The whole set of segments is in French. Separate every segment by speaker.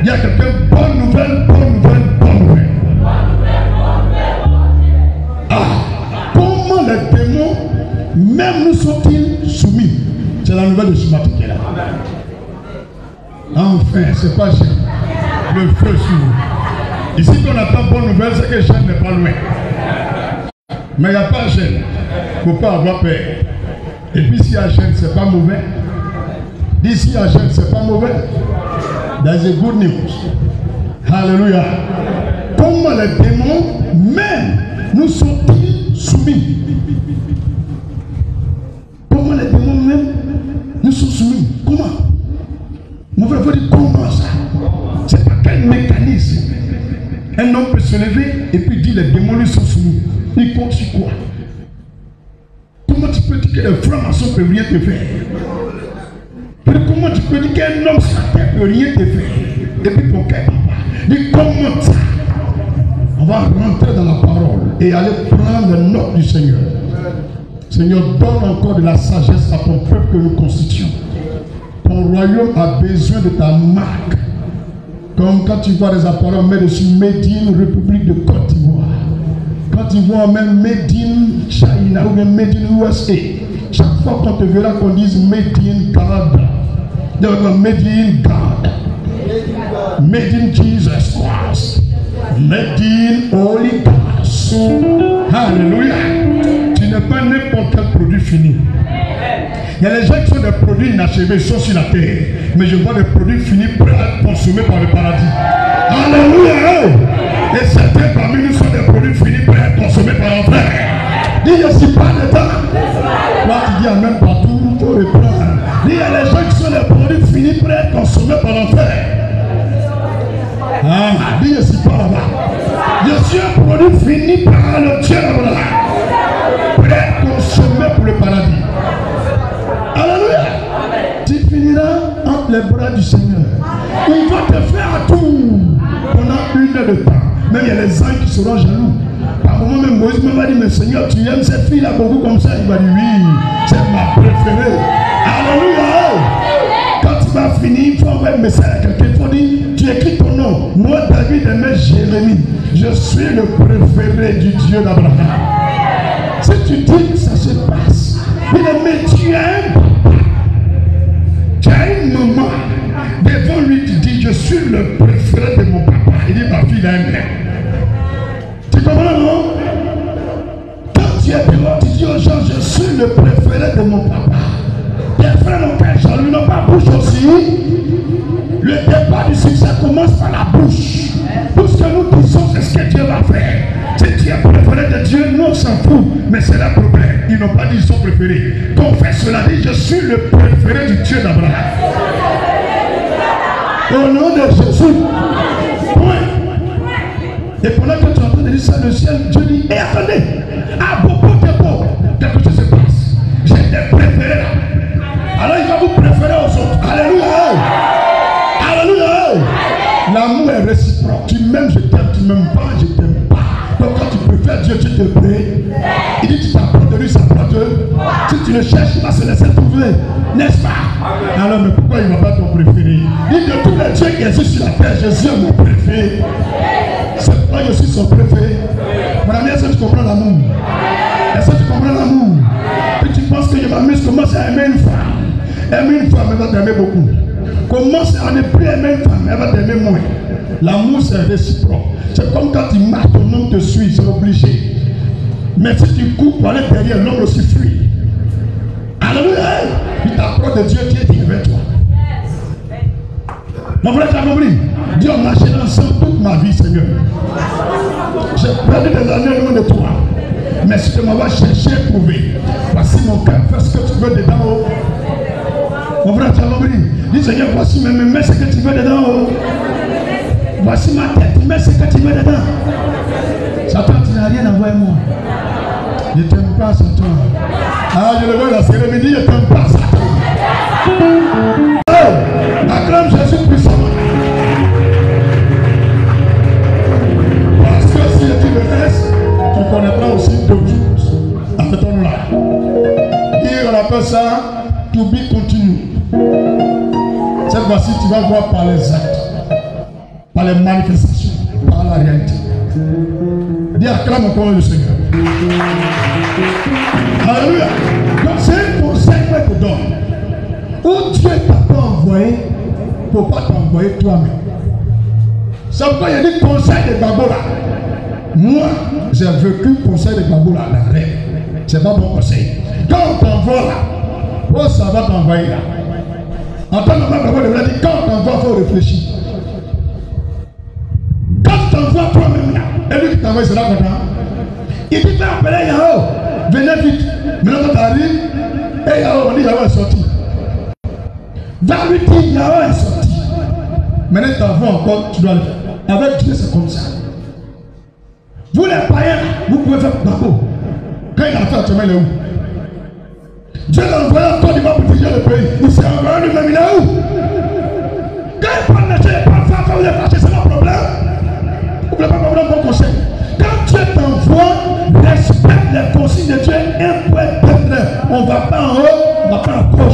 Speaker 1: y a quelqu'un, bonne nouvelle, bonne nouvelle, bonne nouvelle. Ah, comment les démons, même nous sont-ils soumis? C'est la nouvelle de ce matin qui est là. Enfin, c'est pas gêne. Le feu sur vous. Ici, quand on attend bonne nouvelle, c'est que gêne n'est pas loin. Mais il n'y a pas gêne. Il ne faut pas avoir peur. Et puis, s'il y a gêne, c'est pas mauvais. D'ici, il y a gêne, c'est pas mauvais. That's a good news. Hallelujah. Comment les démons, même, nous sont-ils soumis? Comment les démons, même, nous sont soumis? Comment? Mon frère, il faut dire comment ça? C'est pas quel mécanisme. Un homme peut se lever et puis dire les démons lui sont soumis. Il compte sur quoi? Comment tu peux dire que les francs-maçons ne peuvent rien te faire? Comment tu peux dire qu'un homme sur terre ne peut rien te faire? Et puis pour quel papa? Dis comment ça? On va rentrer dans la parole et aller prendre les notes du Seigneur. Seigneur, donne encore de la sagesse à ton peuple que nous constituons. Ton royaume a besoin de ta marque. Comme quand tu vois des appareils, on met dessus Made in République de Côte d'Ivoire. Quand tu vois, on met Made in China ou bien Made in USA. Chaque fois qu'on te verra qu'on dise Made in Canada. Made in God. Made in Jesus Christ. Made in Holy Ghost. Alléluia. Tu n'es pas n'importe quel produit fini. Il y a des gens qui sont des produits inachevés, ils sont sur la terre. Mais je vois des produits finis prêts à être consommés par le paradis. Alléluia. Et certains parmi nous sont des produits finis prêts à être consommés par l'enfer. Dis, je ne suis pas dedans. Toi, tu dis amen partout, il faut reprendre. Dis, il y a des gens qui sont des produits finis prêts à être consommés par l'enfer. Ah, dis, je ne suis pas là-bas. Je suis un produit fini par le Dieu d'Abraham. Prêt à être consommé pour le paradis. Alléluia. Tu finiras entre les bras du Seigneur. Il va te faire tout pendant une heure de temps. Même il y a les anges qui seront jaloux. Par moment même Moïse m'a dit, mais Seigneur, tu aimes cette fille-là beaucoup comme ça? Il va dire, oui, c'est ma préférée. Alléluia. Quand tu vas finir, il faut envoyer un message à quelqu'un. Il faut dire, tu écris ton nom. Moi, David aimait Jérémie. Je suis le préféré du Dieu d'Abraham. Si tu dis que ça se passe, mais tu as un papa, tu as une maman. Devant lui, tu dis, je suis le préféré de mon papa. Il dit, ma fille a un mec. Tu comprends, non? Quand tu es devant, tu dis aux gens, je suis le préféré de mon papa. Tes frères n'ont qu'un jaloux, ils n'ont pas bouche aussi. Le départ du succès commence par la bouche. Tout ce que nous disons, c'est ce que Dieu va faire. Si tu es préféré de Dieu, nous on s'en fout. Mais c'est le problème. Ils n'ont pas dit qu'ils sont préférés. Confesse cela, dit, je suis le préféré du Dieu d'Abraham. Au nom de Jésus. Point. Et pendant que tu es en train de dire ça, le ciel, Dieu dit, et attendez, à beaucoup de beau, quelque chose se passe. J'ai des préférés là. Alors il va vous préférer aux autres. Alléluia. Alléluia. L'amour est réciproque. Tu m'aimes, je t'aime. Tu m'aimes pas, je t'aime pas. Donc quand tu préfères Dieu, tu te plais. Il dit, tu t'apportes de lui, ça apporte. Si tu le cherches, il va se laisser trouver. N'est-ce pas? Alors, mais pourquoi il ne va pas ton préféré? Il dit, de tous les dieux qui existent sur la terre, Jésus est mon préféré. C'est pourquoi je suis son préféré. Mon ami, est-ce que tu comprends l'amour? Est-ce que tu comprends l'amour? Et tu penses que je m'amuse, commence à aimer une femme. Aimer une femme, elle va t'aimer beaucoup. Commence à ne plus aimer une femme, elle va t'aimer moins. L'amour, c'est réciproque. C'est comme quand tu marches, ton homme te suit, c'est obligé. Mais si tu cours pour aller derrière, l'homme aussi fuit. Alléluia. Il t'approche de Dieu qui est avec toi. Mon frère, tu as compris? Dieu a marché ensemble toute ma vie, Seigneur. J'ai perdu des années loin de toi. Mais si tu m'as cherché, prouvé. Voici mon cœur, fais ce que tu veux dedans haut. Mon frère, tu as compris? Dis Seigneur, voici mes mains, ce que tu veux dedans haut. Voici ma tête, mets ce que tu veux dedans. Satan, tu n'as rien à voir avec moi. Je ne t'aime pas, Satan. Ah, je le vois la cérémonie, je ne t'aime pas, Satan. Oh, acclame Jésus puissant. Parce que si tu le laisses, tu connaîtras aussi d'autres choses. Attends-nous là. Et on appelle ça to be continue. Cette fois-ci, tu vas voir par les actes. par les manifestations, par la réalité. Dis acclame encore le Seigneur. Alléluia. Donc c'est un conseil que je te donne. Où Dieu t'a pas envoyé, il ne faut pas t'envoyer toi-même. C'est pourquoi il y a des conseils de Babola. Moi, j'ai vécu le conseil de Babola dans la rêve. C'est pas bon conseil. Quand on t'envoie là, oh, ça va t'envoyer là. En tant que Babola, il a dit quand on t'envoie, il faut réfléchir. Quand tu t'envoies toi-même là, et lui qui t'envoie, il sera content. Il dit fais appeler Yahoo, venez vite. Maintenant quand tu arrives, et Yahoo, on dit Yahoo est sorti. Va lui dire Yahoo est sorti. Maintenant tu t'envoies encore, tu dois le faire. Avec Dieu, c'est comme ça. Vous les païens, vous pouvez faire Babo. Quand il a fait actuellement, il est où? Dieu l'a envoyé en Côte d'Ivoire pour diriger le pays. Il s'est envoyé lui-même, il est où? Quand il parle de Dieu, il parle fort, vous les fâchez, c'est mon problème. Vous ne voulez pas avoir un bon conseil. Quand Dieu t'envoie, respecte les consignes de Dieu, un point d'être. On ne va pas en haut, on va pas à gauche.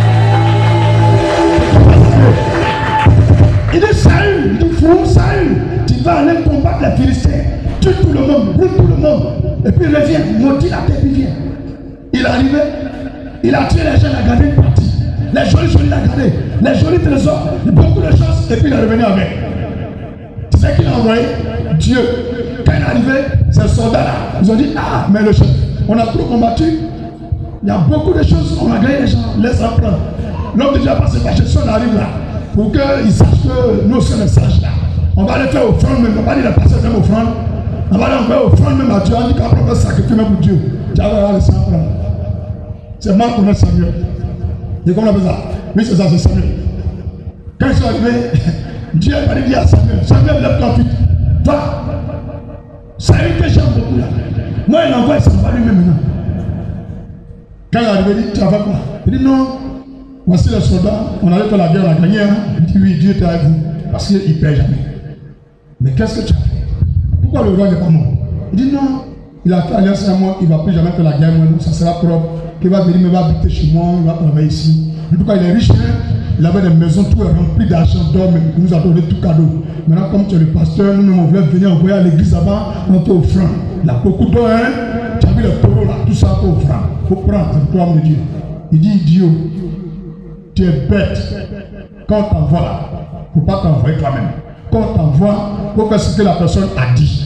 Speaker 1: Il dit Saül, il dit fou, Saül, tu vas aller combattre les Philistins, tue tout le monde, brûle tout le monde, et puis reviens, maudit la tête, il vient. Il est arrivé, il a tué les gens, il a gardé une partie. Les jolis, il a gardé, les jolis trésors, beaucoup de choses, et puis il est revenu avec. Tu sais qu'il a envoyé Dieu. Quand il est arrivé, ces soldats-là, ils ont dit ah, mais le chef, on a trop combattu, il y a beaucoup de choses, on a gagné les gens, laisse-en prendre. L'homme de Dieu a passé par si on arrive là. Pour qu'ils sachent que nous sommes les sages là. On va aller faire offrande même, on va aller les passer même offrande. On va aller faire offrande même à Dieu. On dit qu'après on va sacrifier même pour Dieu. Dieu va aller s'en prendre. C'est moi qui connais Samuel. Et comment on appelle ça? Oui, c'est ça, c'est Samuel. Quand ils sont arrivés, Dieu va dire à Samuel, Samuel lève-toi vite. Va. Samuel que j'aime beaucoup là. Moi il envoie, il s'en va lui-même maintenant. Quand il est arrivé, il dit, tu vas faire quoi? Il dit non. Voici les soldats, on allait faire la guerre, on a gagné. Hein? Il dit oui, Dieu était avec vous. Parce qu'il ne perd jamais. Mais qu'est-ce que tu as fait? Pourquoi le roi n'est pas mort? Il dit non, il a fait alliance à moi, il ne va plus jamais faire la guerre, moi, ça sera propre. Il va venir, il va habiter chez moi, il va travailler ici. En tout cas, il est riche, hein? Il avait des maisons, tout est rempli d'argent, d'or, mais il nous a donné tout cadeau. Maintenant, comme tu es le pasteur, nous-mêmes, on voulait venir envoyer à l'église avant, on fait offrande. Il a beaucoup d'or, hein? Tu as vu les taureaux là, tout ça, on fait offrande. Il faut prendre, c'est toi, mon Dieu. Il dit idiot. Tu es bête. Quand on t'envoie là, il ne faut pas t'envoyer toi-même. Quand on t'envoie, il faut faire ce que la personne a dit.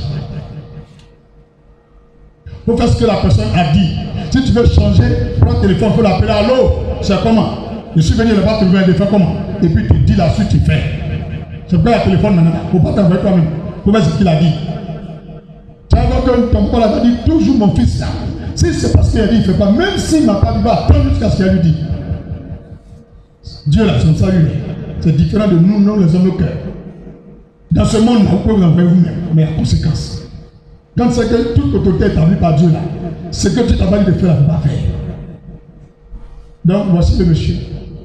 Speaker 1: Il faut faire ce que la personne a dit. Si tu veux changer, prends le téléphone, il faut l'appeler. Allô, c'est comment? Je suis venu là-bas, tu veux faire comment? Et puis tu dis la suite, tu fais. C'est pas le téléphone maintenant. Il ne faut pas t'envoyer toi-même. Il faut faire ce qu'il a dit. Tu vas voir que ton père a dit toujours mon fils là. Si c'est parce qu'il a dit, il ne fait pas. Même s'il n'a pas dit, il va attendre jusqu'à ce qu'il lui dit. Dieu là, son salut, c'est différent de nous, non, les hommes au cœur. Dans ce monde, vous pouvez vous envoyer vous-même, mais à conséquence. Quand c'est que toute autorité est établie par Dieu là, ce que Dieu t'a pas dit de faire, il ne faut pas faire. Donc voici le monsieur.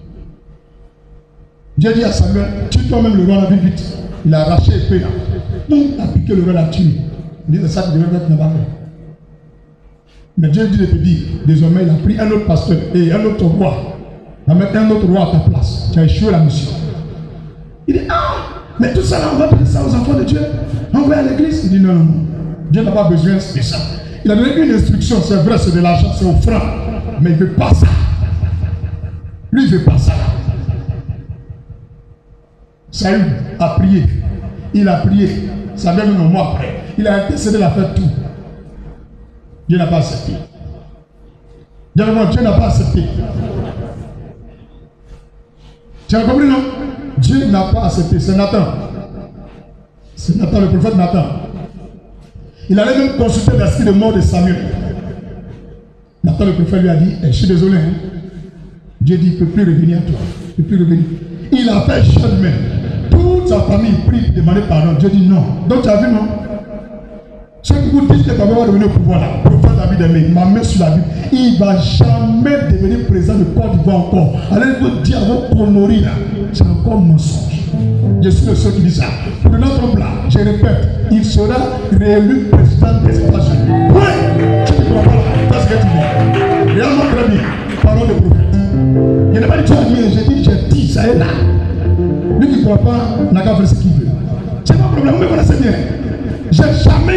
Speaker 1: Dieu dit à Samuel, tue toi-même le roi, la vie vite. Il a arraché l'épée là. Donc il a piqué le roi, l'a tué. Il dit, c'est ça que Dieu n'a pas fait. Mais Dieu dit de te dire, désormais il a pris un autre pasteur et un autre roi. Il va mettre un autre roi à ta place. Tu as échoué la mission. Il dit, ah, mais tout ça là, on va donner ça aux enfants de Dieu. Envoyer à l'église. Il dit, non, non, non. Dieu n'a pas besoin de ça. Il a donné une instruction, c'est vrai, c'est de l'argent, c'est offrant. Mais il ne veut pas ça. Lui, il ne veut pas ça. Saül a prié. Il a prié. Ça vient même un mois après. Il a intercédé, il a fait tout. Dieu n'a pas accepté. Dieu n'a pas accepté. Tu as compris, non? Dieu n'a pas accepté. C'est Nathan. C'est Nathan, le prophète Nathan. Il allait même consulter l'esprit de mort de Samuel. Nathan, le prophète, lui a dit, je suis désolé. Hein? Dieu dit, il ne peut plus revenir à toi. Il ne peut plus revenir. Il a fait chemin. Toute sa famille prie, demander pardon. Dieu dit non. Donc tu as vu, non? Ceux qui vous disent que papa va revenir au pouvoir là, le prophète David aimé, ma main sur la Bible, il ne va jamais devenir président de Côte d'Ivoire encore. Allez vous dire à vos conneries là, c'est encore mensonge. Je suis le seul qui dit ça. Pour notre plat, je répète, il sera réélu président des États-Unis. Oui, tu ne comprends pas là, c'est ce que tu dis. Réellement très bien, parole de prophète. Je n'ai pas dit tu as dit, j'ai dit, ça est là. Lui qui ne croit pas, n'a qu'à faire ce qu'il veut.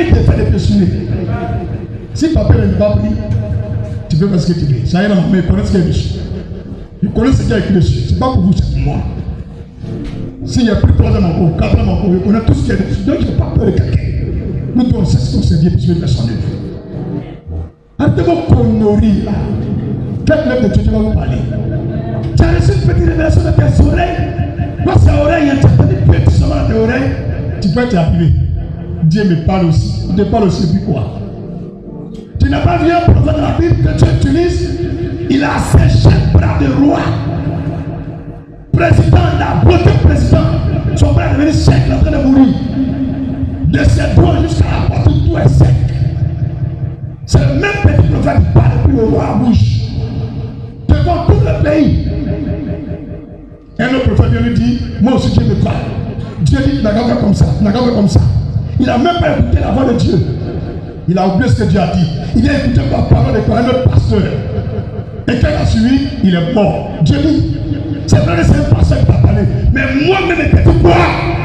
Speaker 1: il te fait des pessimés. Si papa n'est pas pris, tu peux faire ce que tu veux. Ça y est, mais il connaît ce qu'il y a dessus. Il connaît ce qu'il y a écrit dessus. Ce n'est pas pour vous, c'est pour moi. S'il y a plus de 3 ans encore, 4 ans encore, il connaît tout ce qu'il y a dessus. Donc je n'ai pas peur de quelqu'un. Nous devons cesser qu'on s'est dit, puis je vais faire son œuvre. Arrêtez vos conneries là. Quel lève de Dieu va vous parler? Tu as reçu une petite révélation de tes oreilles. Quand c'est oreille, tu as entendu petit seulement dans tes oreilles. Tu peux être arrivé. Dieu me parle aussi. Il te parle aussi depuis quoi? Tu n'as pas vu un prophète dans la Bible que Dieu utilise? Il a séché le bras de roi. Président, la beauté président. Son bras est devenu sec, il est en train de mourir. De ses doigts jusqu'à la poitrine, tout est sec. C'est le même petit prophète qui parle depuis le roi à bouche. Devant tout le pays. Un autre prophète vient lui dire, moi aussi Dieu me parle. Dieu dit, il n'a qu'à faire comme ça, il n'a qu'à faire comme ça. Il n'a même pas écouté la voix de Dieu. Il a oublié ce que Dieu a dit. Il a écouté la parole de un autre pasteur. Et quand il a suivi, il est mort. Dieu dit, c'est vrai que c'est un pasteur qui t'a parlé. Mais moi-même, les petits bois.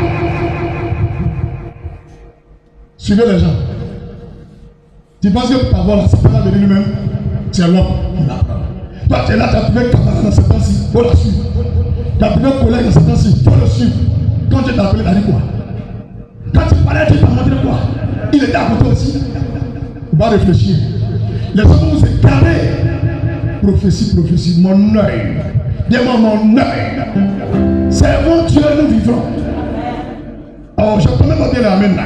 Speaker 1: Suivez les gens. Tu penses que ta voix là, c'est pas de lui-même. C'est l'homme qui l'apprend. Toi, tu es là, tu as trouvé un camarade dans ce temps-ci. Il faut le suivre. Tu as trouvé un collègue dans ce temps-ci. Il faut le suivre. Quand tu t'es appelé, tu as dit quoi? Quand tu parlais, tu t'as montré quoi? Il était à côté aussi. Il va réfléchir. Les hommes vont se carrer. Prophétie, mon œil. Dis-moi mon œil. Servons Dieu, nous vivons. Oh, je connais pas bien la main là.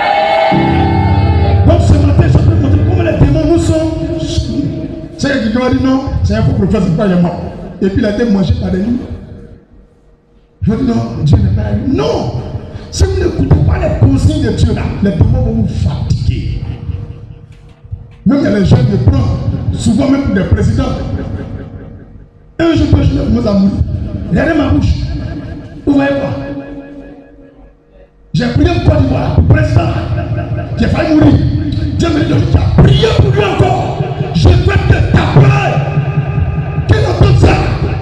Speaker 1: Donc ce matin, je peux montrer comment les démons nous sont. C'est quelqu'un qui m'a dit non, c'est un faux prophète, c'est pas il est mort. Et puis il a été mangé par des loups. Je dis non, Dieu n'est pas là. Non! Si vous n'écoutez pas les consignes de Dieu là, les démons vont vous fatiguer. Même il y a les jeunes de prendre, souvent même pour des présidents. Un jour, je vais vous amour. Regardez ma bouche. Vous voyez quoi? J'ai prié pour Côte d'Ivoire, pour le président. J'ai failli mourir. Dieu me dit, tu as prié pour lui encore. Je vais te t'appeler. Qu'il entende ça.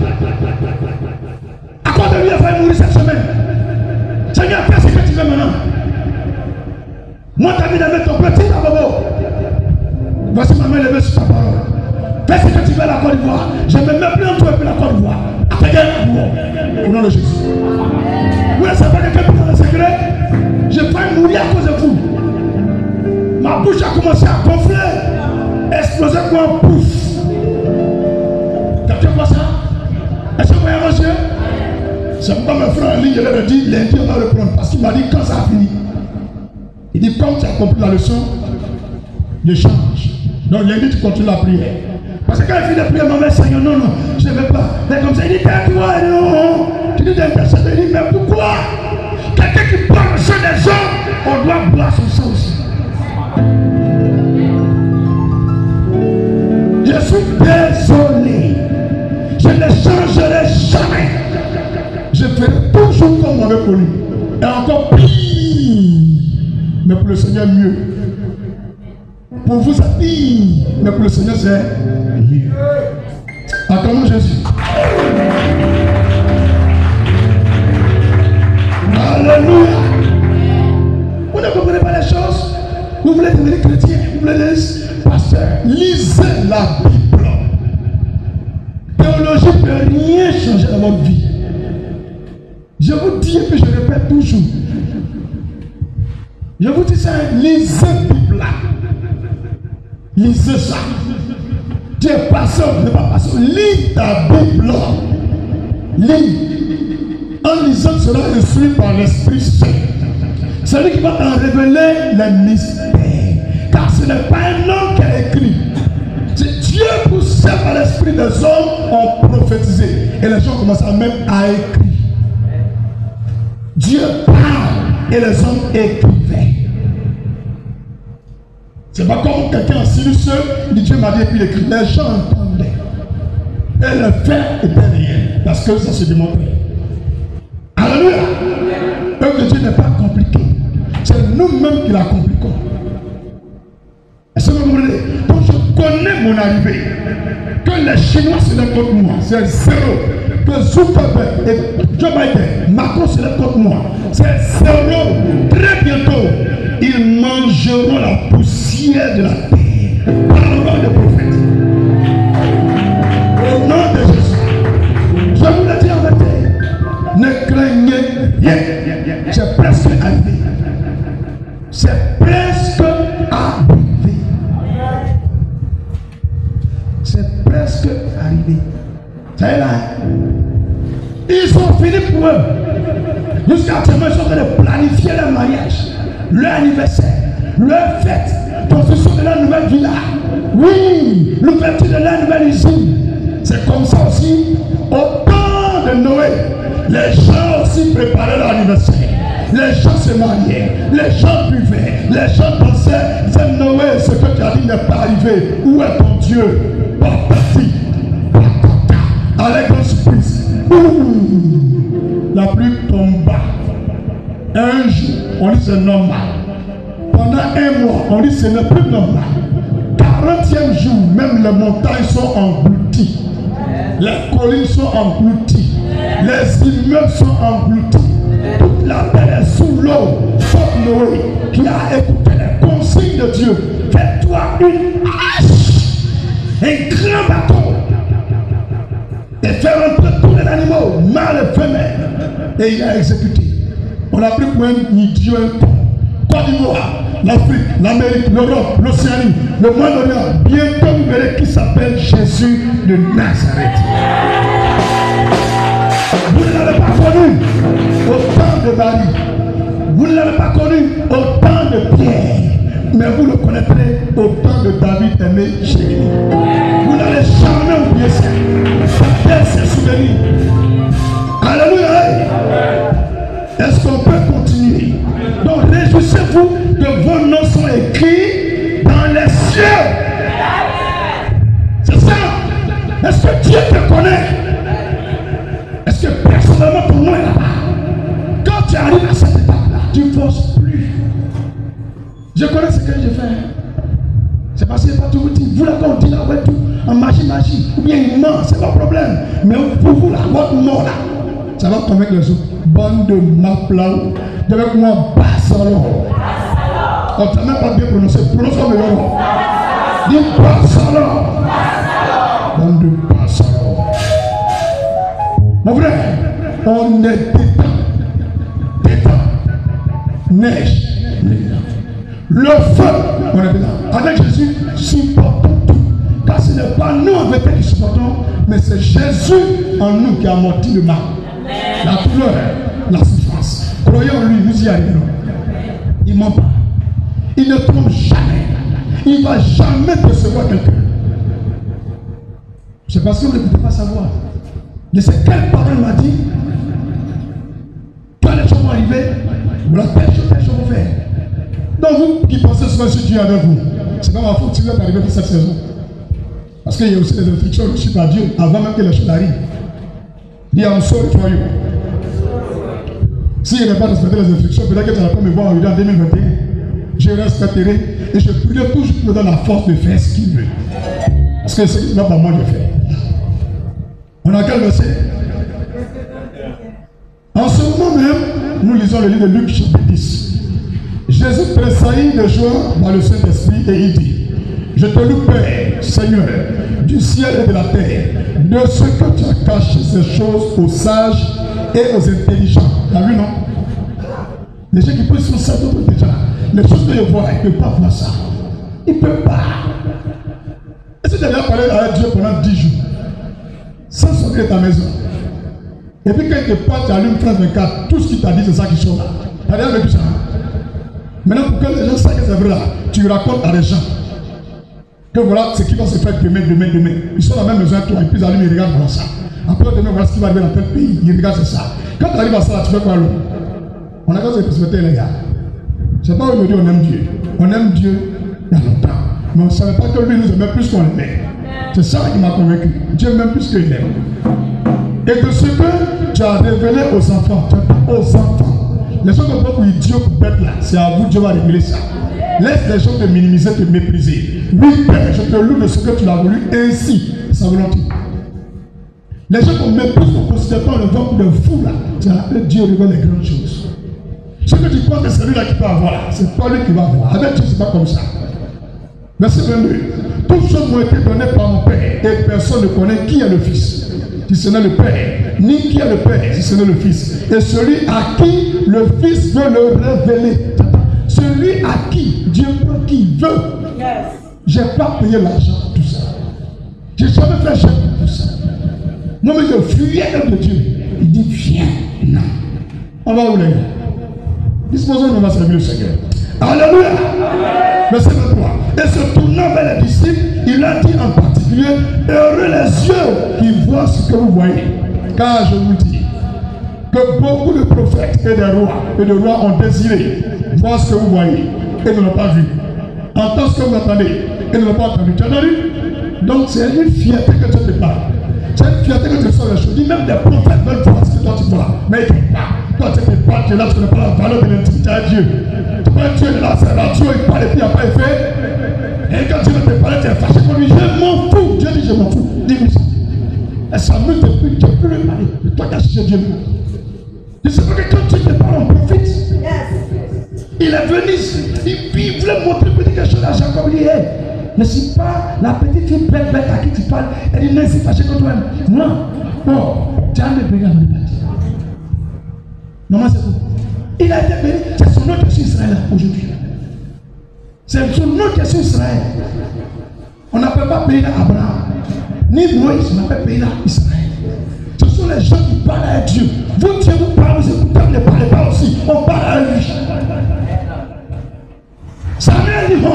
Speaker 1: À cause de lui, il a failli mourir cette semaine. Seigneur, fais ce que tu veux maintenant. Moi, ta vie de ton petit bobo. Voici ma main levée sur ta parole. Fais ce que tu veux à la Côte d'Ivoire. Je ne me mets plus en toi et puis la Côte d'Ivoire. Au nom de Jésus. Vous ne savez pas quelqu'un dans le secret? Je vais mourir à cause de vous. Ma bouche a commencé à gonfler. Exploser comme un pouf. Quelqu'un voit ça? Est-ce que vous voyez monsieur? C'est pourquoi mes frères en ligne, je leur ai dit, lundi on va le prendre. Parce qu'il m'a dit quand ça a fini. Il dit comme tu as compris la leçon, je change. Donc lundi tu continues la prière. Parce que quand il finit de prier, maman, Seigneur, non, je ne veux pas. Mais comme ça, il dit, tais-toi, non. Tu dis d'intercéder, il dit, mais pourquoi? Quelqu'un qui boit le sang des hommes, on doit boire son sang aussi. Je suis désolé. Je ne changerai jamais. Je ferai toujours comme on m'avait connu. Et encore pire. Mais pour le Seigneur, mieux. Pour vous, c'est pire. Mais pour le Seigneur, c'est mieux. Attendons Jésus. Alléluia. Vous ne comprenez pas les choses. Vous voulez devenir chrétien. Vous voulez devenir pasteur. Lisez la Bible. Théologie ne peut rien changer dans votre vie. Je vous dis et puis je répète toujours. Je vous dis ça, lisez la Bible. Lisez ça. Tu es pasteur, tu n'es pas pasteur. Lis ta Bible. Lis. En lisant cela, instruit par l'Esprit Saint. C'est lui qui va en révéler les mystères. Car ce n'est pas un homme qui a écrit. C'est Dieu poussé par l'Esprit des hommes ont prophétisé. Et les gens commencent à même à écrire. Dieu parle et les hommes écrivaient. C'est pas comme quelqu'un en silence, il dit Dieu m'a dit et puis il écrit. Les gens entendaient. Et le fait était réel. Parce que ça se démontrait. Alléluia. L'œuvre de Dieu n'est pas compliqué. C'est nous-mêmes qui la compliquons. Est-ce que vous comprenez? Donc je connais mon arrivée. Que les Chinois se lèvent contre moi, c'est zéro. Que Zuckerberg et Joe Biden, Macron se lèvent contre moi, c'est zéro. Très bientôt, ils mangeront la ciel, de la terre, parole de prophète. Au nom de Jésus, je vous le dis en vérité, ne craignez rien. C'est presque arrivé. C'est presque arrivé. C'est presque arrivé. Ça est là. Ils ont fini pour eux. Jusqu'à actuellement, ils sont en train de planifier leur mariage, leur anniversaire, leur fête, construction de la nouvelle villa. Oui, l'ouverture de la nouvelle usine. C'est comme ça aussi, au temps de Noé, les gens aussi préparaient leur anniversaire. Les gens se mariaient, les gens buvaient, les gens dansaient. Disaient Noé, ce que tu as dit n'est pas arrivé. Où est ton Dieu? Pas parti. Avec un surprise. La pluie tomba. Un jour, on dit c'est normal. Pendant un mois, on dit ce n'est plus normal. 40e jour, même les montagnes sont englouties. Les collines sont englouties. Les immeubles sont engloutis. Toute la terre est sous l'eau. Sauf Noé qui a écouté les consignes de Dieu. Fais-toi une hache, un grand bateau, et faire entrer tous les animaux, mâles et femelles. Et il a exécuté. On l'a pris pour un idiot, Côte d'Ivoire, l'Afrique, l'Amérique, l'Europe, l'Océanie, le Moyen-Orient. Bientôt vous verrez qui s'appelle Jésus de Nazareth. Vous ne l'avez pas connu au temps de Marie. Vous ne l'avez pas connu au temps de Pierre. Mais vous le connaîtrez au temps de David aimé Jérémie. Vous n'allez jamais oublier ça. Gardez ces souvenirs. Alléluia. Est-ce qu'on peut continuer? Donc réjouissez-vous que vos noms sont écrits dans les cieux. C'est ça. Est-ce que Dieu te connaît? Est-ce que personnellement ton nom est là-bas? Quand tu arrives à cette étape-là, tu ne forces plus. Je connais ce que je fais. C'est parce qu'il n'y a pas tout dit. Vous là, quand on dit là, ouais, tout, en magie, ou bien il ment, c'est pas problème. Mais pour vous là, votre nom là, ça va convaincre les autres. Bande de maplau, avec moi, Bassalon. On t'a même pas bien prononcé. Prononce comme le nom. Dis Bassalon. Bande de Bassalon. Mon frère, on est détend. Neige. Le feu, on est dedans. Avec Jésus, supportons tout. Car ce n'est pas nous en vérité qui supportons, mais c'est Jésus en nous qui a amorti le mal. La douleur, la souffrance. Croyons en lui, nous y arriverons. Il ne ment pas. Il ne trompe jamais. Il ne va jamais décevoir quelqu'un. C'est parce que vous ne pouvez pas savoir. Je sais quelle parole m'a dit. Quand les choses vont arriver, voilà telle chose vont faire. Donc vous qui pensez souvent que Dieu est avec vous, c'est pas ma faute si vous êtes arrivé pour cette saison. Parce qu'il y a aussi des instructions reçues par Dieu avant même que les choses arrivent. Il y a un sort for you. Si je n'ai pas respecté les instructions, peut-être que tu n'as pas me voir en 2021. Je respecterai et je prierai toujours pour me donner la force de faire ce qu'il veut. Parce que ce qui n'est pas moi de faire. On a quel verset? En ce moment même, nous lisons le livre de Luc chapitre 10. Jésus tressaillit de joie dans le Saint-Esprit et il dit: je te loue, Père, Seigneur, du ciel et de la terre, de ce que tu as caché ces choses aux sages et aux intelligents. Tu as vu, non? Les gens qui peuvent se faire d'autres déjà. Les choses que je vois, ils ne peuvent pas voir ça. Ils ne peuvent pas. Et si tu as déjà parlé avec Dieu pendant 10 jours, sans sortir de ta maison, et puis quand il te parle, tu allumes France 24, tout ce qu'il t'a dit, c'est ça qui sort là. Tu as déjà vécu ça. Maintenant, pour que les gens sachent que c'est vrai là, tu racontes à des gens que voilà ce qui va se faire demain. Ils sont dans la même maison que toi, et puis ils allument et regardent voilà ça. Après demain, voilà ce qui va arriver dans tel pays, ils regardent c'est ça. Quand tu arrives à ça, là, tu fais quoi alors? On a qu'à se respecter les gars. C'est pas aujourd'hui on aime Dieu. On aime Dieu il y a longtemps. Mais on ne savait pas que lui nous aimait plus qu'on l'aimait. C'est ça qui m'a convaincu. Dieu m'aime plus qu'il aime. Et que ce que tu as révélé aux enfants, tu as dit aux enfants. Les gens ne sont pas pour idiots, pour bêtes là. C'est à vous, Dieu va révéler ça. Laisse les gens te minimiser, te mépriser. Oui, Père, je te loue de ce que tu l'as voulu ainsi, sa volonté. Les gens qu'on méprise, qu'on ne considère pas, on le voit pour de fous là. C'est là Dieu révèle les grandes choses. Ce que tu crois que c'est lui là qui peut avoir là, c'est pas lui qui va avoir. Avec Dieu, c'est pas comme ça. Verset 22. Toutes choses m'ont été données par mon Père, et personne ne connaît qui est le Fils, si ce n'est le Père, ni qui est le Père, si ce n'est le Fils. Et celui à qui le Fils veut le révéler. Celui à qui Dieu prend qui veut. Je n'ai pas payé l'argent pour tout ça. Je n'ai jamais fait chèque pour tout ça. Moi, mais je fuyais l'homme de Dieu. Il dit, viens. Non. On va où les gars? Disposons, on va servir le Seigneur. Alléluia. Verset 23. Et se tournant vers les disciples, il a dit en particulier, heureux les yeux qui voient ce que vous voyez. Car je vous dis que beaucoup de prophètes et de rois ont désiré voir ce que vous voyez et ne l'ont pas vu. Entendre ce que vous entendez et ne l'ont pas entendu. Tu as entendu? Donc c'est une fierté que tu te parles. C'est une fierté que tu sors les choses. Dis même des prophètes veulent voir ce que toi tu vois. Mais ils ne pas. Toi tu te parles, tu es là, tu ne connais pas la valeur de l'intimité à Dieu. Tu prends Dieu de la servante, il parle et puis après il fait. Et quand Dieu veut te parler, tu es fâché contre lui. Je m'en fous. Dieu dit je m'en fous. Dis-lui ça. Et ça me te plus, tu ne peux lui parler. C'est toi qui as cherché Dieu. Je sais pas que quand tu te parles, on profite. Il est venu ici, il voulait montrer quelque chose à Jacob. Il dit, hey, ne suis pas la petite fille bête à qui tu parles. Elle dit, ne suis fâché contre toi. Non. Oh, tu as un béni à mon épouse. Maman, c'est tout. Il a été béni. C'est son nom qui est sur Israël aujourd'hui. C'est son nom qui est sur Israël. On n'appelle pas pays d'Abraham. Ni Moïse, on appelle pays d'Israël. Ce sont les gens qui parlent à Dieu. Vous, Dieu vous parle, vous écoutez, vous ne parlez pas aussi. On parle à lui. Samuel dit,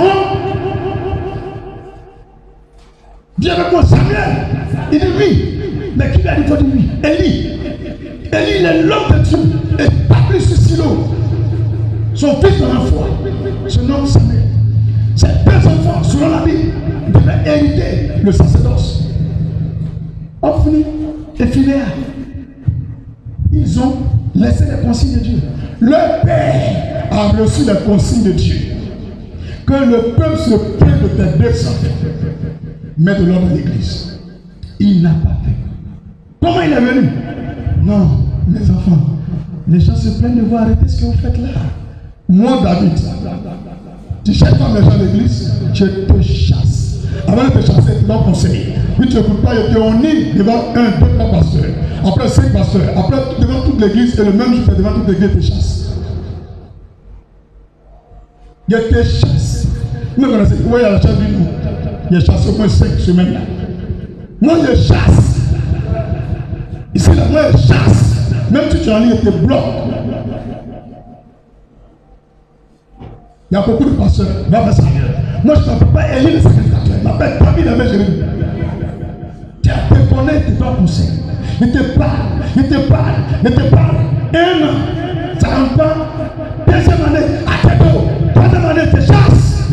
Speaker 1: viens avec moi, Samuel. Il dit oui. Mais qui lui a dit, il faut dire oui? Élie. Élie, il est l'homme de Dieu. Et pas plus sur Silo. Son fils dans la foi se nomme Samuel. Ses deux enfants, selon la Bible, devaient hériter le sacerdoce. Ophni et Phinéas, ils ont laissé les consignes de Dieu. Le Père a reçu les consignes de Dieu. Que le peuple se plaît de tes deux enfants, mais de l'homme de l'église. Il n'a pas fait. Comment il est venu? Non, mes enfants, les gens se plaignent de vous, arrêtez ce que vous faites là. Moi, David, tu cherches pas mes gens de l'église, je te chasse. Avant de te chasser, tu dois conseiller. Puis tu n'écoutes pas, et on est devant 1, 2, 3 pasteurs. Après 5 pasteurs. Après devant toute l'église, et le même jour, devant toute l'église, te chasse. Il te chasse. Vous me connaissez, vous voyez à la chasse du nous. Il est chassé au moins 5 semaines là. Moi, je chasse. Ici, là, moi, je chasse. Même si tu es en ligne, il te bloque. Il y a beaucoup de pasteurs. Va faire ça. Moi, je ne m'appelle pas Élie le sacrificateur. Je m'appelle David le Jérémie. Tu te connais, tu dois pousser. Il te parle, il te parle, il te parle. 1 an, ça rentre pas. 2e année, à tes dos. 3e année, tu chasses.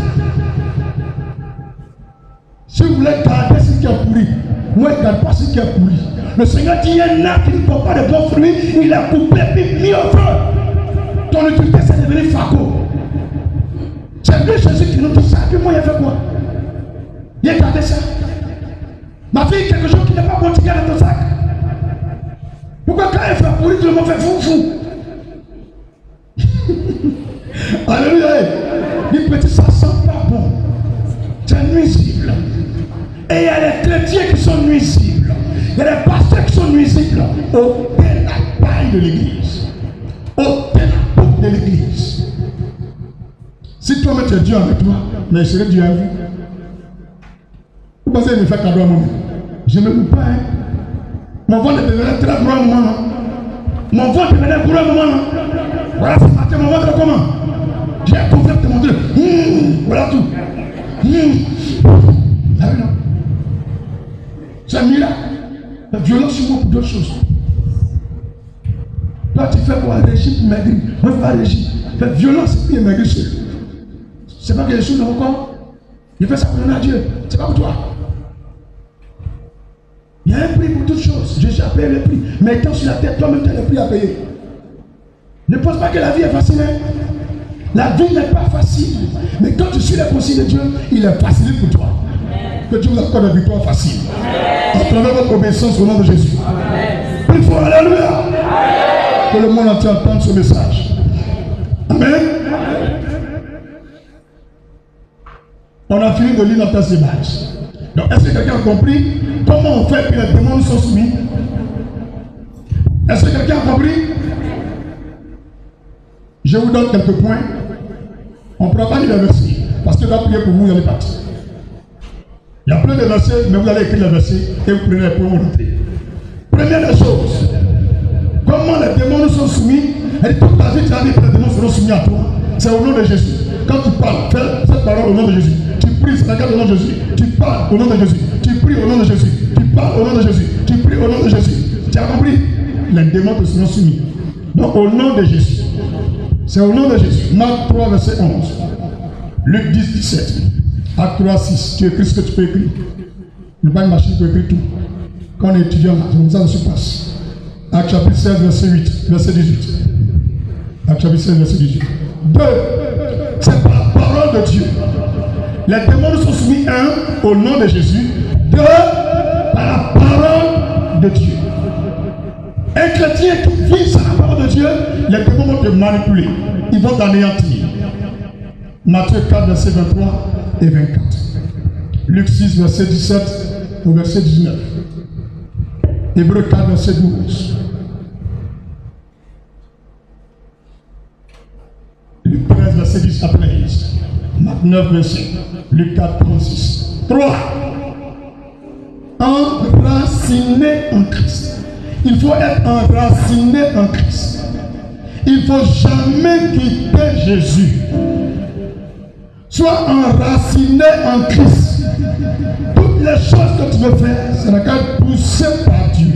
Speaker 1: Si vous voulez garder ce qui est pourri, moi, je ne garde pas ce qui est pourri. Le Seigneur dit, il y a un arbre qui ne porte pas de bons fruits, il a coupé et mis au feu. Ton utilité, c'est devenu faco. C'est lui Jésus qui nous dit ça, puis moi, il a fait quoi? Il a gardé ça. Ma fille, quelque chose qui n'est pas bon, tu gardes dans ton sac. Pourquoi quand elle fait pourri, tu me fais fou? Alléluia. Les petits, ça sent pas bon. C'est nuisible. Et il y a les chrétiens qui sont nuisibles. Il y a les pasteurs qui sont nuisibles. Ôtez la paille de l'église. Ôtez la peau de l'église. Si toi-même tu es Dieu avec toi, mais je serai Dieu avec vous. Vous pensez qu'il me fait cadeau à moi-même? Je ne me pas. Hein? Mon ventre devenait très gros à un moment. Mon ventre devenait gros à un moment. Voilà ce matin, mon ventre comment? J'ai couvert de mon Dieu. Voilà tout. Ah oui, non. C'est un miracle. La violence sur moi pour d'autres choses. Toi, tu fais quoi? Un régime pour maigrir. Moi, je fais un régime. Fais violence et puis maigrir seul. C'est pas que je suis dans mon corps. Je fais ça pour donner à Dieu. C'est pas pour toi. Il y a un prix pour toutes choses. Jésus a payé le prix. Mais étant sur la tête, toi-même, tu as le prix à payer. Ne pense pas que la vie est facile. Hein? La vie n'est pas facile. Mais quand tu suis les consignes de Dieu, il est facile pour toi. Que Dieu vous accorde la victoire facile. À travers votre obéissance au nom de Jésus. Il faut alléluia. Que le monde entier entende ce message. Amen. On a fini de lire notre texte de base. Donc, est-ce que quelqu'un a compris comment on fait que les démons nous sont soumis? Est-ce que quelqu'un a compris? Je vous donne quelques points. On ne pourra pas lire les versets, parce que je vais prier pour vous, vous allez partir. Il y a plein de versets, mais vous allez écrire les versets et vous prenez les points pour noter. Première des choses, comment les démons nous sont soumis? Et toute ta vie, tu as dit que les démons seront soumis à toi. C'est au nom de Jésus. Quand tu parles, fais cette parole au nom de Jésus. Tu pries, c'est au nom de Jésus. Tu parles au nom de Jésus. Tu pries au nom de Jésus. Tu parles au nom de Jésus. Tu pries au nom de Jésus. Tu as compris? Les démons te seront soumis. Donc au nom de Jésus. C'est au nom de Jésus. Marc 3, verset 11. Luc 10, 17. Acte 3, 6. Tu écris ce que tu peux écrire. Il n'y a pas une machine pour écrire tout. Quand on est étudiant, c'est comme ça que ça se passe. Acte chapitre 16, verset 8, verset 18. Acte chapitre 16, verset 18. 2. C'est par la parole de Dieu. Les démons nous sont soumis, 1, au nom de Jésus. 2, par la parole de Dieu. Un chrétien qui vit sur la parole de Dieu, les démons vont te manipuler. Ils vont t'anéantir. Matthieu 4, verset 23 et 24. Luc 6, verset 17 au verset 19. Hébreux 4, verset 12. Luc 13, verset 10 à 13. Marc 9, verset. Luc 4, 36. 3. Enraciné en Christ. Il faut être enraciné en Christ. Il ne faut jamais quitter Jésus. Sois enraciné en Christ. Toutes les choses que tu veux faire, c'est la qu'à pousser par Dieu.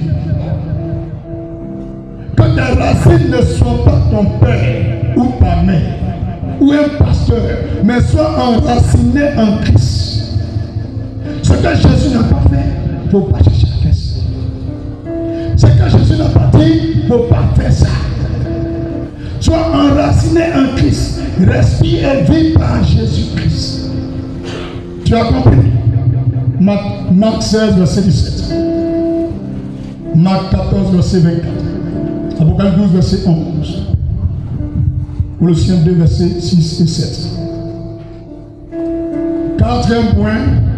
Speaker 1: Que tes racines ne soient pas ton père ou ta mère ou un pasteur, mais sois enraciné en Christ. Ce que Jésus n'a pas fait, il ne faut pas chercher à faire ça. Ce que Jésus n'a pas dit, il ne faut pas faire ça. Sois enraciné en Christ. Respire et vis par Jésus-Christ. Tu as compris? Marc 16, verset 17. Marc 14, verset 24. Apocalypse 12, verset 11. Colossiens 2, verset 6 et 7. Quatrième point,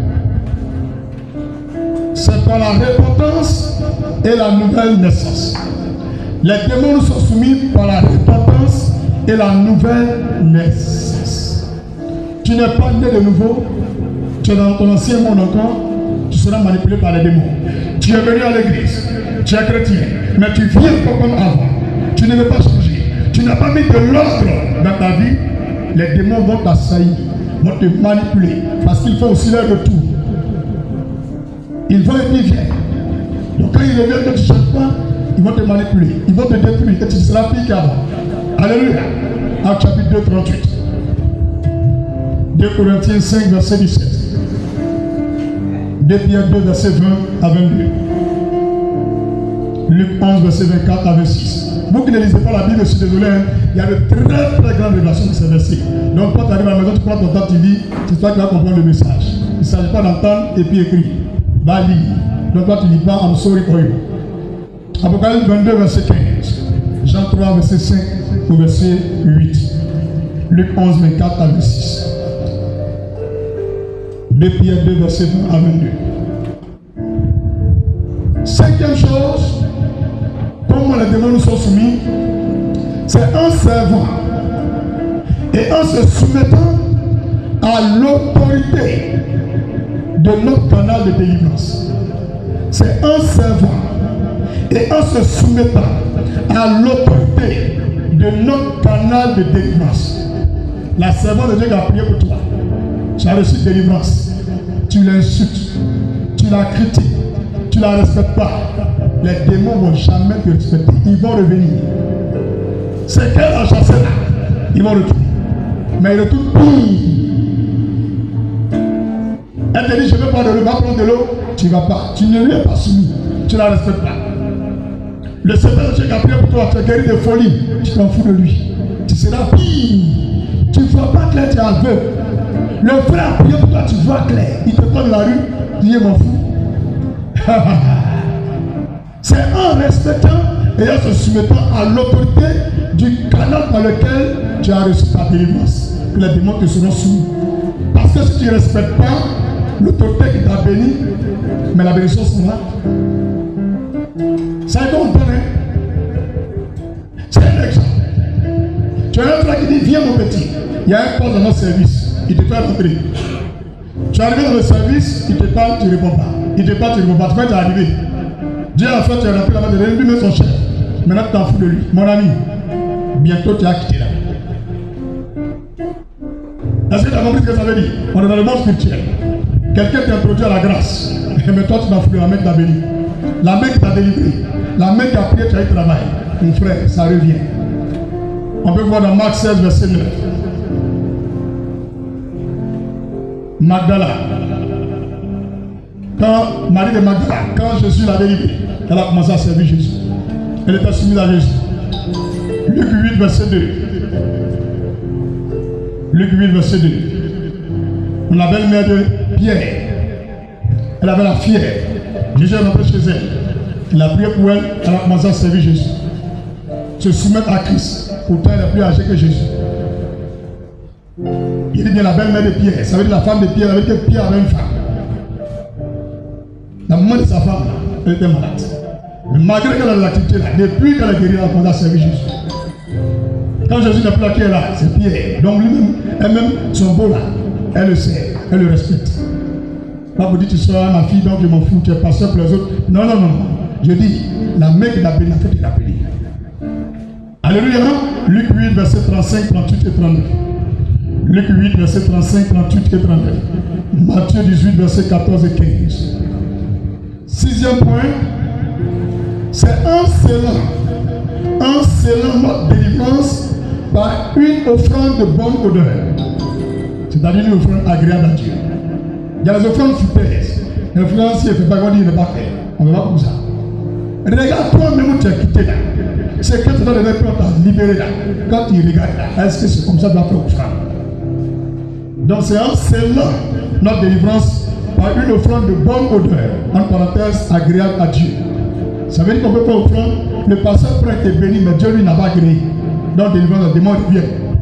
Speaker 1: c'est par la repentance et la nouvelle naissance. Les démons nous sont soumis par la repentance et la nouvelle naissance. Tu n'es pas né de nouveau, tu es dans ton ancien monde encore, tu seras manipulé par les démons. Tu es venu à l'église, tu es chrétien, mais tu viens pas comme avant. Tu ne veux pas changer. Tu n'as pas mis de l'ordre dans ta vie. Les démons vont t'assaillir, vont te manipuler, parce qu'il faut aussi leur retour. Ils vont et puis viennent. Donc quand ils reviennent que tu ne changes pas, ils vont te manipuler, ils vont te détruire et tu seras pire qu'avant. Alléluia. Acte chapitre 2, 38. 2 Corinthiens 5, verset 17. 2 Pierre 2, verset 20 à 22. Luc 11, verset 24 à 26. Vous qui ne lisez pas la Bible, je suis désolé, hein, il y a de très très grandes révélations de ces versets. Donc quand tu arrives à la maison, tu prends ton temps, tu lis, c'est toi qui vas comprendre le message. Il ne s'agit pas d'entendre et puis écrire. Va lire. Donc toi tu ne lis pas, I'm sorry for you. Apocalypse 22, verset 15. Jean 3, verset 5 au verset 8. Luc 11, 24 à 26. 2 Pierre 2, verset 20 à 22. Cinquième chose, comment les démons nous sont soumis, c'est en servant et en se soumettant à l'autorité de notre canal de délivrance. C'est en servant et en se soumettant à l'autorité de notre canal de délivrance. La servante de Dieu qui a prié pour toi, tu as reçu délivrance. Tu l'insultes, tu la critiques, tu ne la respectes pas. Les démons ne vont jamais te respecter. Ils vont revenir. C'est qu'elle a chassé là. Ils vont retourner. Mais ils retournent pire. Elle te dit, je ne veux pas de l'eau, va prendre de l'eau. Tu ne vas pas. Tu ne lui es pas soumis. Tu ne la respectes pas. Le Seigneur qui a prié pour toi, tu es guéri de folie. Tu t'en fous de lui. Tu seras pire. Tu ne vois pas clair, tu es aveugle. Le frère a prié pour toi, tu vois clair. Il te prend dans la rue, tu dis, m'en fous. C'est en respectant et en se soumettant à l'autorité du canal par lequel tu as reçu ta délivrance que les démons te seront soumis. Parce que si tu ne respectes pas l'autorité qui t'a béni, mais la bénédiction sera là. Ça est bon, c'est un exemple. Tu as un frère qui dit, viens mon petit, il y a un poste dans notre service, il te fait rentrer. Tu es arrivé dans le service, il te parle, tu ne réponds pas. Il te parle, tu ne réponds pas. Tu es arrivé. Dieu a fait, tu es rentré là-bas, tu es lui-même son chef. Maintenant tu t'en fous de lui. Mon ami, bientôt tu as quitté là. Est-ce que tu as compris ce que ça veut dire? On est dans le monde spirituel. Quelqu'un t'introduit à la grâce. Mais toi tu t'en fous de la main qui t'a béni. La main qui t'a délivré. La main qui a prié, tu as eu travail. Mon frère, ça revient. On peut voir dans Marc 16, verset 9. Magdala. Quand Marie de Magdala, quand Jésus l'a délivré, elle a commencé à servir Jésus. Elle était soumise à Jésus. Luc 8, verset 2. Luc 8, verset 2. On avait le mère de Pierre. Elle avait la fièvre. Jésus est rentré chez elle. Il a prié pour elle. Elle a commencé à servir Jésus. Se soumettre à Christ. Pourtant, elle est plus âgée que Jésus. Il dit bien la belle-mère de Pierre. Ça veut dire la femme de Pierre. Ça veut dire que Pierre avait une femme. La maman de sa femme, elle était malade. Mais malgré qu'elle a l'activité là, depuis qu'elle a guéri, elle a commencé à servir Jésus. Quand Jésus n'est plus là, qui est là? C'est Pierre. Donc lui-même, elle-même, son beau là, elle le sait, elle le respecte. Là, vous dites, tu seras ma fille, donc je m'en fous, tu es pasteur pour les autres. Non, non, non, non. Je dis, la mère qui l'a béni, la fait, il l'a béni. Alléluia. Luc 8, verset 35, 38 et 39. Luc 8, verset 35, 38 et 39. Matthieu 18, verset 14 et 15. Sixième point, c'est un scellant notre délivrance par une offrande de bonne odeur. C'est-à-dire une offrande agréable à Dieu. Il y a les offrandes futaises. L'influencier ne fait pas qu'on dit, il ne va pas faire. On ne va pas pour ça. Regarde toi-même où tu es quitté là. C'est que tu dois donner pour t'en libérer là. Quand tu regardes là, est-ce que c'est comme ça que tu dois faire offrande? Donc c'est un scellant notre délivrance par une offrande de bonne odeur, en parenthèse, agréable à Dieu. Ça veut dire qu'on peut faire offrande, le pasteur pourrait être béni, mais Dieu lui n'a pas agréé. Donc délivrance, le démon revient.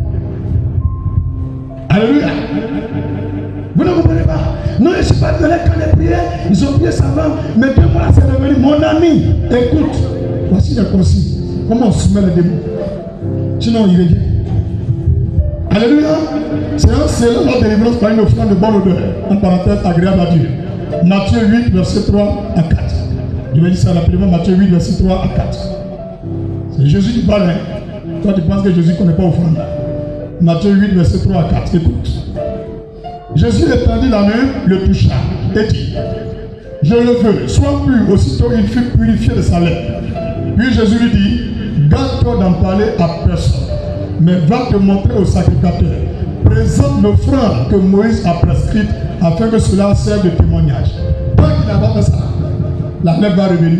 Speaker 1: Alléluia. Vous ne comprenez pas? Non, je ne suis pas donné quand les prières, ils ont prié ça va, mais Dieu m'a c'est revenu. Mon ami, écoute, voici les consignes. Comment on soumet le démon? Sinon, il revient. Alléluia. C'est la délivrance par une offrande de bonne odeur, en parenthèse agréable à Dieu. Matthieu 8, verset 3 à 4. Je vais dire ça rapidement, Matthieu 8, verset 3 à 4. C'est Jésus qui parle. Hein? Toi, tu penses que Jésus ne connaît pas offrande. Matthieu 8, verset 3 à 4. Écoute. Jésus étendit la main, le toucha et dit, je le veux, sois pur. Aussitôt, il fut purifié de sa lèpre. Puis Jésus lui dit, garde-toi d'en parler à personne, mais va te montrer au sacrificateur. Présente l'offrande que Moïse a prescrite afin que cela serve de témoignage. Tant qu'il n'a pas fait ça, la lèpre va revenir.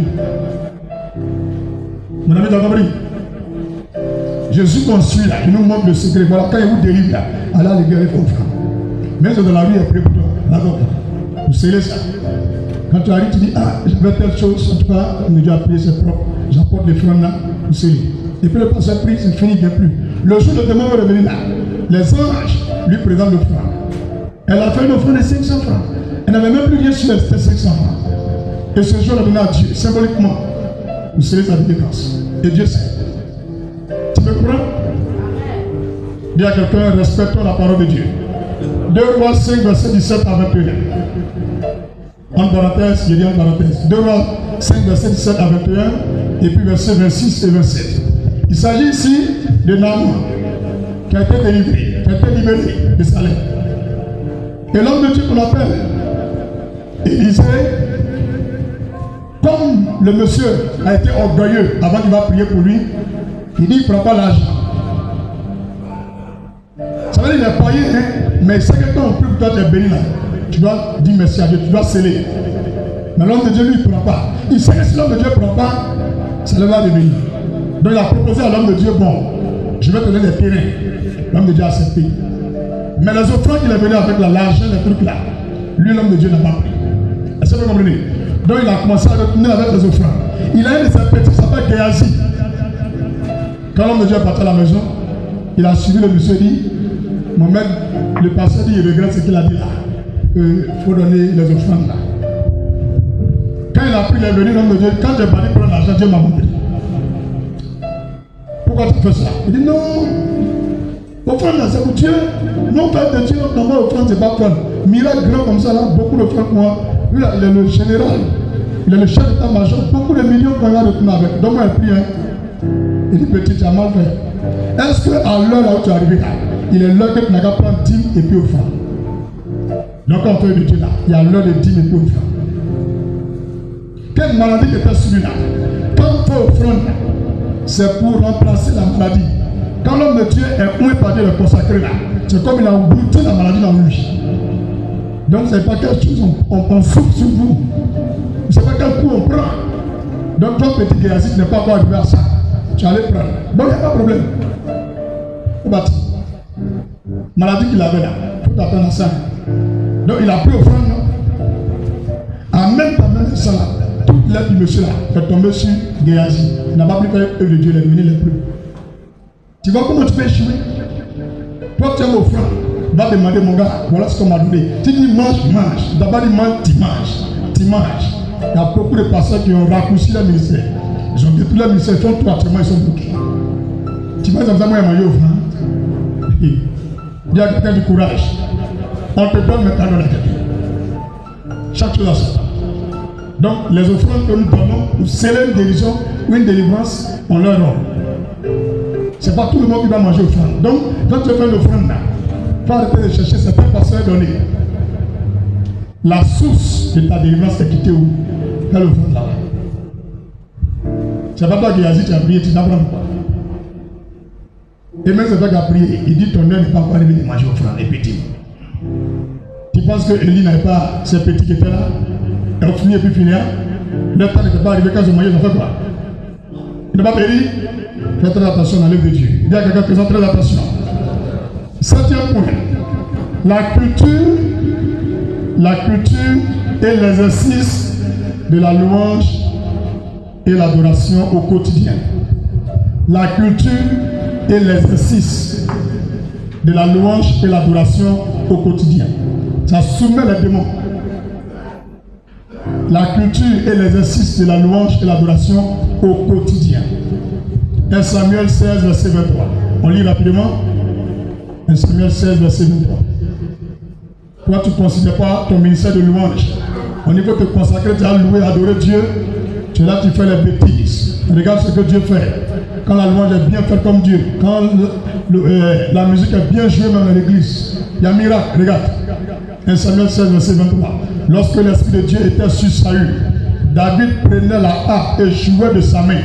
Speaker 1: Mon ami, tu as compris? Jésus qu'on suit là, il nous montre le secret. Voilà, quand il vous délivre là, Allah les guérit comme frère. Mais c'est dans la rue, il est prêt pour toi. D'accord? Vous scellez ça. Quand tu arrives, tu dis, ah, j'avais telle chose, en tout cas, on a déjà prié, c'est propre. J'apporte les frères là, vous scellez. Et puis le pasteur prie, c'est fini, bien plus. Le jour de demain, va revenir là. Les anges lui présentent l'offrande. Elle a fait une offrande de 500 francs. Elle n'avait même plus rien sur elle, c'était 500 francs. Et ce jour, elle a donné à Dieu, symboliquement. Vous scellez sa délivrance. Et Dieu sait. Tu me comprends? Dis à quelqu'un, respectons la parole de Dieu. 2 Rois 5, verset 17 à 21. En parenthèse, je dis en parenthèse. 2 Rois 5, verset 17 à 21. Et puis verset 26 et 27. Il s'agit ici de Naaman qui a été délivré, qui a été libéré de sa lèpre. Et l'homme de Dieu qu'on appelle Élisée, comme le monsieur a été orgueilleux avant qu'il va prier pour lui, il dit il ne prend pas l'argent. Ça veut dire qu'il est païen, hein? Mais c'est que quand on prie pour toi, tu es béni là. Tu dois dire merci à Dieu, tu dois sceller. Mais l'homme de Dieu, lui, il ne prend pas. Il sait que si l'homme de Dieu ne prend pas, ça le va devenir. Donc il a proposé à l'homme de Dieu, bon, je vais te donner des terrains. L'homme de Dieu a accepté. Mais les offrandes qu'il est venu avec l'argent, les trucs là, lui, l'homme de Dieu n'a pas pris. Est-ce que vous comprenez? Donc il a commencé à retourner avec les offrandes. Il a un de ses petits qui s'appelle Géasi. Quand l'homme de Dieu est parti à la maison, il a suivi le monsieur et dit, mon maître, Le pasteur dit, il regrette ce qu'il a dit là. Il faut donner les offrandes là. Quand il a pris les venus, l'homme de Dieu, quand j'ai parlé prendre l'argent, Dieu m'a montré. Pourquoi tu fais ça? Il dit non. Offrande là, c'est pour Dieu. Non, Père de Dieu, normalement, offrande, c'est pas prendre. Miracle grand comme ça, là, beaucoup de frères, moi. Lui, là, il est le général. Il est le chef d'état-major. Beaucoup de millions qu'on va retourner avec. Donc, moi, il prie, hein. Il dit, petit, tu as mal fait. Est-ce qu'à l'heure là où tu es arrivé là, il est l'heure que tu n'as qu'à prendre 10 et puis offrande? Donc, on fait de Dieu là. Il y a l'heure de 10 et puis offrande. Quelle maladie était celui-là? Quand on fait offrande, c'est pour remplacer la maladie. Quand l'homme de Dieu est oué par Dieu, le consacré là, c'est comme il a goûté la maladie dans lui. Donc, ce n'est pas quelque chose on souffle sur vous. Ce n'est pas quel coup on prend. Donc, toi, petit Géasi, tu n'es pas encore arrivé à ça. Tu allais prendre. Bon, il n'y a pas de problème. Maladie qu'il avait là, il faut t'attendre à ça. Donc, il a pris offrande. En même temps, même ça là, toute l'aide du monsieur là est tombée sur Géasi. Il n'a pas pu faire œuvre de Dieu, les venir les plus. Tu vois comment tu peux échouer? Toi, tu as l'offrande. Va demander, mon gars, voilà ce qu'on m'a donné. Tu dis mange, mange. D'abord, il mange, tu manges. Tu manges. Il y a beaucoup de pasteurs qui ont raccourci leur ministère. Ils ont détruit leur ministère, ils font tout actuellement, ils sont bloqués. Tu vois, comme ça, moi, il m'a offrande. Il y a quelqu'un du courage. On te donne maintenant dans la tête. Chaque chose à ça. Donc, les offrandes que nous donnons, nous scellons une guérison ou une délivrance, on leur donne. Ce n'est pas tout le monde qui va manger offrande. Donc, quand tu fais l'offrande là, il faut arrêter de chercher certains pasteurs donnés. La source de ta délivrance est quittée où? Fais l'offrande là. C'est pas toi qui as dit, tu as prié, tu n'apprends pas. Et même c'est toi qui as prié, il dit ton heure n'est pas encore arrivé de manger offrande, les petits. Tu penses que Élie n'avait pas ces petits qui étaient là? Ils ont fini et puis fini. Le temps n'était pas arrivé quand ils ont mangé, ils ont fait quoi? Il n'a pas péri? Fais très attention dans l'œuvre de Dieu. Il y a quelqu'un qui fait très attention. 7e point. La culture et l'exercice de la louange et l'adoration au quotidien. La culture et l'exercice de la louange et l'adoration au quotidien. Ça soumet les démons. La culture et l'exercice de la louange et l'adoration au quotidien. 1 Samuel 16, verset 23. On lit rapidement. 1 Samuel 16, verset 23. Toi, tu ne considères pas ton ministère de louange. Au niveau de te consacrer, tu as loué, adoré Dieu. Tu es là, tu fais les bêtises. Regarde ce que Dieu fait. Quand la louange est bien faite comme Dieu, quand la musique est bien jouée même dans l'église, il y a un miracle. Regarde. 1 Samuel 16, verset 23. Lorsque l'Esprit de Dieu était sur Saül, David prenait la harpe et jouait de sa main.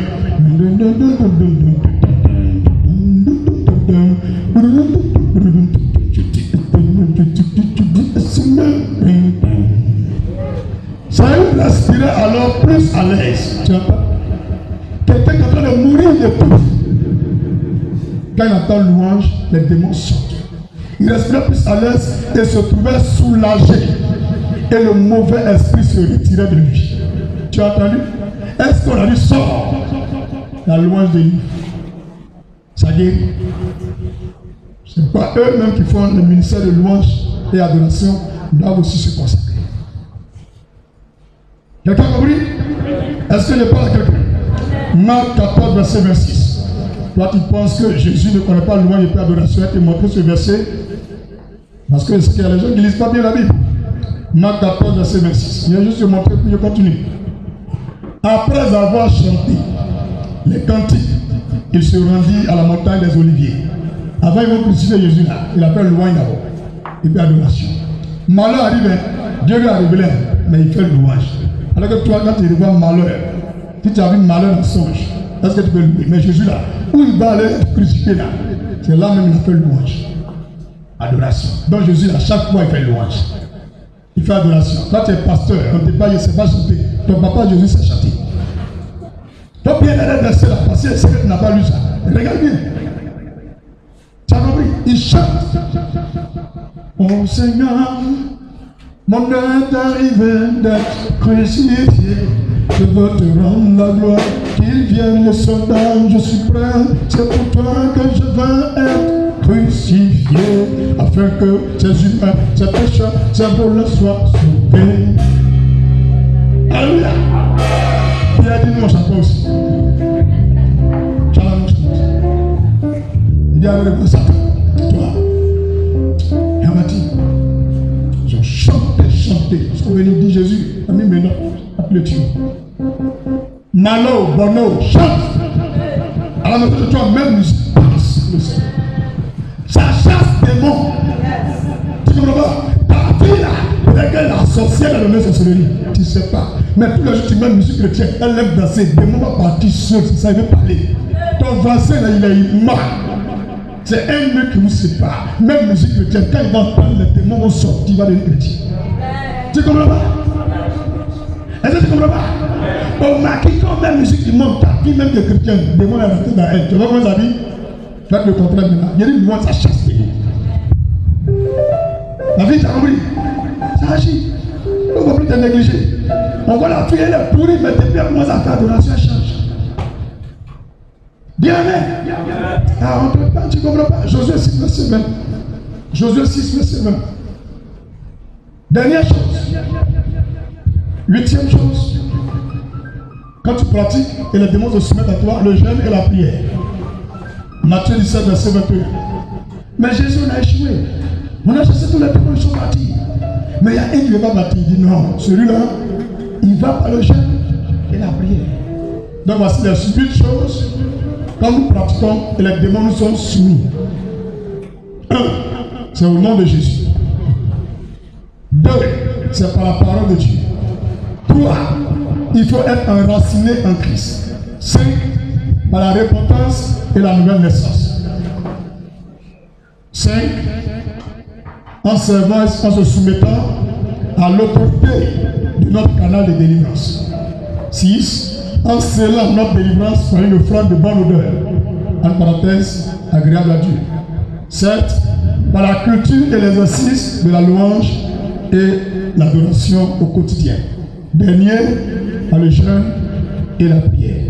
Speaker 1: Saül respirait alors plus à l'aise. Tu entends? Quelqu'un est en train de mourir de tout. Quand il entend louange, les démons sortent. Il respirait plus à l'aise et se trouvait soulagé. Et le mauvais esprit se retirait de lui. Tu as entendu? Est-ce qu'on a dit sort? La louange de lui. Ça guérit. Ce n'est pas eux-mêmes qui font le ministère de louange et adoration, doivent aussi se consacrer. Quelqu'un a compris? Est-ce que je parle à quelqu'un? Marc 14, verset 26. Toi, tu penses que Jésus ne connaît pas louange et adoration? Et montrer ce verset. Parce qu'il y a des gens qui ne lisent pas bien la Bible. Marc 14, verset 26. Je vais juste te montrer, puis je continue. Après avoir chanté les cantiques, il se rendit à la montagne des Oliviers. Avant, ils vont crucifier Jésus là. Il appelle louange d'abord. Et puis adoration. Malheur arrive, Dieu lui a révélé, mais il fait louange. Alors que toi, quand tu revois malheur, si tu as vu malheur dans le songe, est-ce que tu peux louer? Mais Jésus là, où il va aller crucifier là, c'est là même qu'il a fait louange. Adoration. Donc Jésus, à chaque fois, il fait louange. Il fait adoration. Quand tu es pasteur, on ne pas, il ne sait pas chanter. Ton papa Jésus sait chanter. Toi, bien aller verser là, parce que c'est que tu n'as pas lu ça. Regarde bien. Tu as compris? Il chante. Oh Seigneur, mon heure est arrivée d'être crucifié. Je veux te rendre la gloire. Qu'il vienne le soldat, je suis prêt. C'est pour toi que je veux être crucifié. afin que ces humains, ces pécheurs, ces voleurs soient sauvés. Alléluia. Pierre dit nous on chapeau aussi. Tu as la même chose. Il dit avec le Satan, toi, et on m'a dit, ils ont chanté. Ils sont venus dire Jésus, ami maintenant, appelez Dieu. Malo, Bono, chante. Alors maintenant, tu as même musique, passe le Seigneur. Ça chasse des démons. Tu comprends pas? Ta fille là, avec la sorcière, elle a donné sorcellerie. Tu ne sais pas. Mais tous les jours, tu mets musique chrétienne, elle lève danser, des démons vont partir seul, c'est ça, il veut parler. Ton voisin là, il a eu mal. C'est un mec qui nous sépare. Même musique chrétienne, quand il va entendre, les démons vont sortir, il va devenir chrétien. Tu comprends pas? Est-ce que tu comprends pas? Au maquis, quand même musique du monde, ta fille même des chrétiens, les démons est rentré dans elle. Tu vois comment ça dit? Faites le contraire maintenant. Il y a des lois, ça chasse les démons. La vie, t'as compris? Ça agit. On ne va plus te négliger. On voit la fille, elle est pourrie, mais depuis un mois, ça fait adoration, elle change. Bien aimé. Ah, on ne peut pas, tu ne comprends pas. Josué 6, verset 20. Josué 6, verset 20. Dernière chose. 8e chose. Quand tu pratiques et les démons se soumettent à toi, le jeûne et la prière. Matthieu 17, verset 21. Mais Jésus, on a échoué. On a chassé tous les démons, ils sont partis. Mais il y a un qui ne va pas partir. Il dit non, celui-là, il va par le jeûne et la prière. Donc voici les 8 choses. Quand nous pratiquons et les démons nous sont soumis. 1. C'est au nom de Jésus. 2. C'est par la parole de Dieu. 3. Il faut être enraciné en Christ. 5. Par la repentance et la nouvelle naissance. 5. En servant, en se soumettant à l'autorité de notre canal de délivrance. 6. En scellant notre délivrance par une offrande de bonne odeur, en parenthèse, agréable à Dieu. 7. Par la culture et l'exercice de la louange et l'adoration au quotidien. Dernier, par le jeûne et la prière.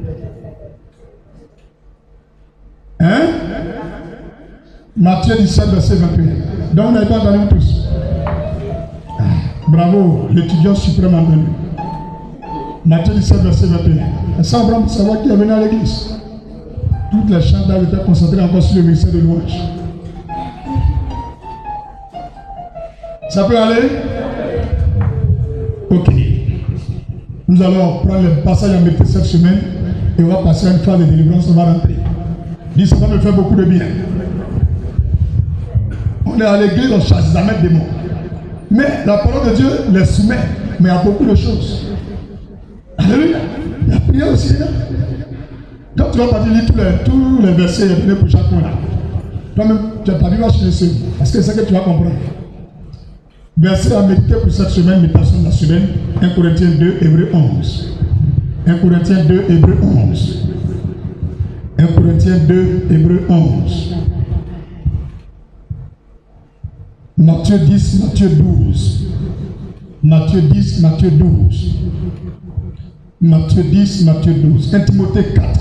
Speaker 1: Hein? Matthieu 17, verset 21. Donc, on n'avait pas entendu tous. Ah, bravo, l'étudiant suprême entendu. Matthieu 17, verset 21. Et sans vraiment savoir qui est venu à l'église. Toutes les chants d'âge étaient concentrées encore sur le ministère de louange. Ça peut aller? Ok. Nous allons prendre le passage à méditer cette semaine et on va passer à une phase de délivrance, on va rentrer. Dis, ça va me faire beaucoup de bien. On est à l'église, on chasse jamais des démons. Mais la parole de Dieu les soumet. Mais il y a beaucoup de choses. Alléluia. La prière aussi là. Quand tu vas pas lire tous les versets pour chaque fois là. Toi-même, tu n'as pas vu, va chercher. Parce que c'est ce que tu vas comprendre. Verset à méditer pour cette semaine, méditation de la semaine. 1 Corinthiens 2, Hébreux 11. 1 Corinthiens 2, Hébreux 11. 1 Corinthiens 2, Hébreux 11. Matthieu 10, Matthieu 12. Matthieu 10, Matthieu 12. Matthieu 10, Matthieu 12. 1 Timothée 4.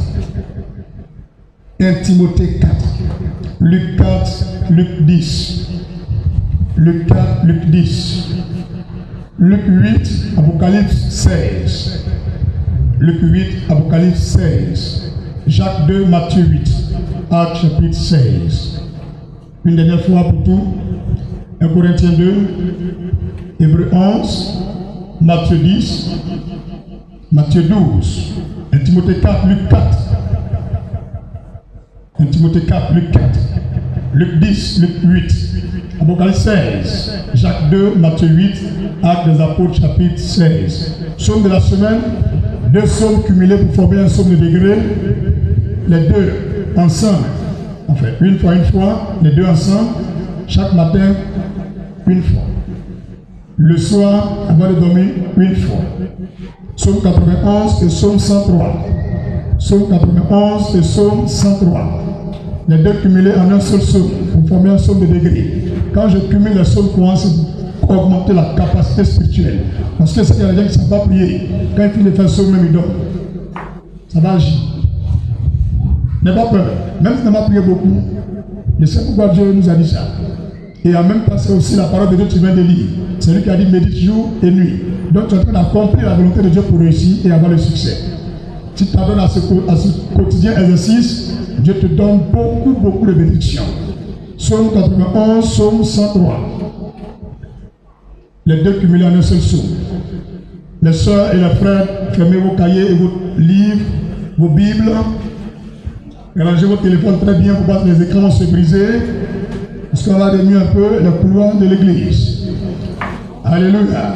Speaker 1: 1 Timothée 4. Luc 4, Luc 10. Luc 4, Luc 10. Luc 8, Apocalypse 16. Luc 8, Apocalypse 16. Jacques 2, Matthieu 8. Actes chapitre 16. Une dernière fois pour tout. 1 Corinthiens 2, Hébreux 11, Matthieu 10, Matthieu 12, 1 Timothée 4, Luc 4. 1 Timothée 4, Luc 4. Luc 10, Luc 8. Apocalypse 16. Jacques 2, Matthieu 8. Actes des Apôtres, chapitre 16. Psaume de la semaine. 2 psaumes cumulés pour former un psaume de degré. Les deux ensemble. En fait, une fois, les deux ensemble. Chaque matin, une fois. Le soir, avant de dormir, une fois. Psaume 91 et Psaume 103. Psaume 91 et Psaume 103. Les deux cumulés en un seul psaume pour former un psaume de degré. Quand je cumule les psaumes, commence à augmenter la capacité spirituelle. Parce que c'est qu'il y a des gens qui ne savent pas prier. Quand ils finissent de faire le psaume, même ils dorment. Ça va agir. N'aie pas peur. Même si tu n'as pas prié beaucoup, je sais pourquoi Dieu nous a dit ça. Et en même temps, c'est aussi la parole de Dieu que tu viens de lire. C'est lui qui a dit médite jour et nuit. Donc tu es en train d'accomplir la volonté de Dieu pour réussir et avoir le succès. Si tu t'adonnes à ce quotidien exercice, Dieu te donne beaucoup de bénédictions. Psaume 91, Psaume 103. Les deux cumulés en un seul psaume. Les sœurs et les frères, fermez vos cahiers et vos livres, vos bibles. Rangez votre téléphone très bien pour pas que les écrans vont se briser. Parce qu'on va diminuer un peu le couloir de l'église. Alléluia.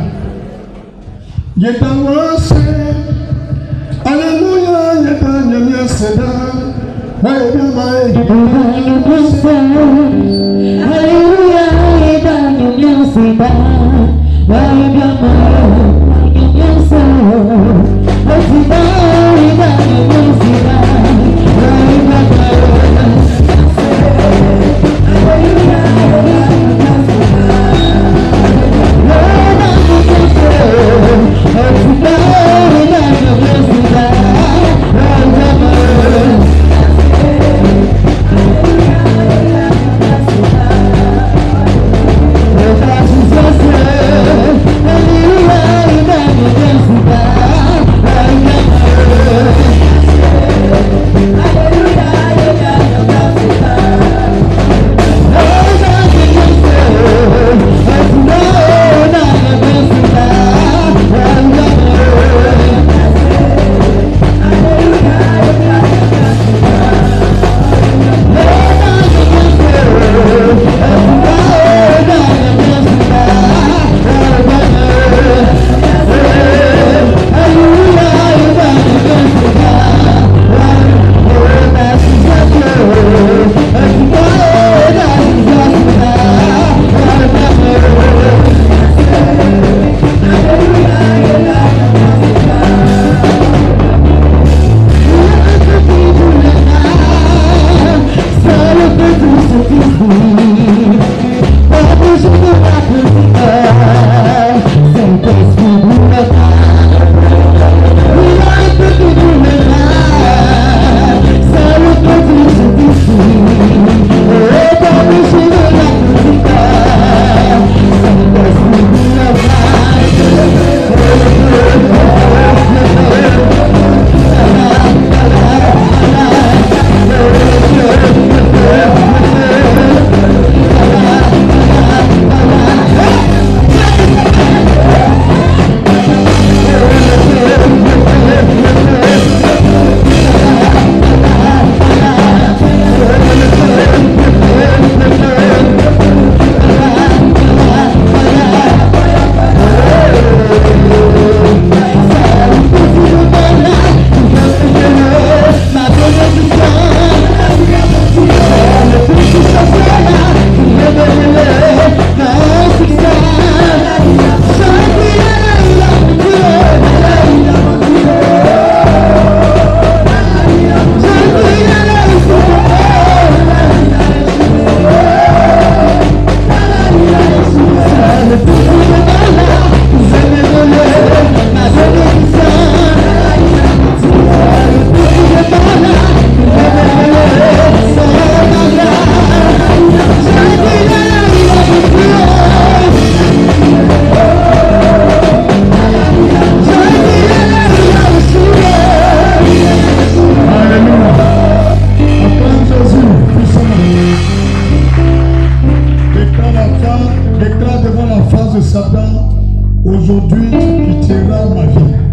Speaker 1: Aujourd'hui, tu quitteras ma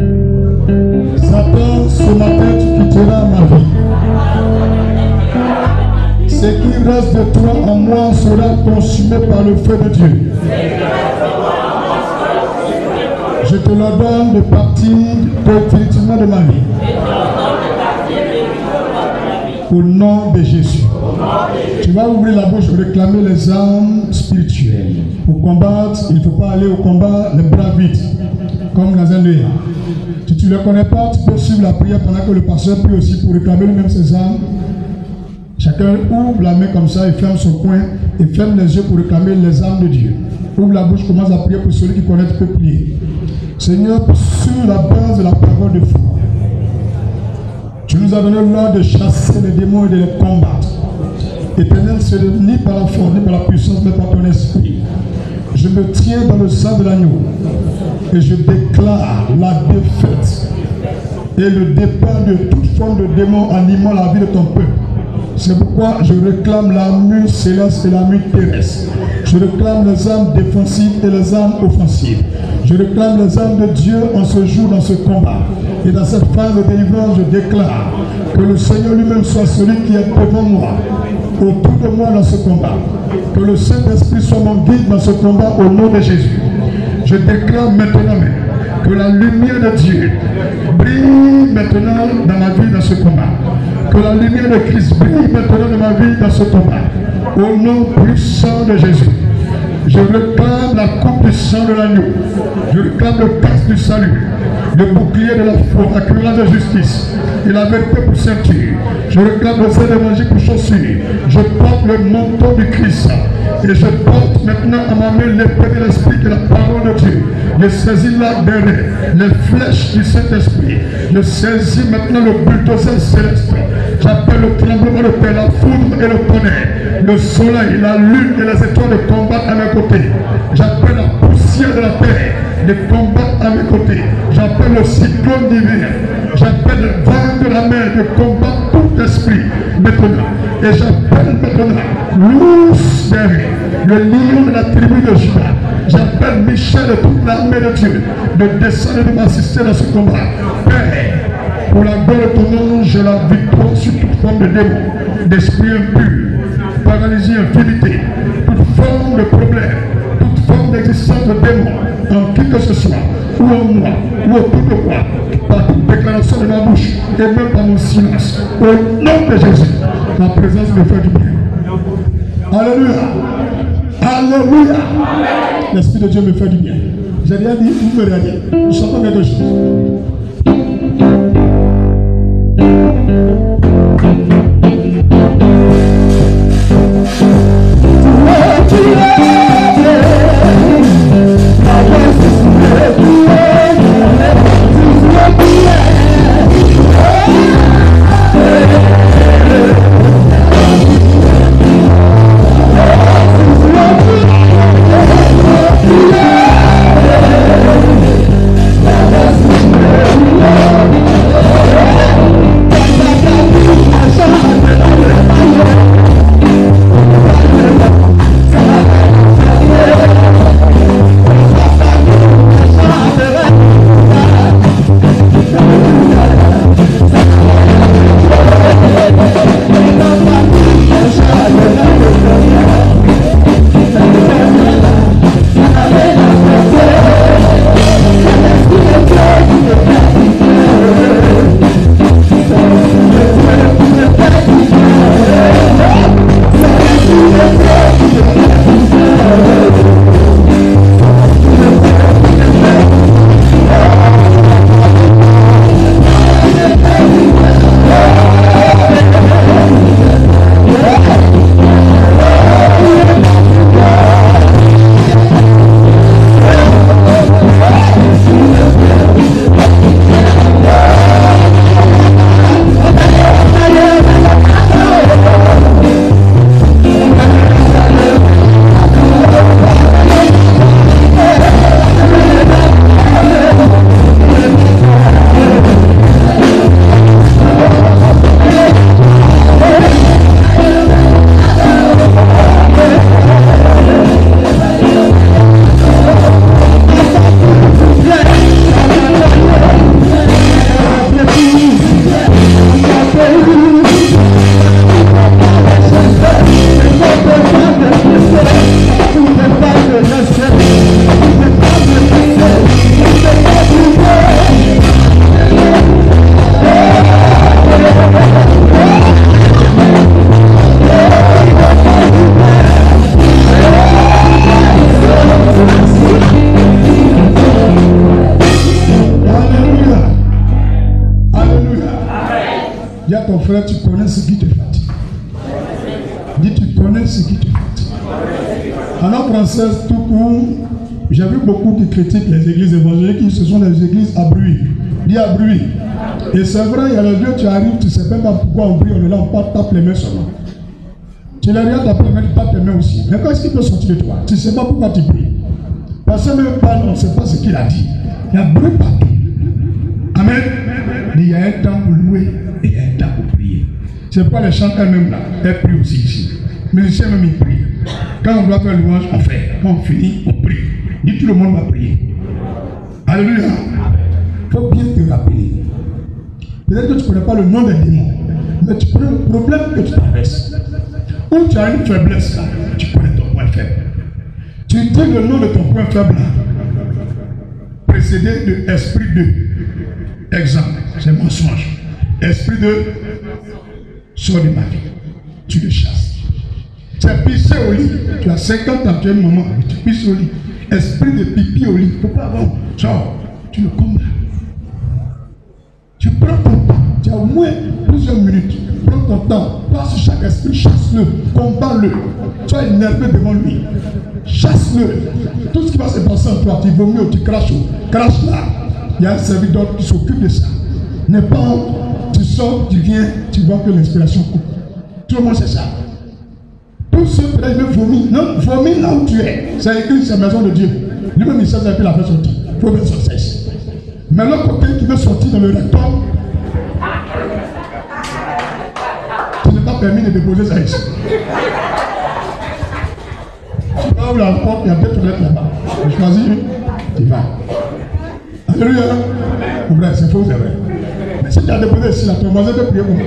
Speaker 1: vie. Satan, ce matin, tu quitteras ma vie. Ce qui reste de toi en moi sera consumé par le feu de Dieu. Je te l'ordonne de partir définitivement de ma vie. Au nom de Jésus. Tu vas ouvrir la bouche pour réclamer les armes spirituelles. Pour combattre, il ne faut pas aller au combat les bras vides, comme dans un lieu. Si tu ne le connais pas, tu peux suivre la prière pendant que le pasteur prie aussi pour réclamer lui-même ses armes. Chacun ouvre la main comme ça et ferme son coin et ferme les yeux pour réclamer les armes de Dieu. Ouvre la bouche, commence à prier pour celui qui connaît, tu peux prier. Seigneur, sur la base de la parole de foi, tu nous as donné l'ordre de chasser les démons et de les combattre. Éternel, ce n'est ni par la force, ni par la puissance, mais par ton esprit. Je me tiens dans le sang de l'agneau et je déclare la défaite et le départ de toute forme de démon animant la vie de ton peuple. C'est pourquoi je réclame l'armure céleste et l'armure terrestre. Je réclame les armes défensives et les armes offensives. Je réclame les armes de Dieu en ce jour, dans ce combat. Et dans cette phase de délivrance, je déclare que le Seigneur lui-même soit celui qui est devant moi, autour de moi dans ce combat. Que le Saint-Esprit soit mon guide dans ce combat au nom de Jésus. Je déclare maintenant même que la lumière de Dieu brille maintenant dans ma vie dans ce combat. Que la lumière de Christ brille maintenant dans ma vie dans ce combat. Au nom puissant de Jésus. Je réclame la coupe du sang de l'agneau. Je réclame le casque du salut, le bouclier de la foi, la cuirasse de justice et la vérité pour ceinture. Je réclame le sein d'évangile pour chaussures. Je porte le manteau du Christ. Et je porte maintenant à ma main l'épée de l'Esprit qui est la parole de Dieu. Je saisis là derrière les flèches du Saint-Esprit. Je saisis maintenant le bulldozer céleste. J'appelle le tremblement de terre, la foudre et le tonnerre, le soleil, la lune et les étoiles de combat à mes côtés. J'appelle la poussière de la terre de combat à mes côtés. J'appelle le cyclone d'hiver. J'appelle le vent de la mer de combat tout esprit maintenant. Et j'appelle maintenant l'ours derrière, le lion de la tribu de Juda. J'appelle Michel de toute l'armée de Dieu de descendre et de m'assister dans ce combat. Père, pour la gloire de ton nom, j'ai la victoire sur toute forme de démon, d'esprit impur, paralysie, infidélité, toute forme de problème, toute forme d'existence de démon, en qui que ce soit, ou en moi, ou autour de moi, par toute déclaration de ma bouche, et même par mon silence, au nom de Jésus, ta présence me fait du bien. Alléluia. Alléluia. L'Esprit de Dieu me fait du bien. J'ai rien dit, vous me regardez. Nous chantons quelque chose. Frère, tu connais ce qui te fatigue. Dis, tu connais ce qui te fatigue. En langue française, tout court, j'ai vu beaucoup qui critiquent les églises évangéliques, qui ce sont des églises à bruit. Dis à bruit. Et c'est vrai, il y a le lieu, tu arrives, tu ne sais même pas pourquoi on brille, on est là, on tape les mains seulement. Tu les regardes après, mais tu tapes tes mains aussi. Mais qu'est-ce qu'il peut sortir de toi? Tu ne sais pas pourquoi tu pries. Personne ne parle, on ne sait pas ce qu'il a dit. Il y a bruit partout. Amen. Mais il y a un temps pour louer et il y a un temps pour prier. C'est pourquoi les chants elles-mêmes là, elles prient aussi ici. Les musiciens même ils prient. Quand on doit faire louange, on fait. Quand on finit, on prie. Dit tout le monde va prier. Alléluia. Il faut bien te rappeler. Peut-être que tu ne connais pas le nom des démons, mais tu connais le problème que tu traverses. Ou tu as une faiblesse là, tu connais ton point faible. Tu dis le nom de ton point faible là, précédé de esprit de. Exemple, c'est mensonge. Esprit de, sors de ma vie. Tu le chasses. Tu as pissé au lit. Tu as 50 ans, tu es une maman, mais tu pisses au lit. Esprit de pipi au lit. Il ne faut pas avoir. Sors. Tu le combats. Tu prends ton temps. Tu as au moins plusieurs minutes. Prends ton temps. Passe sur chaque esprit. Chasse-le. Combats-le. Sois énervé devant lui. Chasse-le. Tout ce qui va se passer en toi, tu vomis ou tu craches. Crache là. Il y a un serviteur qui s'occupe de ça. N'est pas honte. Tu sors, tu viens, tu vois que l'inspiration coupe. Tout le monde sait ça. Tout ce qui veut vomir. Non, vomir là où tu es. C'est écrit sur la maison de Dieu. Lui-même, il sait qu'il a fait sortir. Il faut mettre son cesse. Mais l'autre côté qui veut sortir dans le rectum, tu n'es pas permis de déposer ça ici. Tu vas où la porte, il y a 2 toilettes là-bas. Tu choisis une, tu vas. Alléluia. Mon frère, c'est faux, c'est vrai. Mais si tu as déposé ici, là, ton voisin peut prier pour moi.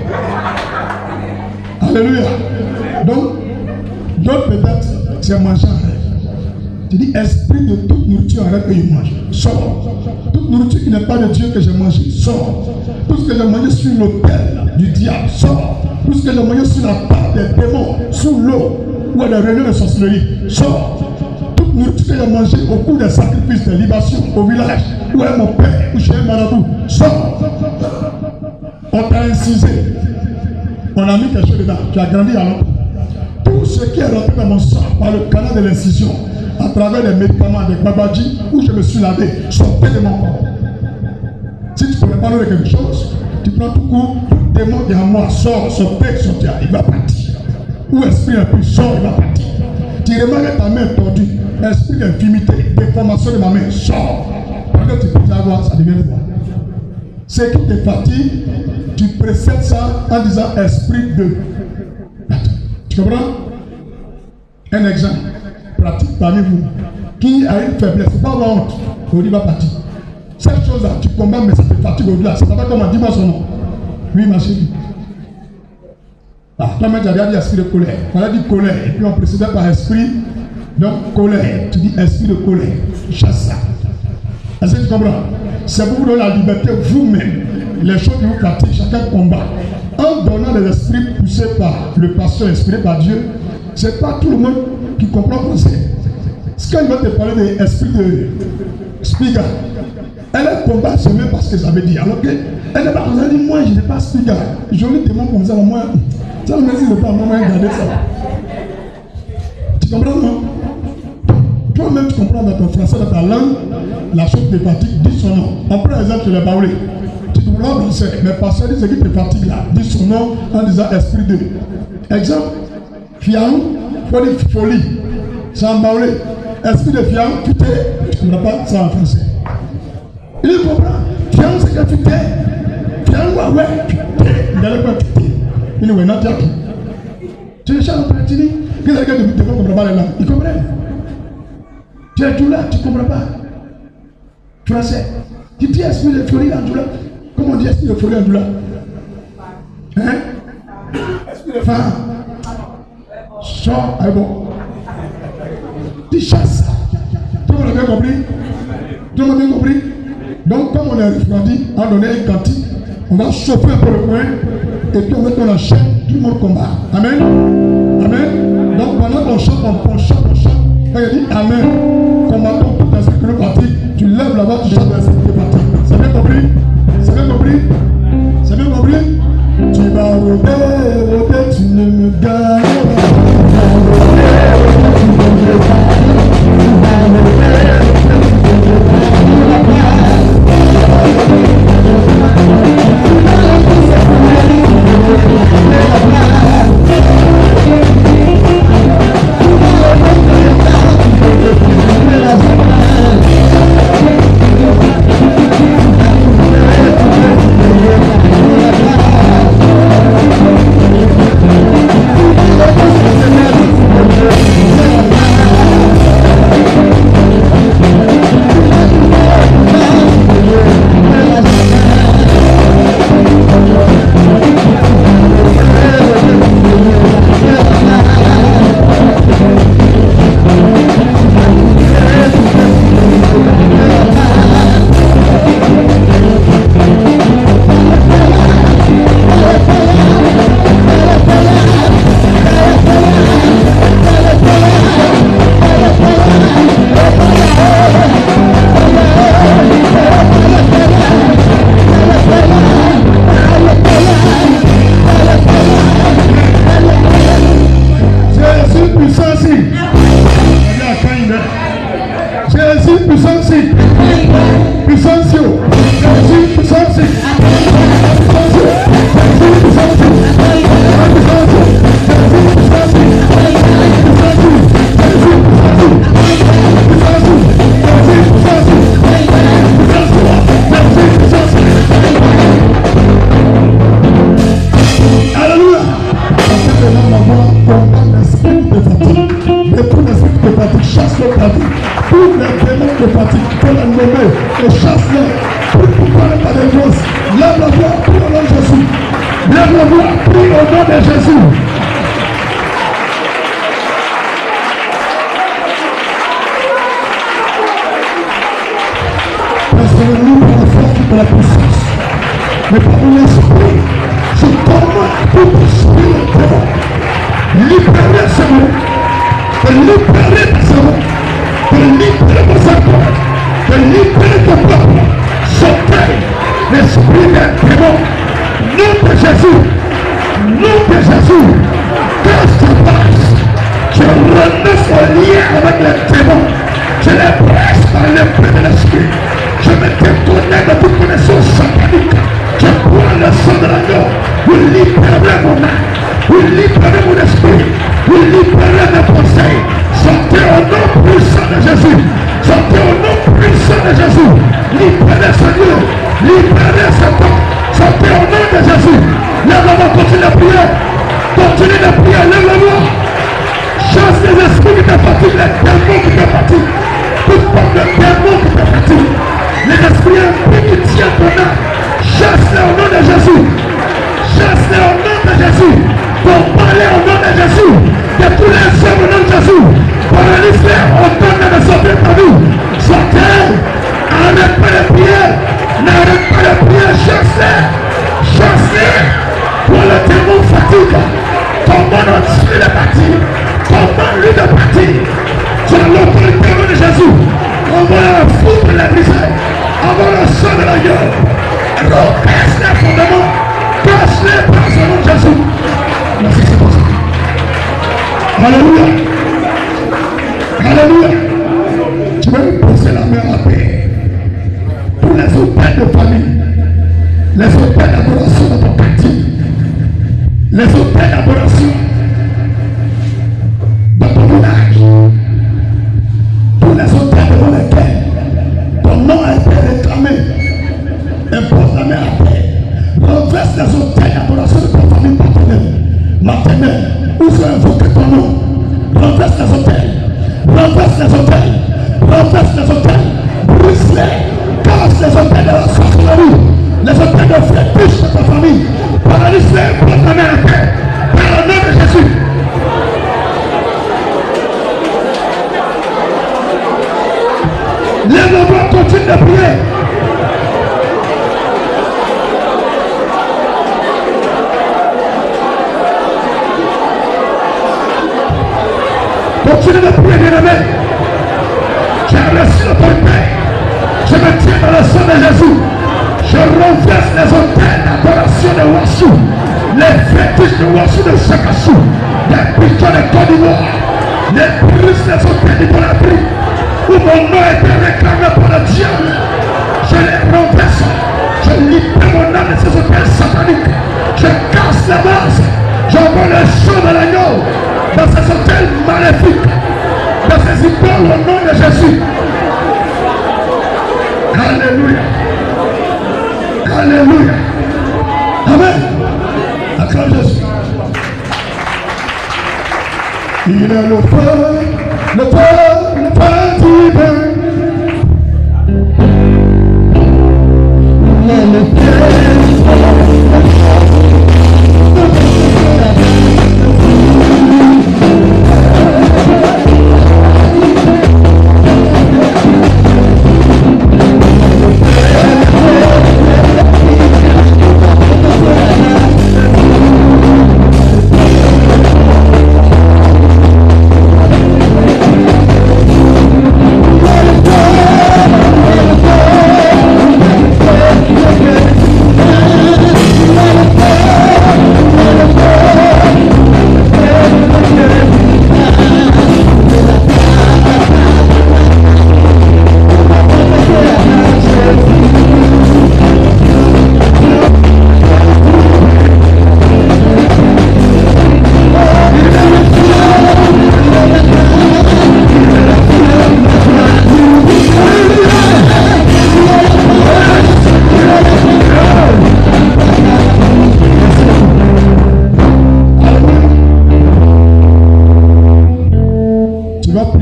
Speaker 1: Alléluia. Donc, d'autres peut-être, c'est manger en rêve. Tu dis, esprit de toute nourriture en rêve que je mange. Sors. Toute nourriture qui n'est pas de Dieu que j'ai mangé. Sors. Tout ce que j'ai mangé sur l'autel du diable. Sors. Tout ce que j'ai mangé sur la table des démons, sous l'eau, ou à des réunions de sorcellerie. Sors. Toute nourriture que j'ai mangé au cours des sacrifices, des libations au village, où est mon père, où chez un marabout. Sors. On t'a incisé. On a mis quelque chose dedans. Tu as grandi alors. Tout ce qui est rentré dans mon sang par le canal de l'incision, à travers les médicaments des babadji où je me suis lavé, sortez de mon corps. Si tu ne connais pas de quelque chose, tu prends tout coup, tout démon qui est en moi, sort, sortez, sortez, il va partir. Ou esprit impur, sort, il va partir. Tu remarques ta main tordue, esprit d'infimité, déformation de ma main, sort. Parce que tu peux avoir, ça devient de moi. Ce qui te fatigue, tu précèdes ça en disant esprit de. Tu comprends? Un exemple pratique parmi vous qui a une faiblesse, c'est pas honte, il va partir. Cette chose-là, tu combats, mais ça te fatigue au-delà. Ça va comment? Dis-moi son nom. Oui, ma chérie. Ah, toi-même, tu as dit esprit de colère. On a dit colère, et puis on précédait par esprit, donc colère. Tu dis esprit de colère. Tu chasses ça. Est-ce que tu comprends? C'est pour vous donner la liberté vous-même. Les choses qui vous fatiguent, chacun combat. En donnant des esprits poussés par le pasteur, inspiré par Dieu, c'est pas tout le monde qui comprend français. Quand il va te parler de l'esprit de Spiga, elle combat ce même parce que ça veut dire. Alors qu'elle n'est pas comme ça, elle dit moi je n'ai pas Spiga. Je lui demande comme ça, moi, ça ne me pas, moi, regarder ça. Tu comprends, non? Toi-même, tu comprends dans ton français, dans ta langue, la chose te fatigue, dis son nom. On prend l'exemple sur les baoulés. Tu ne comprends pas français, mais parce que ce qui te fatigue là, dis son nom en disant esprit de. Exemple, fiaou, faut dire folie, sans baoulé. Esprit de fiaou, tu ne comprends pas ça en français. Il comprend. Fiaou, c'est que tu t'es. Fiaou, ouais, tu t'es. Il n'allait pas tu t'es. Il ne veut pas tout. Tu le chantes, tu dis, qu'est-ce que tu ne comprends pas les langues? Il comprend. Tu es tout là, tu ne comprends pas. Français. Tu dis esprit de folie en douleur. Comment on dit esprit de folie en douleur? Hein? Esprit de femme. Sors, bon. Tu chasses. Tout le monde a bien compris? Tout le monde a bien compris? Donc, comme on est refroidi, on a donné un cantique, on va chauffer un peu le coin, et puis on met dans la chaîne, tout le monde combat. Amen? Amen? Donc, pendant qu'on chante, on chante. Quand il dit Amen, combattons tout esprit que nous pratique, tu lèves là-bas, tu chantes l'esprit que pratique. C'est bien compris? C'est bien compris? C'est bien compris? Tu vas rôder, tu ne me gagnes pas. fatigue. Mais pour l'esprit de fatigue, chasse-le ta vie. Pour les démons de fatigue, pour les nommer et chasse-les. Pour parler par les grosses. Lève la voix, prie au nom de Jésus. Lève la voix, prie au nom de Jésus. Parce que nous, par la force de la puissance, mais par l'esprit, je commande tout esprit de démon. Libérez ce mot. De libérer ta cerveau. De libérer vos cerveaux. De libérer ton peuple. Sortez l'esprit des démons. Nom de Jésus. Nom de Jésus. Que ça passe. Je renonce au lien avec les démons. Je les presse par l'esprit de l'esprit. Je me déconnecte de toute connaissance satanique. Je bois le sang de l'agneau. Vous libérez mon âme. Vous libérez mon esprit. Vous libérez mes pensées. Sortez au nom puissant de Jésus. Sortez au nom puissant de Jésus. Libérez ce lieu. Libérez ce temps. Sortez au nom de Jésus. Lève-la, continue de prier. Continue de prier. Lève-la. Chasse les esprits qui te fatiguent. Les démons qui te fatiguent. Toute forme de démons qui te fatiguent. Les esprits impies qui tiennent ton âme. Chasse-les au nom de Jésus. Chasse-les au nom de Jésus. Pour parler au nom de Jésus. De tous les hommes au nom de Jésus. Paralyse-les au nom de sortir de ta vie. Sortez. Arrête pas de prier. N'arrête pas de prier. Chasse-les. Chasse-les. Pour le démon fatigue. Commande au tuer de partir. Commande-lui de partir. Tu as l'autorité au nom de Jésus. On va la foutre la briser. On va le sang de la gueule. Repasse les fondements. Passe-les par ce nom de Jésus. Merci, c'est pour ça. Alléluia. Alléluia. Tu vas lui poser la main à paix. Pour les hôtels de famille. Les hôtels d'adoration de ton quartier. Les hôtels d'adoration de ton village. Tous les hôtels devant lesquels ton nom a été réclamé. Impose la main à paix. Renverse les hôtels d'adoration de ta famille maternelle, où se invoque ton nom. Renverse les hôtels. Renverse les hôtels. Renverse les hôtels. Brise-les. Casse les hôtels de la sorcellerie. Les hôtels de fétiche de ta famille. Paralyse-les. Pose la main à paix. Par le nom de Jésus. Lève la voix, continue de prier. Continue de prier, bien-aimé. J'ai reçu l'autorité. Je me tiens dans le sang de Jésus. Je renverse les hôtels d'adoration de Wassou. Les fétiches de Wassou de Sakassou. Les pigeons de Côte d'Ivoire. Les brise les hôtels d'idolâtrie. Où mon nom a été réclamé par le diable. Je les renverse. Je libère mon âme de ces hôtels sataniques. Je casse la base. J'envoie le sang de l'agneau dans ces hôtels maléfiques, dans ces idoles au nom de Jésus. Alléluia. Alléluia. Amen. Acclame Jésus. Il est le feu divin. Il est le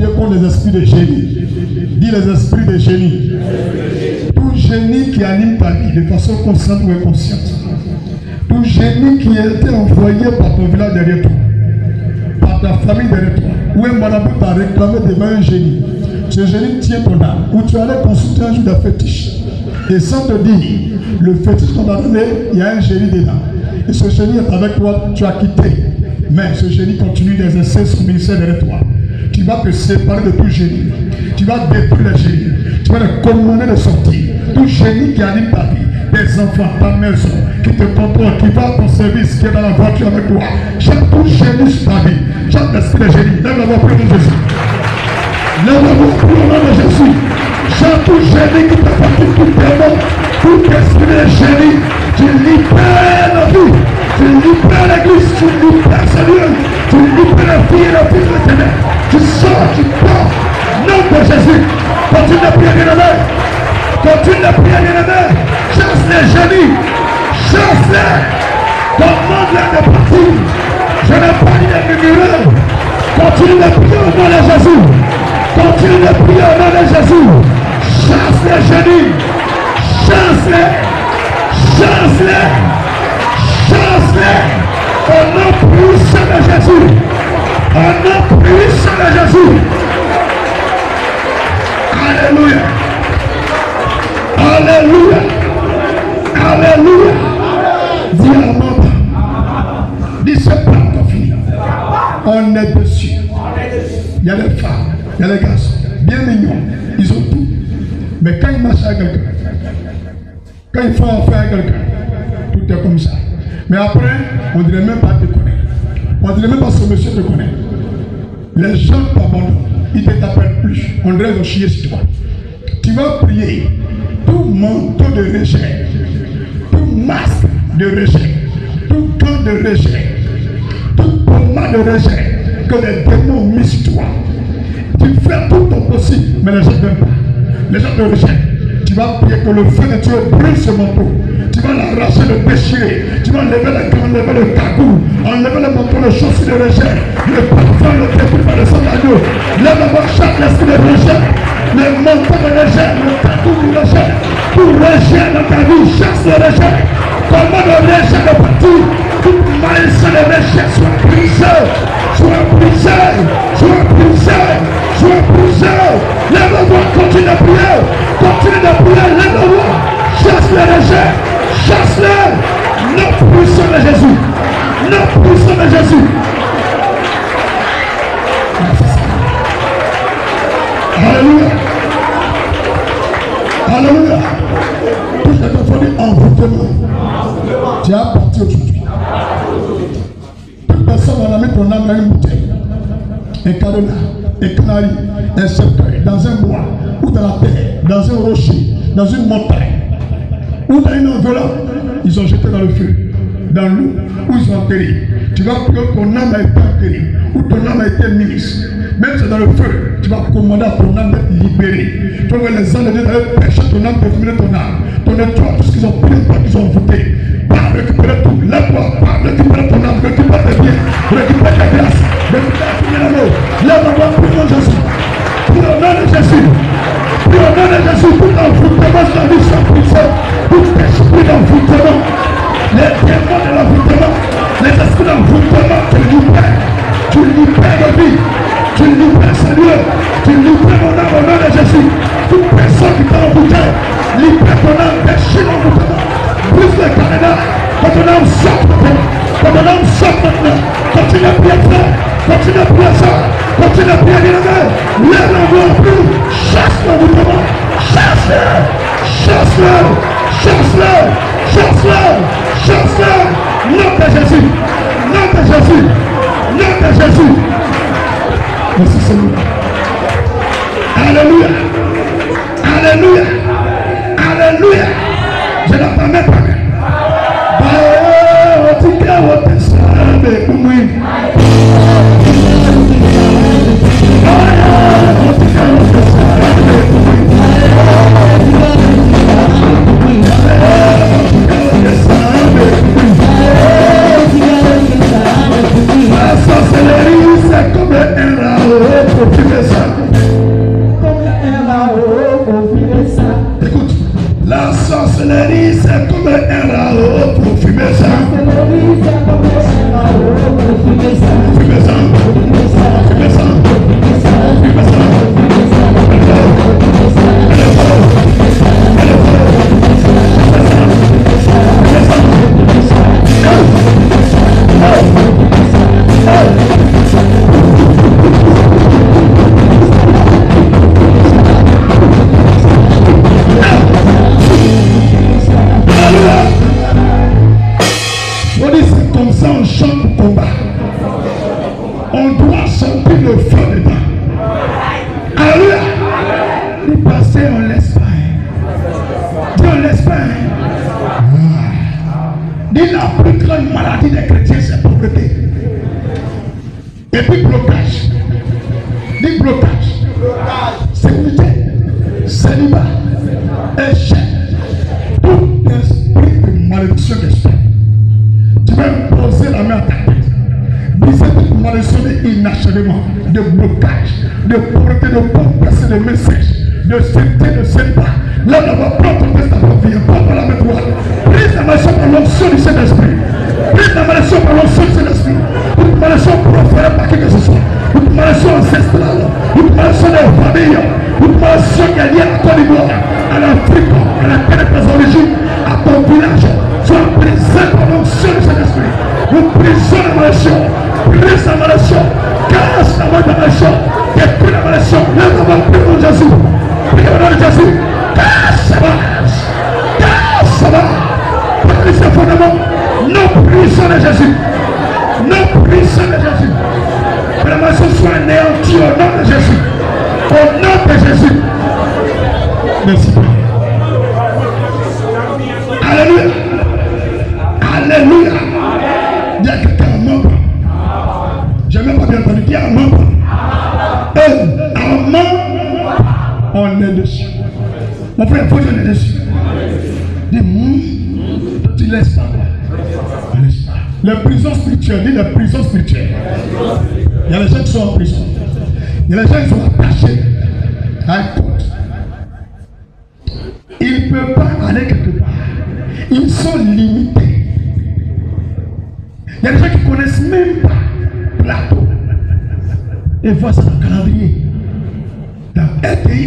Speaker 1: prier contre les esprits de génie. Dis les esprits de génie. Tout génie qui anime ta vie de façon consciente ou inconsciente. Tout génie qui a été envoyé par ton village derrière toi, par ta famille derrière toi, ou un marabout t'a réclamé devant un génie. Ce génie tient ton âme. Ou tu allais consulter un jour de fétiche. Et sans te dire, le fétiche qu'on t'a donné, il y a un génie dedans. Et ce génie est avec toi, tu as quitté. Mais ce génie continue d'exercer son ministère derrière toi. Tu vas te séparer de tout génie. Tu vas détruire le génie. Tu vas le commander de sortir. Tout génie qui anime ta vie, tes enfants, ta maison, qui te contrôle, qui va à ton service, qui est dans la voiture avec toi. Chaque tout génie sur ta vie. Chaque esprit de génie. Lève la voix pour Jésus. Lève la voix pour le nom de Jésus. Chaque tout génie qui te fatigue, tout démon, tout esprit de génie, tu libères la vie. Tu libères l'église, tu libères ce lieu, tu libères la fille et la fille de ténèbres. Tu sors, tu pars. Nom de Jésus. Continue de prier, bien-aimé. Continue de prier, bien-aimé. Chasse les génies. Chasse-les. Commande-les de partir. Je n'ai pas dit de murmurer. Continue de prier au nom de Jésus. Continue de prier au nom de Jésus. Chasse les génies. Chasse-les. Chasse-les. Chasse-les. Au nom puissant de Jésus. Au nom puissant de Jésus. Alléluia. Alléluia. Alléluia. Dis à la maman. Dis ce pas fini. On est dessus. Il y a les femmes, il y a les garçons, bien mignons. Ils ont tout. Mais quand ils marchent avec quelqu'un, quand ils font affaire avec quelqu'un, tout est comme ça. Mais après, on ne dirait même pas te connaître. On ne dirait même pas ce monsieur te connaît. Les gens t'abandonnent. Ils ne t'appellent plus. On dirait qu'ils ont chié sur toi. Tu vas prier. Tout manteau de rejet, tout masque de rejet, tout gant de rejet, tout pommade de rejet que les démons ont mis sur toi. Tu fais tout ton possible, mais les gens ne t'aiment pas. Les gens te rejettent. Tu vas prier que le feu de Dieu brûle ce manteau. Tu vas l'arracher, le déchirer. Tu vas enlever le gant, enlever le cagoule, enlever le manteau, le chaussure de rejet, le parfum, le dégoût par le sang d'agneau. Lève la voix, chaque esprit de rejet, le manteau de rejet, le cagoule du rejet, tout rejet dans ta vie, chasse le rejet. Comment le rejet de partir, toute malédiction de rejet soit brisé, soit brisé, soit brisé, soit brisé. Lève la voix, continue de prier, lève la voix, chasse le rejet. Chasse-le, notre puissant de Jésus, notre puissant de Jésus. Alléluia, alléluia. Tout ce que tu dit envoûtement, tu as parti aujourd'hui. Toute personne va mettre ton âme dans une bouteille, un cadenas, un canari, un cercueil, dans un bois, ou dans la terre, dans un rocher, dans une montagne. Ou dans une enveloppe, ils ont jeté dans le feu, dans l'eau, où ils ont enterré. Tu vas prier que ton âme a été enterrée, ou ton âme a été mise. Même si c'est dans le feu, tu vas commander à ton âme d'être libérée. Tu vas voir les anges de Dieu d'aller pêcher ton âme, déterminer ton âme. Ton étoile, tout ce qu'ils ont pris, tout ce qu'ils ont envoûté. Pas récupérer tout, lève-toi, pas récupérer ton âme, récupère tes biens, récupère ta grâce, récupère ton amour. Lève-toi, prie au nom de Jésus. Prie au nom de Jésus. Prie au nom de Jésus, tout l'envoûtement de la vie soit brisé. Tout esprit d'envoûtement, les démons de l'envoûtement, les esprits d'envoûtement, tu libères la vie, tu libères Seigneur, tu libères mon âme au nom de Jésus. Toute personne qui t'a envoûté, libère ton âme, déchire l'envoûtement, brise le cadenas, que ton âme sorte maintenant, que ton âme sorte maintenant. Continue à prier frère, continue à prier ça, continue à prier bien-aimé, lève l'envoi plus, chasse l'envoûtement, chasse-le, chasse-le. Chasse-le, chasse-le, chasse-le, nom de Jésus, nom de Jésus, nom de Jésus. Merci Seigneur. Alléluia, alléluia, alléluia. Je n'entends même pas. La sorcellerie c'est comme un RAO pour fumer ça.
Speaker 2: Comme un RAO pour fumer ça.
Speaker 1: Écoute, la sorcellerie c'est comme un RAO pour fumer ça.
Speaker 2: Sorcellerie c'est comme un RAO pour fumer ça.
Speaker 1: Fumer ça. Fumer ça. Fumer ça. C'est comme ça on chante au combat. On doit sentir le feu dedans. Alléluia. Les passés on laisse pas. Dieu on laisse pas. Dis la plus grande maladie des chrétiens c'est la pauvreté. Et puis blocage. Dis blocage. Sécurité. Célibat. Échec. Tout esprit de malédiction que je tu vas poser la main à ta tête. Briser toute malédiction d'inachèvement, de blocage, de pauvreté, de pauvreté, de message, de sécurité, de célibat. Là, on va prendre ton test à ta vie, pas par la main droite. Brise la malédiction par l'onction du Saint-Esprit. Brise la malédiction par l'onction du Saint-Esprit. Toute malédiction proférée par qui que ce soit. Toute malédiction ancestrale. Toute malédiction des familles. Toute malédiction qui est liée à ton niveau, à l'Afrique, à la terre de tes origines, à ton village. Sois brisé par l'onction du Saint-Esprit. Nous brisons la malédiction. Brise la malédiction. Casse la malédiction. Détruis la malédiction. Lève la main, prie au nom de Jésus. Prie au nom de Jésus. Casse la malédiction. Casse la malédiction. Prenez ce fondement. Nous brisons de Jésus. Nous brisons de Jésus. Que la malédiction soit anéantie au nom de Jésus. Au nom de Jésus. Merci. Alléluia. Alléluia. Dis à quelqu'un un membre. Je n'ai même pas bien entendu. Dis un membre. Un membre. On est dessus. Mon frère, il faut que je l'ai dessus. Dis tu laisses pas. Les prisons spirituelles. Dis les prisons spirituelles. Il y a les gens qui sont en prison. Il y a les gens qui sont attachés à un compte. Ils ne peuvent pas aller quelque part. Ils sont limités. Il y a des gens qui ne connaissent même pas Plateau. Et voient ça dans le calendrier. Dans RTI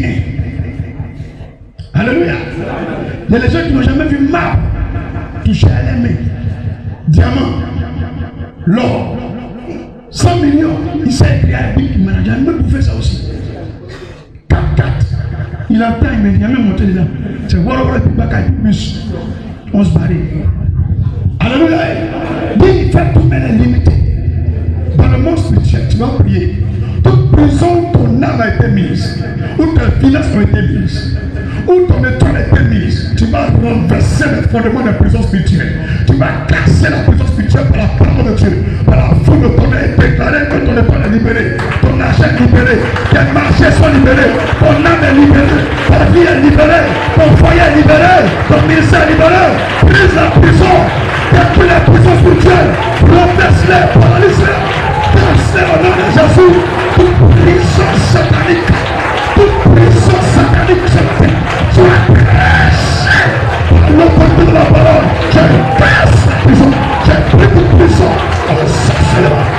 Speaker 1: 1. Alléluia. Il y a des gens qui n'ont jamais vu marbre toucher à les mains. Diamant. L'or. 100 millions. Il s'est écrit à Big Manager. Il même pour faire ça aussi. 4-4. Il entend, il a même monté dedans. C'est voilà, voilà, puis baka, plus. On se barre. Alléluia. Dis, fais tout, mais les limités. Dans le monde spirituel, tu vas prier. Toute prison, ton âme a été mise. Où tes finances ont été mises. Où ton étoile a été mise. Tu vas renverser les fondements de la prison spirituelle. Tu vas casser la prison spirituelle par la parole de Dieu. Par la foule de ton âme. Déclarer que ton étoile est libérée. Ton argent est libéré. Tes marchés sont libérés. Ton âme est libérée. Ta vie est libérée. Ton foyer est libéré. Ton ministère est libéré. Brise la prison. Détruis la prison spirituelle. Renverse-les. Paralyse-les. Casse-les au nom de Jésus. Toute prison satanique. Toute prison satanique soit prêchée par l'autorité de la parole. Je casse la prison. Je prie toute prison. En sorcellerie.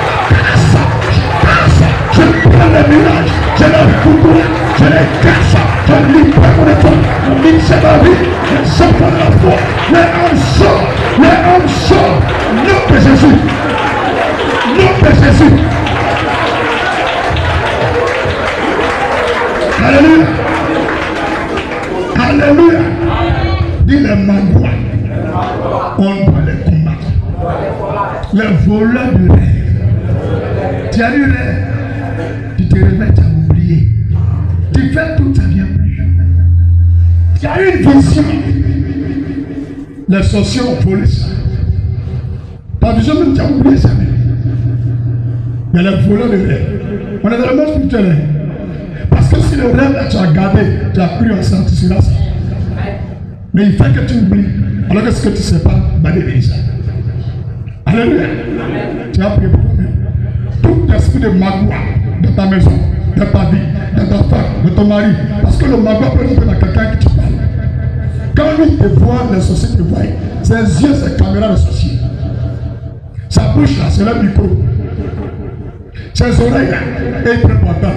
Speaker 1: Je prends les mirages, je les coupe, je les casse, je libère mon étoile, je libère ma vie, je sors de la foi, les âmes sortent, nom de Jésus, nom de Jésus. Alléluia, alléluia. Dis les magouins, on doit les combattre. Les voleurs du rêve, tu as eu rêve. Tu te réveilles, tu as oublié. Tu fais tout, ça ne vient plus. Tu as eu une vision. Les sorciers ont volé ça. Ta vision même, tu as oublié ça même. Mais les voleurs de rêve. On est dans le monde spirituel. Parce que si le rêve là, tu as gardé, tu as pris un sens, tu seras ça. Mais il fait que tu oublies. Alors que ce que tu ne sais pas, va devenir ça. Alléluia. Tu as prié pour toi-même. Tout esprit de magouin. dans ta maison, dans ta vie, dans ta femme, dans ton mari. Parce que le magouin peut rentrer dans quelqu'un qui te parle. Quand lui te voit, les sorciers te voient. Ses yeux, c'est caméra de sorcier. Sa bouche là, c'est le micro. Ses oreilles là, et il prend pour temps.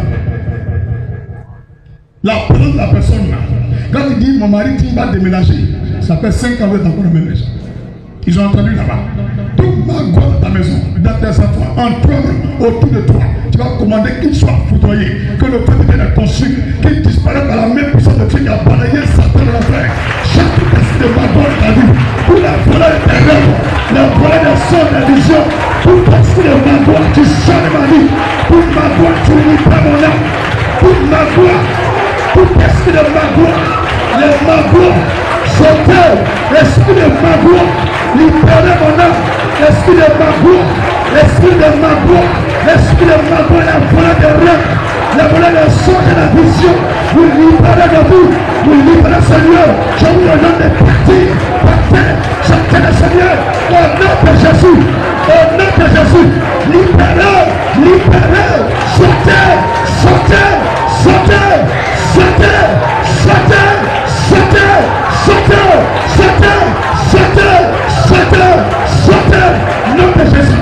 Speaker 1: La parole de la personne là. Quand il dit mon mari dit il va déménager, ça fait 5 ans que tu es encore dans la même maison. Ils ont entendu là-bas. Tout magouin dans ta maison, dans tes enfants, en toi-même, autour de toi, tu vas commander qu'il soit foudroyé, que le feu devienne consumé, qu'il disparaisse par la même puissance de Dieu qui a balayé Satan de l'enfer. Chaque esprit de magouin de ta vie, pour la volée des rêves, la volée des sons, des visions, pour esprit de magouin qui change ma vie, pour magouin qui libère mon âme, pour magouin, pour esprit de magouin, les magouins, sautez, esprit de magouin, libérez mon âme, l'esprit de magouin, l'esprit de magouin, l'esprit de magouin, la volée des rêves, la volée des songes et la vision, vous libérez de vous, vous libérez Seigneur, je vous donne des parties, chacun le Seigneur, au nom de Jésus, au nom de Jésus, libérez, libérez, sautez, sautez, sautez, sautez, sautez, sautez, sautez, sautez, sautez, sautez, sautez, nom de Jésus.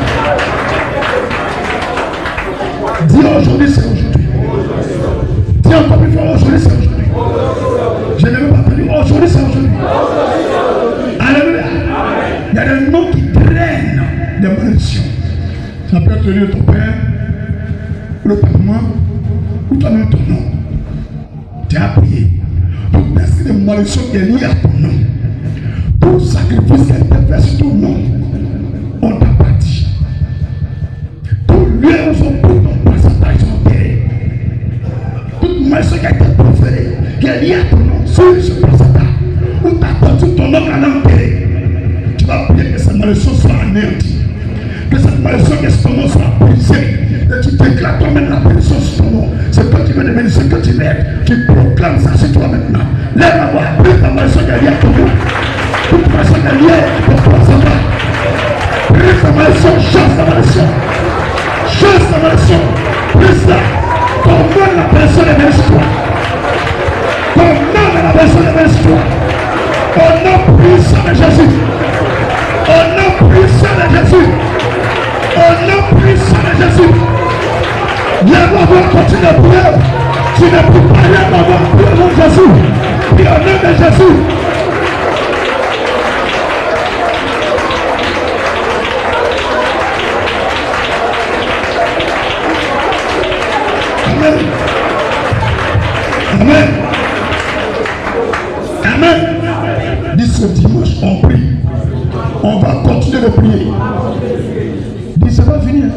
Speaker 1: Dis aujourd'hui, c'est aujourd'hui. Dis encore plus fort, aujourd'hui, c'est aujourd'hui. Je n'ai même pas entendu, aujourd'hui, c'est aujourd'hui. Alléluia. Il y a des noms qui traînent des malédictions. Ça peut être lié ton père, le patrimoine, ou toi-même ton nom. Tu as prié. Tout esprit de malédiction qui est lié à ton nom. Tout sacrifice qui a été fait sur ton nom, on t'a pas dit. Tout lieu où son pour ton pourcentage sont enterrés. Toute malédiction qui a été proférée, qui est liée à ton nom, sur ce pourcentage, où tu as porté ton nom à l'enterré. Tu vas prier que cette malédiction soit anéantie. Que cette malédiction qui est sur ton nom soit brisée. Et tu déclares toi-même la bénédiction sur ton nom. C'est toi qui veux devenir ce que tu mets. Tu proclames ça sur toi maintenant. Lève la voix, brise la malédiction qui est liée à ton nom. Toute malédiction qui est liée au pourcentage. Brise la malédiction, chasse la malédiction. Chasse la malédiction. Brise-la. Commande la personne de toi. Commande la personne de toi. Au nom puissant de Jésus. Au nom puissant de Jésus. Au nom puissant de Jésus. Lève la voix, continue de prier. Tu ne peux pas lève la voix. Prie au nom de Jésus. Prie au nom de Jésus. Amen. Amen. Amen. Dis ce dimanche, on prie. On va continuer de prier. Dis, c'est pas fini.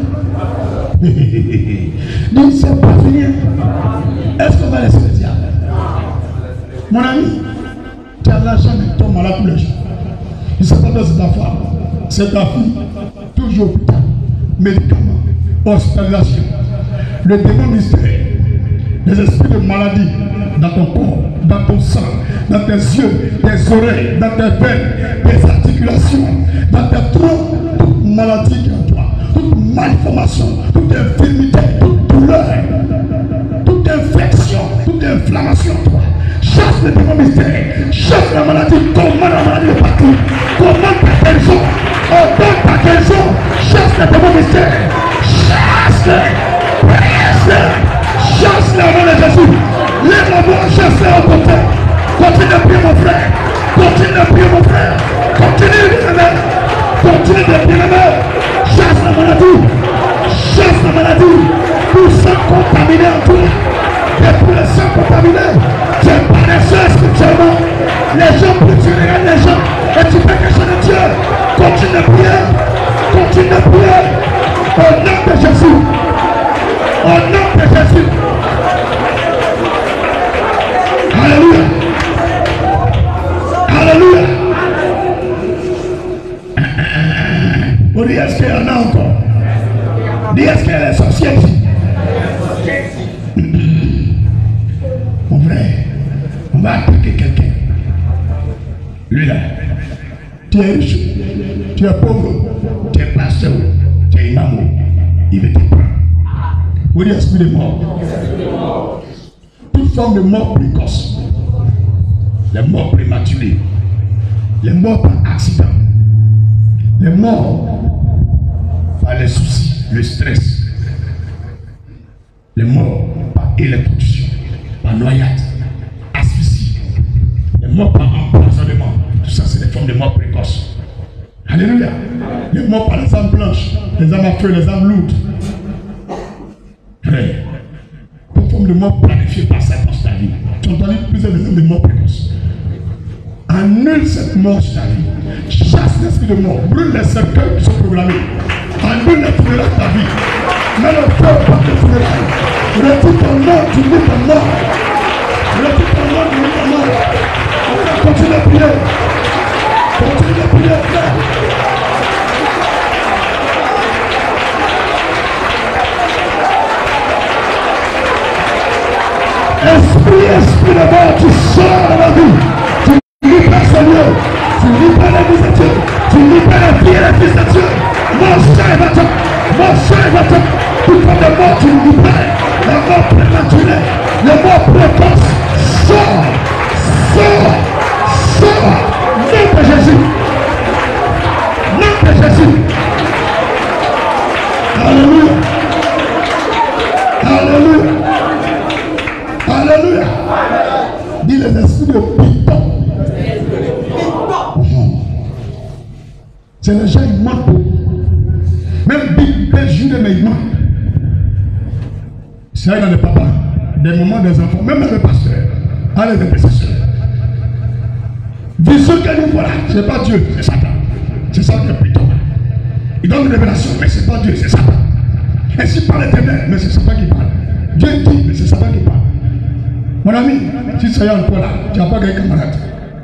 Speaker 1: Dis, c'est pas fini. Est-ce qu'on va laisser le diable? Mon ami, tu as l'argent mais tu tombes malade tous les jours. Il ne sait pas que c'est ta femme, c'est ta fille, toujours hôpital, médicaments, hospitalisation. Le démon mystère, les esprits de maladie dans ton corps, dans ton sang, dans tes yeux, tes oreilles, dans tes veines, tes articulations, dans tes troncs, toute maladie qui est en toi, toute malformation, toute infirmité, toute douleur, toute infection, toute inflammation en toi. Chasse le démon mystère, chasse la maladie, commande la maladie de partout, commande ta guérison, ordonne ta guérison, chasse le démon mystère, chasse-le, presse-le, chasse-le au nom de Jésus, lève la voix, chasse-le au côté, continue de prier mon frère, continue de prier mon frère, continue de prier, continue de prier, chasse la maladie, tout sang contaminé en toi. Et pour le sang contaminé, tu es paresseux spirituellement. Les gens pour tu regardes les gens et tu fais quelque chose de Dieu. Continue de prier. Continue de prier. Au nom de Jésus. Au nom de Jésus. Alléluia. Alléluia. Vous dites, est-ce qu'il y en a encore? Dites, est-ce qu'il y a les sorciers ici? Mon frère, on va attaquer quelqu'un. Lui là, tu es riche, tu es pauvre, tu es pasteur, tu es imam, il veut te prendre. Vous dites, est-ce esprit de mort. Toute forme de mort précoce. Les morts prématurées. Les morts par accident. Les morts par les soucis, le stress. Les morts par électrocution, par noyade, asphyxie. Les morts par empoisonnement. Tout ça, c'est des formes de mort précoces. Alléluia. Les morts par les armes blanches, les armes à feu, les armes lourdes. Frère, toute forme de mort planifiée par Satan sur ta vie. Tu as entendu plusieurs exemples de mort précoces. Annule cette mort sur ta vie. Chasse l'esprit de mort. Brûle les cercueils qui sont programmés. Annule les funérailles de ta vie. Mets le feu par tes funérailles. Retire ton nom du livre de mort. Retire ton nom du livre de mort. Continue à prier. Continue à prier, frère. Esprit de mort, tu sors de la vie. Tu libères Seigneur. Tu libères l'église de Dieu. Tu libères les filles et les fils de Dieu. Mon cher va-t'en. Mon cher va-t'en. Tout comme de mort, tu libères. Les morts prématurés. Les morts précoces. Sors. Sors. Sors. Nom de Jésus. Nom de Jésus. Alléluia. Alléluia. Alléluia. Dis les esprits de Python. C'est les gens qui mentent. Même Bible jure, mais ils mentent. C'est vrai dans les papas, des moments des enfants, même dans les pasteurs, dans les intercesseurs. Vision qu'elle dit voilà, c'est pas Dieu, c'est Satan. C'est ça qui est Python. Il donne une révélation, mais c'est pas Dieu, c'est Satan. Ainsi parle l'Éternel, mais c'est Satan qui parle. Dieu dit, mais c'est Satan qui parle. Mon ami, si tu es encore là, tu n'as pas gagné camarade.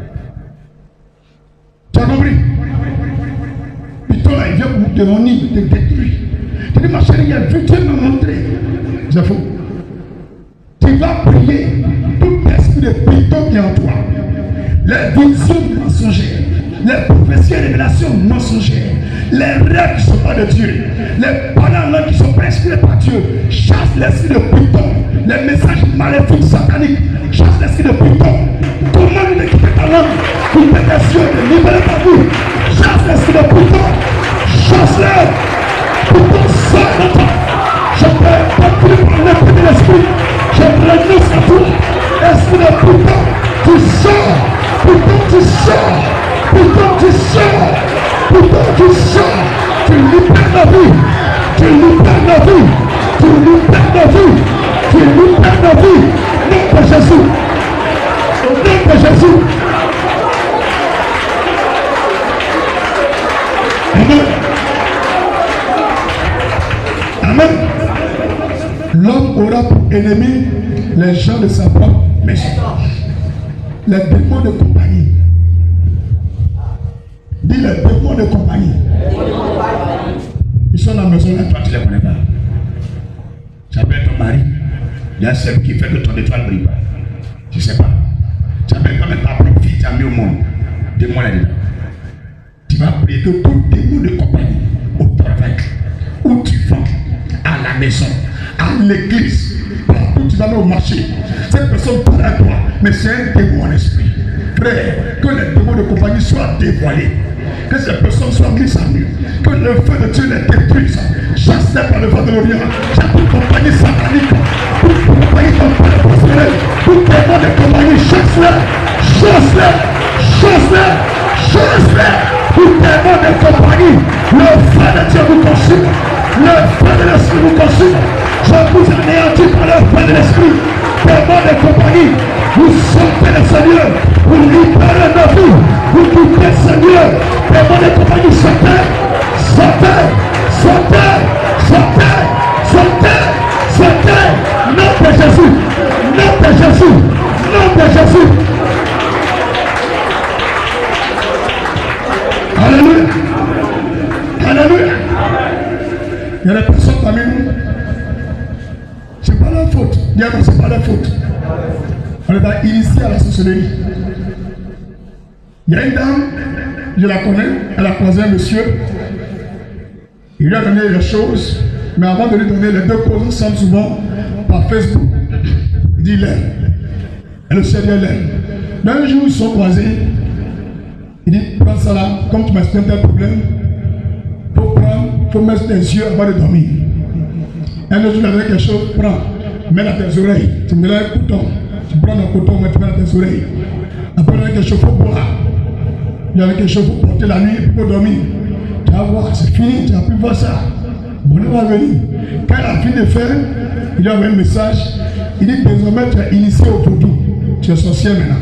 Speaker 1: Tu as compris? Python là, il vient pour te réunir, te détruire. Tu dis, ma chérie, il a vu, Dieu me montrer. C'est faux. Tu vas prier tout l'esprit de Python qui est en toi. Les visions mensongères, les prophéties et révélations mensongères, les rêves qui ne sont pas de Dieu, les paroles qui ne sont pas inspirées par Dieu, chasse l'esprit de Python, les messages maléfiques sataniques, chasse l'esprit de Python. Comment nous équiper ta langue, couper tes yeux, de libérer ta vie, chasse l'esprit de Python, chasse-le, Python sort de toi. Je peux pas plus par l'esprit de l'esprit, je renonce à toi, esprit de Python, tu sors. Python, tu sors. Python, tu sors. Python, tu sors. Tu libères la vie. Tu libères la vie. Tu libères la vie. Tu libères la vie. Au nom de Jésus. Au nom de Jésus. Amen. Amen. L'homme aura pour ennemi les gens de sa propre maison. Les démons de compagnie. Dis les démons de compagnie. Ils sont dans la maison là, toi tu ne les connais pas. Ça peut être ton mari. Il y a celui qui fait que ton étoile ne brille pas. Tu ne sais pas. Ça peut être même ta propre fille, tu as mis au monde. Démon là-dedans. Tu vas prier que tout démon de compagnie, au travail, où tu vas, à la maison, à l'église, partout tu vas aller au marché. Cette personne parle à toi, mais c'est un démon en esprit. Frère, que les démons de compagnie soient dévoilés. Que ces personnes soient mises à nu. Que le feu de Dieu les détruise. Chassez par le vent de l'Orient. Chaque compagnie satanique. Toute compagnie qui n'a pas prospéré. Tout démon de compagnie, chasse-les. Chasse-les. Chasse-les. Chasse-les. Tout démon de compagnie. Le feu de Dieu vous consume. Le feu de l'esprit vous consume. Je vous anéantis par le feu de l'esprit. Démon de compagnie. Vous sortez le Seigneur. Vous libérez nos vies. Vous quittez le Seigneur. Démon de compagnie, sortez. Sortez. Sortez. Sortez. Sortez. Sortez. Nom de Jésus. Nom de Jésus. Nom de Jésus. Alléluia. Alléluia. Il y a des personnes parmi nous. Ce n'est pas leur faute. Diable, ce n'est pas leur faute. On est initié à la sorcellerie. Il y a une dame, je la connais, elle a croisé un monsieur. Il lui a donné les choses. Mais avant de lui donner, les deux causes ensemble souvent par Facebook. Il dit l'aime. Et le Seigneur l'aime. Mais un jour, ils sont croisés. Il dit, prends ça là, comme tu m'as expliqué un problème, il faut mettre tes yeux avant de dormir. Un autre jour, il avait quelque chose, prends, mets dans tes oreilles. Tu mets là un coton. Tu prends un coton, tu mets dans tes oreilles. Après, il y a quelque chose, il faut boire. Il y a quelque chose, il faut porter la nuit pour dormir. Tu vas voir, c'est fini, tu n'as plus voir ça. Bonheur va venir. Quand il a fini de faire, il lui a envoyé un message. Il dit, désormais, tu es initié au vaudou. Tu es sorcier maintenant.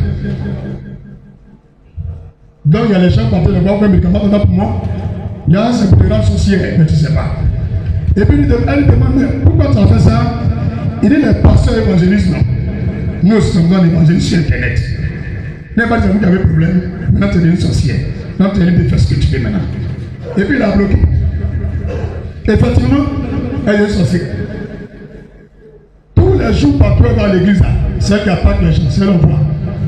Speaker 1: Donc, il y a les gens qui partent de voir un médicament pour moi. Il y a un symptôme sorcier, mais tu ne sais pas. Et puis, elle lui demande, mais pourquoi tu as fait ça? Il dit, les pasteurs évangélistes, non. Nous aussi sommes dans l'évangélisme sur Internet. Il n'y a pas de gens qui avaient problème. Maintenant, tu es une sorcière. Maintenant, tu es libre de faire ce que tu fais maintenant. Et puis, il a bloqué. Effectivement, elle est sorcière. Tous les jours, partout dans l'église, c'est elle qui attaque les gens, c'est l'envoi.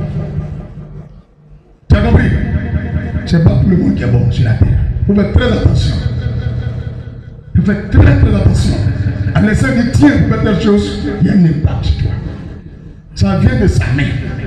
Speaker 1: Tu as compris? C'est pas tout le monde qui est bon sur la terre. Il faut faire très attention. Il faut faire très attention. En essayant de tirer pour faire telle chose, il y a un impact sur toi. Ça vient de sa main.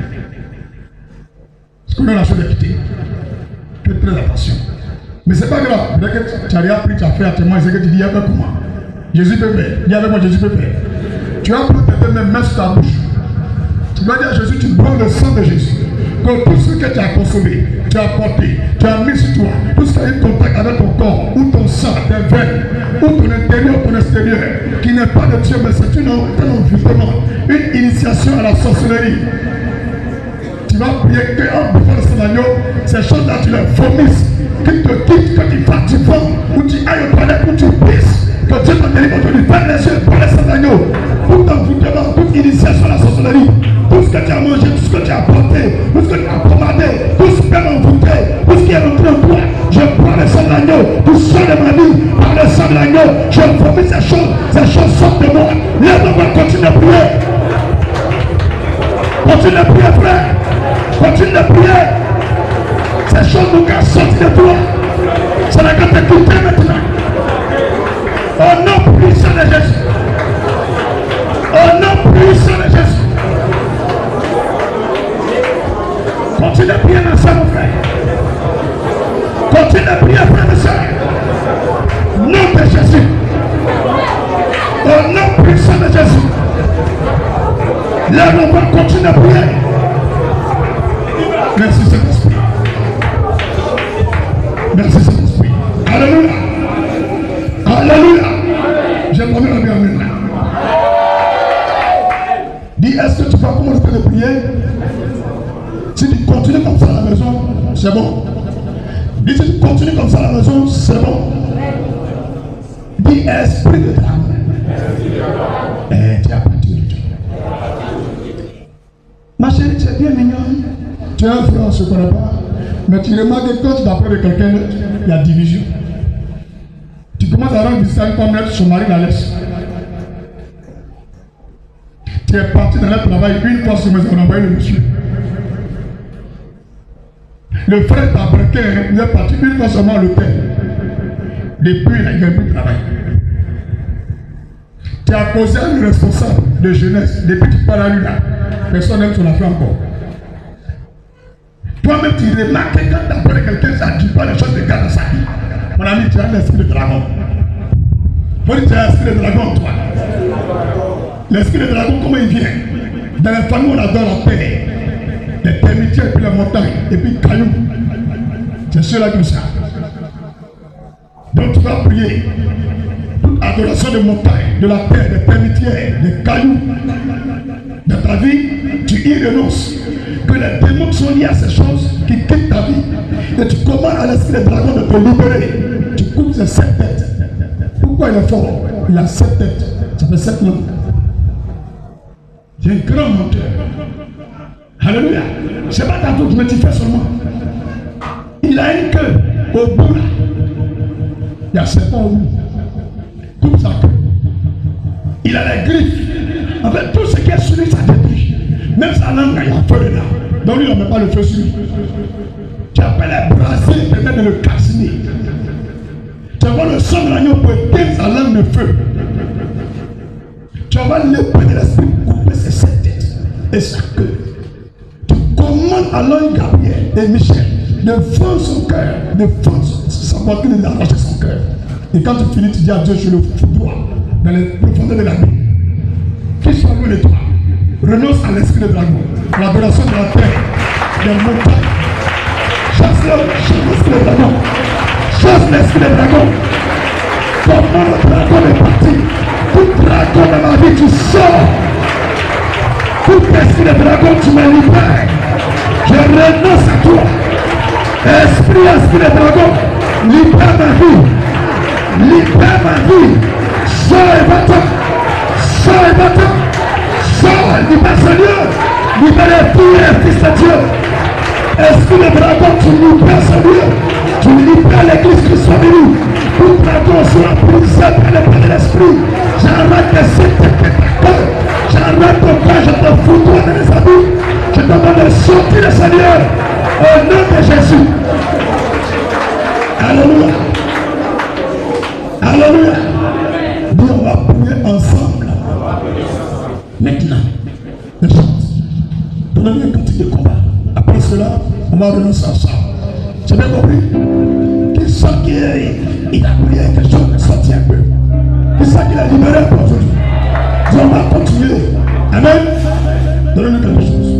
Speaker 1: Ce qu'on a la chose de quitter. Fais très attention. Mais c'est pas grave. Dès que tu as rien appris, tu as fait à témoin, c'est que tu dis, il y avait comment? Jésus peut faire. Dis avec moi, Jésus peut faire. Tu vas prendre tes mains sur ta bouche. Tu vas dire à Jésus, tu prends le sang de Jésus. Que tout ce que tu as consommé, tu as porté, tu as mis sur toi, tout ce qui a eu contact avec ton corps, ou ton sang, tes veines, ou ton intérieur, ton extérieur, qui n'est pas de Dieu, mais c'est une initiation à la sorcellerie. Tu vas prier qu'en bouffant le sang d'agneau, ces choses-là, tu les vomisses, qu'ils te quittent, que tu fasses du vent, ou tu ailles au toilette, ou tu pisses, que Dieu te délivre aujourd'hui, ferme les yeux, prends le sang d'agneau, tout envoûtement, toute initiation à la sorcellerie, tout ce que tu as mangé, tout ce que tu as porté, tout ce que tu as commandé, tout ce qui est envoûté, tout ce qui est rentré en toi, je prends le sang d'agneau, tout sang de ma vie, par le sang de l'agneau, je vomis ces choses sortent de moi, lève-moi, continue de prier. Continue de prier, frère. Continue de prier. Ces choses nous ont sorti de toi. Ça n'a qu'à t'écouter maintenant. Au nom puissant de Jésus. Au nom puissant de Jésus. Continue de prier dans ça, mon frère. Continue de prier, frère et soeur. Au nom de Jésus. Au nom puissant de Jésus. Là, on va continuer à prier. Merci Saint-Esprit. Merci Saint-Esprit. Alléluia. Alléluia. J'aimerais bien la bienvenue. Dis, est-ce que tu vas commencer à prier? Si tu continues comme ça à la maison, c'est bon. Dis, si tu continues comme ça à la maison, c'est bon. Dis, esprit de dragon. Tu as parti de Dieu. Ma chérie, tu es bien mignonne. Tu es un frère, on ne se connaît pas. Mais tu remarques que quand tu t'apprends de quelqu'un d'autre, il y a division. Tu commences à rendre visite à une femme, son mari la laisse. Tu es parti dans le travail, une fois sur mes on a envoyé le monsieur. Le frère t'a braqué, il est parti une fois seulement à l'hôtel. Depuis, il n'a plus de travail. Tu as causé à un responsable de jeunesse, depuis que tu parles à lui là. Personne n'aime son affaire encore. Toi-même, tu remarques que quand tu appelles quelqu'un, ça ne dit pas les choses de garde dans sa vie. Mon ami, tu as l'esprit de dragon. Faut dire que tu as l'esprit de dragon, toi. L'esprit de dragon, comment il vient? Dans les familles, on adore la paix. Les termitières, et puis les montagnes, et puis les cailloux. C'est ceux-là comme ça. Donc tu vas prier. Toute adoration de montagne, de la terre, des termitières, des cailloux. Dans ta vie, tu y renonces. Que les démons sont liés à ces choses qui quittent ta vie. Et tu commandes à l'esprit des dragons de te libérer. Tu coupes ces 7 têtes. Pourquoi il est fort? Il a 7 têtes. Ça fait 7 langues. C'est un grand menteur. Alléluia. C'est pas ta toute, mais tu fais seulement. Il a une queue au bout là. Il y a 7 ans au bout. Coupe sa queue. Il a les griffes. En fait, tout ce qui est sur lui, ça détruit. Même sa langue, il y a feu là. Donc lui, il ne met pas le feu sur lui. Tu appelles les brasiers, peut-être de le calciner. Tu vas voir le sang de l'agneau pour éteindre sa langue de feu. Tu vas voir l'épée de l'esprit couper sa tête et sa queue. Tu commandes à l'ange Gabriel et Michel de fendre son cœur, de fendre sa poitrine et d'arracher son cœur. Et quand tu finis, tu dis à Dieu, je le foudroie dans les profondeurs de la vie. Qu'il soit loin de toi. Renonce à l'esprit de dragon, à l'adoration de la terre, des montagnes. Chasse-le, chasse l'esprit de dragon. Chasse l'esprit de dragon. Comment le dragon est parti. Tout dragon dans ma vie, tu sors. Tout esprit de dragon, tu me libères. Je renonce à toi. Esprit de dragon, libère ma vie. Libère ma vie. Sors et va-t'en. Sors et va-t'en. Sors, libère Seigneur. Libère les filles et les fils de Dieu. Esprit de dragon, tu libères Seigneur. Tu libères l'église qui soit venue. Tout dragon sera brisé par l'épée de l'esprit. J'arrête de s'éteindre ta peur. J'arrête ton cœur, je te fous toi dans les habits. Je te demande de sortir le Seigneur. Au nom de Jésus. Alléluia. Alléluia. Dis, on va prier ensemble. Maintenant, je chante. Donnez-moi un cantique de combat. Après cela, on va renoncer ensemble. Tu as bien compris? Qui sent qu'il a prié quelque chose de sortir un peu? Qui sent qu'il a libéré pour aujourd'hui? Dis, on va continuer. Amen. Donnez-nous quelque chose.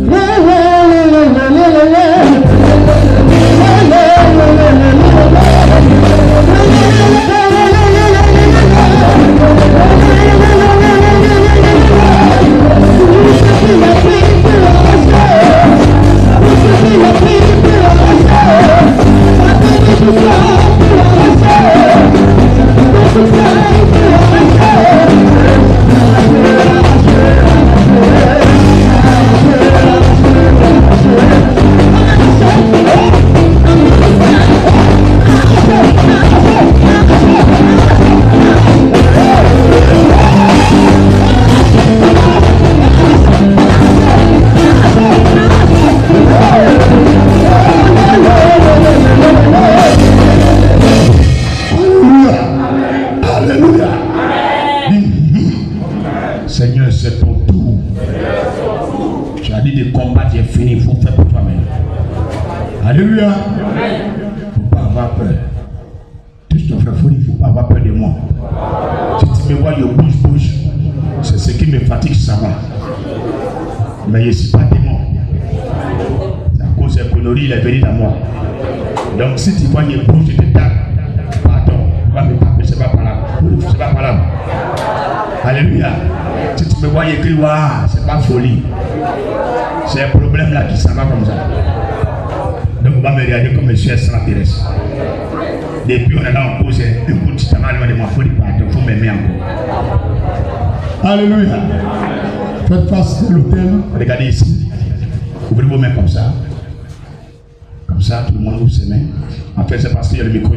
Speaker 1: Seigneur, c'est ton tour. Tu as dit de combattre, c'est fini, il faut faire pour toi-même. Alléluia. Il ne faut pas avoir peur. Touche ton frère, il ne faut pas avoir peur de moi. Si tu me vois, je bouge. C'est ce qui me fatigue, ça va. Mais je ne suis pas démon. C'est à cause des conneries, il est venu dans moi. Donc si tu vois, je bouge, je te tape. Pardon, tu vas me taper, c'est pas par là. C'est pas par là. Alléluia. Si tu me vois écrire, waouh, c'est pas folie. C'est un problème là qui s'en va comme ça. Donc on va me regarder comme je suis extraterrestre. Depuis on est là, on pose un petit amal de moi, il faut dire pardon, il faut m'aimer encore. Alléluia. Faites face à l'hôtel. Regardez ici. Ouvrez vos mains comme ça. Comme ça, tout le monde ouvre ses mains. En fait, c'est parce qu'il y a le micro.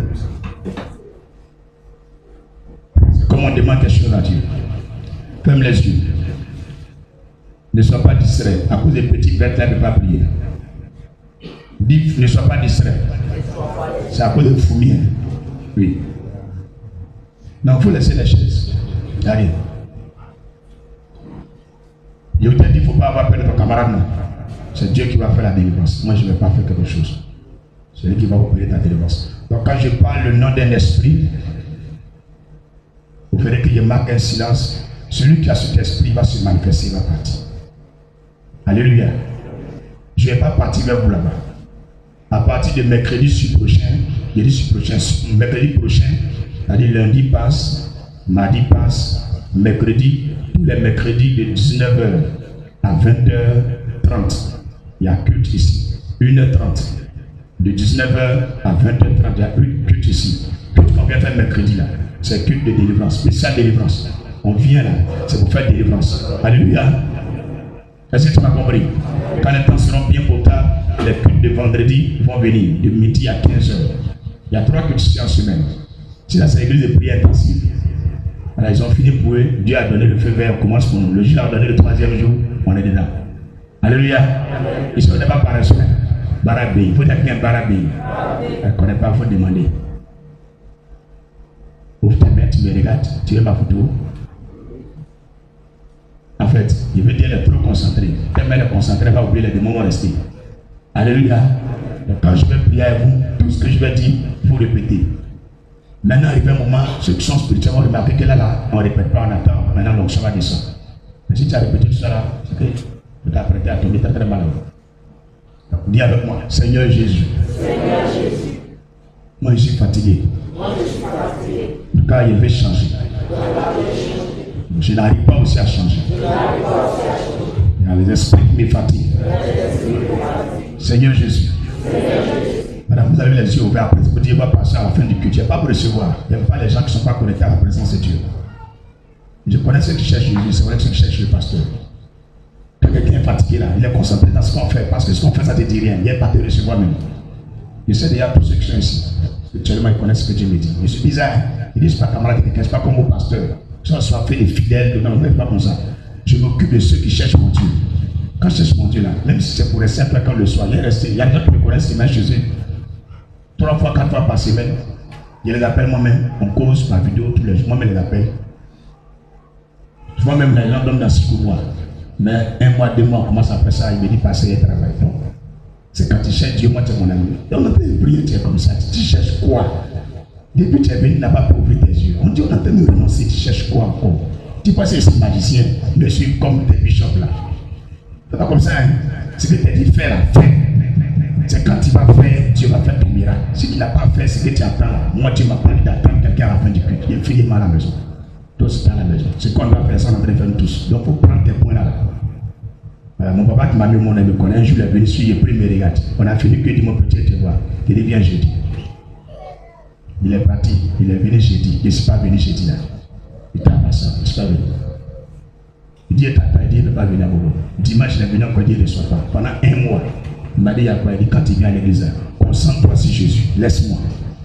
Speaker 1: Comme on demande quelque chose à Dieu. Ferme les yeux. Ne sois pas distrait. À cause des petits bêtes là, ne pas prier. Dis, ne sois pas distrait. C'est à cause de fourmis. Oui. Non, il faut laisser les chaises. Allez. Je vous ai dit, il ne faut pas avoir peur de ton camarade. C'est Dieu qui va faire la délivrance. Moi, je ne vais pas faire quelque chose. C'est lui qui va opérer ta délivrance. Donc, quand je parle le nom d'un esprit, vous verrez que je marque un silence. Celui qui a cet esprit va se manifester, il va partir. Alléluia. Je ne vais pas partir vers vous là-bas. À partir de mercredi prochain, mercredi prochain, c'est-à-dire lundi passe, mardi passe, mercredi, tous les mercredis de 19h à 20h30, il y a culte ici. 1h30. De 19h à 20h30, il y a une culte ici. Culte qu'on vient faire mercredi là, c'est culte de délivrance, spécial délivrance. On vient là, c'est pour faire délivrance. Alléluia. Est-ce que tu m'as compris? Quand les temps seront bien potables, les cultes de vendredi vont venir de midi à 15h. Il y a 3 cultes en semaine. C'est la église de prière intensive. Alors ils ont fini pour eux. Dieu a donné le feu vert. On commence pour nous. Le juge a donné le 3e jour. On est dedans. Alléluia. Ils ne sont pas par la semaine. Barabé. Il faut dire qu'il y a un barabé. Elle ne connaît pas, il faut demander. Ouvre tes mains, tu me regardes, tu veux ma photo. En fait, il veut dire les trop concentrés. Tes mains les concentrées, va oublier les démons vont rester. Alléluia. Donc quand je vais prier à vous, tout ce que je vais dire, il faut répéter. Maintenant, arrive un moment, ceux qui sont spirituels vont remarquer que là, on ne répète pas, on attend. Maintenant, l'onction va descendre. Mais si tu as répété tout ça là, c'est que tu t'es apprêté à tomber, tu es très malheureux. Donc, dis avec moi, Seigneur Jésus.
Speaker 3: Seigneur Jésus.
Speaker 1: Moi, je suis fatigué. Le cas, il veut changer. Je n'arrive pas aussi à changer. Il y a les esprits qui me fatiguent. Seigneur Jésus. Madame, vous avez les yeux ouverts après. Vous dites, va passer à la fin du culte. Il n'y a pas pour recevoir. Il n'y a pas les gens qui ne sont pas connectés à la présence de Dieu. Je connais ceux qui cherchent Jésus. C'est vrai que ceux qui cherchent le pasteur. Quand quelqu'un est fatigué là, il est concentré dans ce qu'on fait. Parce que ce qu'on fait, ça ne te dit rien. Il n'y a pas de recevoir même. Je sais déjà tous ceux qui sont ici. Actuellement, ils connaissent ce que Dieu me dit. Je suis bizarre. Ils disent pas camarade de quelqu'un, c'est pas comme mon pasteur. Ça soit fait les fidèles, non, pas comme ça. Je m'occupe de ceux qui cherchent mon Dieu. Quand je cherche mon Dieu là, même si c'est pour rester un peu comme le soir, il y a des gens qui me connaissent, qui m'ont chez eux. 3 fois, 4 fois par semaine. Je les appelle moi-même. On cause par vidéo tous les jours. Moi-même, je les appelle. Moi-même, les gens donnent dans 6 mois. Mais 1 mois, 2 mois, on commence à faire ça. Il me dit, passer et travail. Donc, c'est quand tu cherches Dieu, moi, tu es mon ami. Donc, on peut prier, tu es comme ça. Tu cherches quoi? Depuis que tu es venu, tu n'as pas pu ouvrir tes yeux. On dit, on est en train de renoncer. Tu cherches quoi encore? Tu penses que c'est magicien de suivre comme tes bishops là. C'est pas comme ça, hein? Ce que tu as dit faire, là, fais. C'est quand tu vas faire, Dieu va faire ton miracle. Si tu n'as pas fait ce que tu attends là, moi, tu m'as parlé d'attendre quelqu'un à la fin du culte. Il finit mal à la maison. Tous dans la maison. Ce qu'on doit faire, ça, on est en train de faire tous. Donc, il faut prendre tes points là. Voilà, mon papa qui m'a mis au monde, il me connaît. Un jour, il est venu ici, il est pris mes regards. On a fini que dit mon petit, tu vois. Il dit, viens jeudi. Il est parti, il est venu jeudi. Il ne suis pas venu jeudi là. Il t'a passé, il ne suis pas venu. Il dit, tata, il dit, il ne peut pas venir à Bobo. Dimanche, il est venu encore dire, il ne soit pas. Pendant 1 mois, il m'a dit, il y a quoi? Il dit, quand il vient à l'église, concentre-toi sur Jésus, laisse-moi.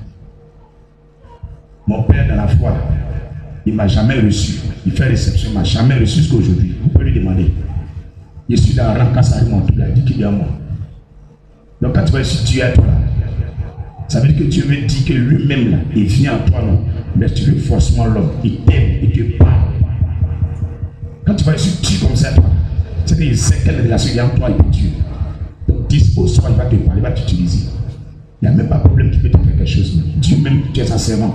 Speaker 1: Mon père dans la foi, il ne m'a jamais reçu. Il fait réception, il ne m'a jamais reçu jusqu'aujourd'hui. Vous pouvez lui demander. Je suis dans la rang quand ça arrive, il a dit qu'il est à moi. Donc quand tu vas ici, Dieu est à toi là. Ça veut dire que Dieu veut dire que lui-même là, il vient en toi non. Mais tu veux forcément l'homme. Il t'aime et Dieu parle. Quand tu vas ici, Dieu comme ça à toi. C'est qu'il sait quelle relation il y a entre toi et Dieu. Donc dispose-toi, il va te parler, il va t'utiliser. Il n'y a même pas de problème, tu peux te faire quelque chose. Dieu même, tu es sa servante.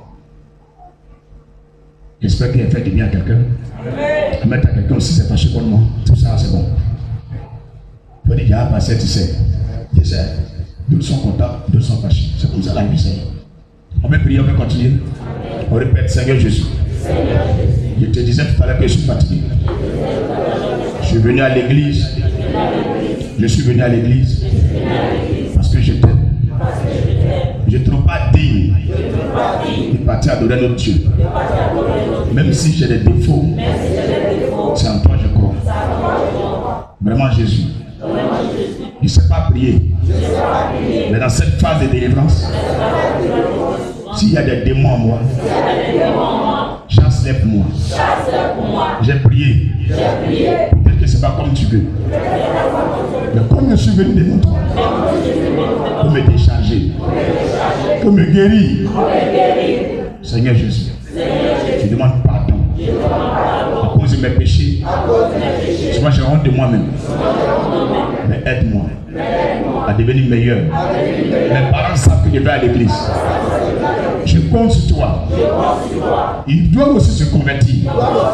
Speaker 1: J'espère qu'il a fait du bien à quelqu'un. Mettre à quelqu'un aussi, c'est fâché contre moi. Tout ça, c'est bon. Il faut dire, il y a un passé, tu sais. Tu sais. D'autres sont contents, d'autres sont fâchés. C'est comme ça la vie, c'est. On peut prier, on peut continuer. On répète, Seigneur Jésus. Je te disais tout à l'heure que je suis fatigué. Je suis venu à l'église. Je suis venu à l'église parce que je t'aime. Je ne trouve pas digne de partir adorer notre Dieu. Même si j'ai des défauts, c'est en toi je crois. Vraiment Jésus. Je ne sais pas prier. Mais dans cette phase de délivrance, s'il y a des démons en moi, chasse-les pour moi. J'ai prié. Peut-être que ce n'est pas comme tu veux. Mais comme je suis venu devant toi, pour me décharger, pour me guérir, Seigneur Jésus, je demande pardon à cause de mes péchés. Souvent j'ai honte de moi-même. Mais aide-moi à devenir meilleur. Mes parents savent que je vais à l'église. Je compte sur toi. Ils doivent aussi se convertir.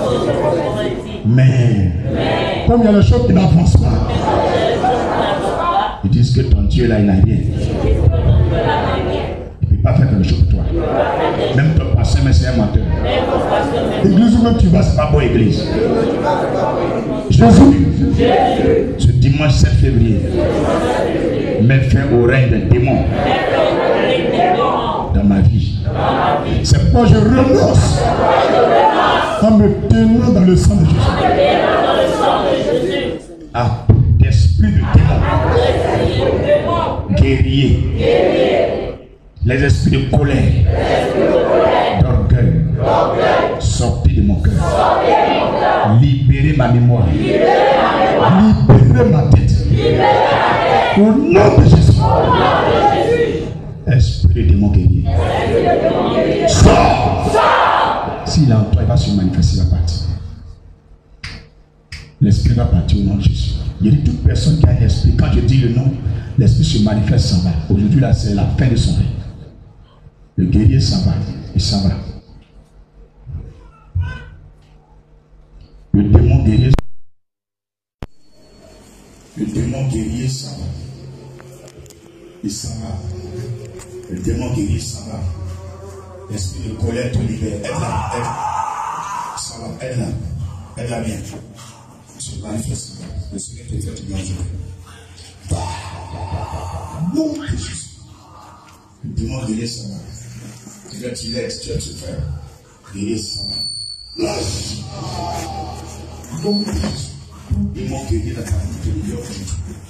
Speaker 1: Mais comme il y a des choses qui n'avancent pas, ils disent que ton Dieu là, il n'a rien. Il ne peut pas faire quelque chose pour toi. Même ton pasteur, mais c'est un menteur. L'église où même tu vas, c'est pas bonne église. Jésus, ce dimanche 7 février, met fin au règne des démons dans ma vie. C'est pourquoi je renonce en me tenant dans le sang de Jésus. Ah, d'esprit de démon, guerrier, les esprits de colère, d'orgueil, sortez de mon cœur, libérez ma mémoire, libérez ma tête, au nom de Jésus. Esprit Le démon guerrier. Sors! S'il est en toi, il va se manifester, il va partir. L'esprit va partir au nom de Jésus. Il y a toute personne qui a l'esprit. Quand je dis le nom, l'esprit se manifeste, s'en va. Aujourd'hui, là, c'est la fin de son règne. Le guerrier s'en va. Il s'en va. Le démon guerrier. Le démon guerrier s'en va. Il s'en va. Le démon guerrier s'en va. L'esprit de colère te libère. Aide-la. Aide-la. S'en va. Aide-la. Aide-la bien. Se manifeste. Le Seigneur te fait du bien aujourd'hui. Non, Jésus. Le démon guerrier s'en va. Tu vas t'y laisser, tu vas te faire. Guerrier s'en va. Lâche. Non, Jésus. Le démon guerrier n'a pas te libère aujourd'hui.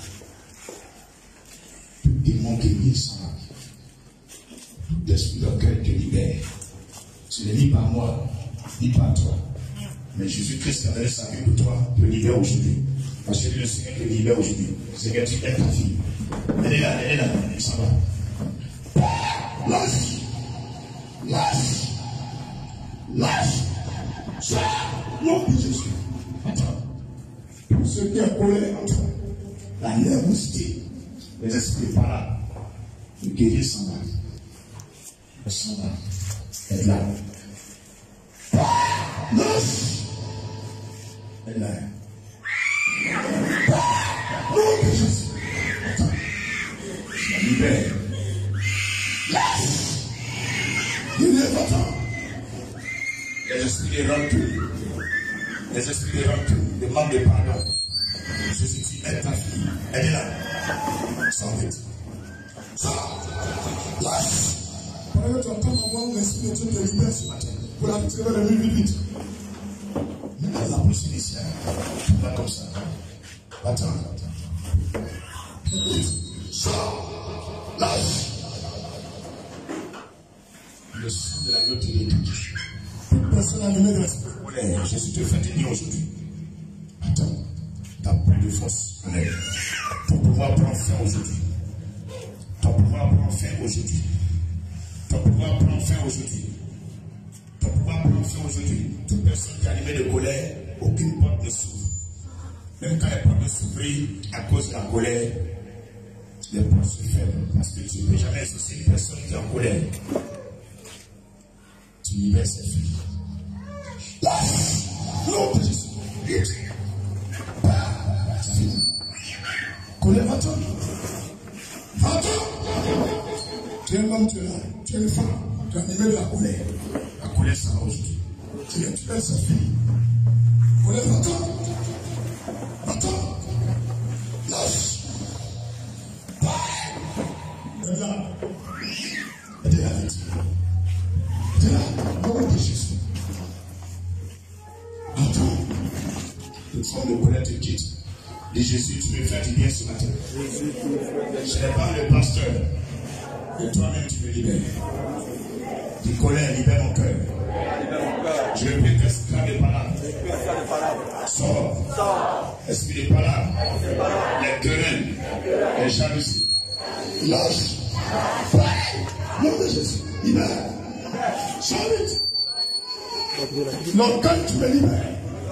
Speaker 1: Le démon guerrier s'en va. L'esprit d'orgueil te libère. Ce n'est ni par moi, ni par toi. Mais Jésus-Christ a donné sa vie pour toi, te libère aujourd'hui. Parce que le Seigneur te libère aujourd'hui. Seigneur, tu aides ta fille. Elle est là, elle s'en va. Lâche. Non, Jésus. Attends. Pour ceux qui ont colère en toi, la nervosité, les esprits par là, le guerrier s'en va. Elle s'en va. Elle est là. Lâche. Elle est là. Non, Jésus. Attends. Je la libère. Lâche. Il est attends. Les esprits de rancune, les esprits de rancune, de manque de pardon. Jésus dit, aide ta fille. Elle est là. Sors vite. Sors. Lâche. Par exemple, tu entends comment l'esprit de Dieu te libère ce matin. Pour la tirer de lui vite. Maintenant, la pousse initiale. Pas comme ça. Attends. Sors. Lâche. Le sang de l'agneau te libère. Toute personne animée de l'esprit de colère, Jésus te fait tenir aujourd'hui. Attends. T'as plus de force. Enlève. Ton pouvoir prend fin aujourd'hui. Ton pouvoir prend fin aujourd'hui. Ton pouvoir prend fin aujourd'hui. Ton pouvoir prend fin aujourd'hui. Toute personne qui est animée de colère, aucune porte ne s'ouvre. Même quand les portes s'ouvrent à cause de la colère, les portes se ferment. Parce que tu ne peux jamais associer une personne qui est en colère. Tu libères ses filles. Non, Jésus. Vite. C'est fini. Colère, va-t'en. Tu es un homme, tu es là. Tu es une femme. Tu es animé de la colère. La colère, ça va aujourd'hui. Tu es sa fille. Colère, va-t'en. Lâche. Elle est là. Elle est là, vite. Elle est là. Nom de Jésus. Attends. Le trône de colère te quitte. Dis Jésus, tu me fais du bien ce matin. Je n'ai pas le pasteur. Et toi-même, tu me libères. Dis colère, libère mon cœur. Je prie d'esclave des palabres. Sors. Esprit des palabres. Les querelles. Les jalousies. Lâche. Nom de Jésus. Libère. Sors vite. L'orgueil, tu me libères.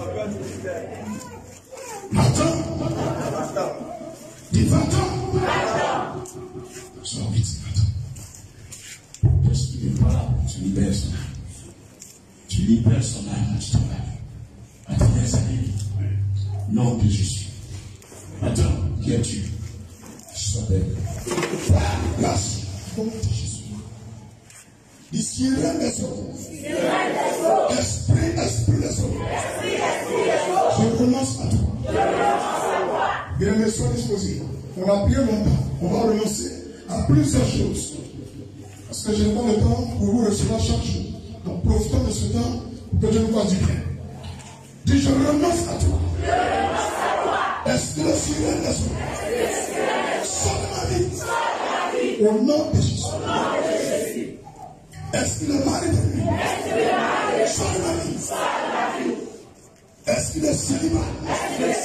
Speaker 1: Attends. Dis va-t'en. Sors vite. L'esprit des palabres, tu libères son âme. Tu libères son âme, tu t'en vas. Attends, les amis. Nom de Jésus. Attends, qui es-tu? Sois belle. Lâche. Nom de Jésus. Ici, rien des autres. Esprit des autres. Je renonce à toi. Bien aimé, sois disposé. On a prié longtemps. On va renoncer à plusieurs choses. Parce que je n'ai pas le temps pour vous recevoir chaque jour. Donc profitons de ce temps pour que Dieu nous fasse du bien. Dis, je renonce à toi. Esprit de sirène des autres. Sors de ma vie. Au nom de Jésus. Esprit de mari de nuit. Sors de ma vie. Esprit de célibat.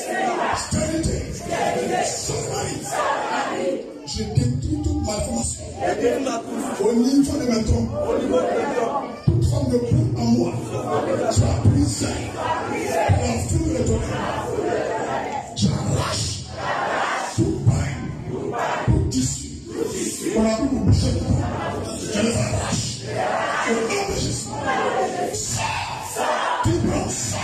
Speaker 1: Stérilité. Sors de ma vie. Je détruis toute malformation. Au niveau de mes troncs. Toute forme de coup en moi soit brisée par la foudre de ton âme. J'arrache tout pain, tout tissu. On a pu vous boucher le temps. Je les arrache. Au nom de Jésus. Ça. Vibrant ça.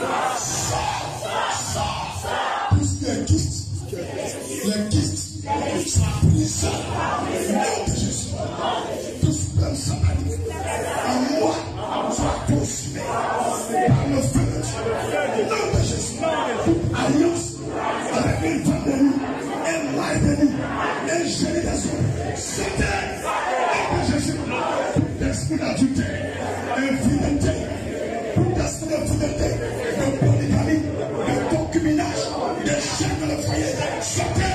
Speaker 1: Tous les kystes. Les kystes. Ça brise. Au nom de Jésus. Tout sperme satanique. En moi. Soit consumé par le feu de Dieu. Au nom de Jésus. Toute alliance avec une femme de nuit. Un mari de nuit. Un génie des hommes. C'était. Jésus, l'esprit d'adultère, infidélité, tout esprit de fidélité, de polygamie, de concubinage, de chef de le foyer, sautez,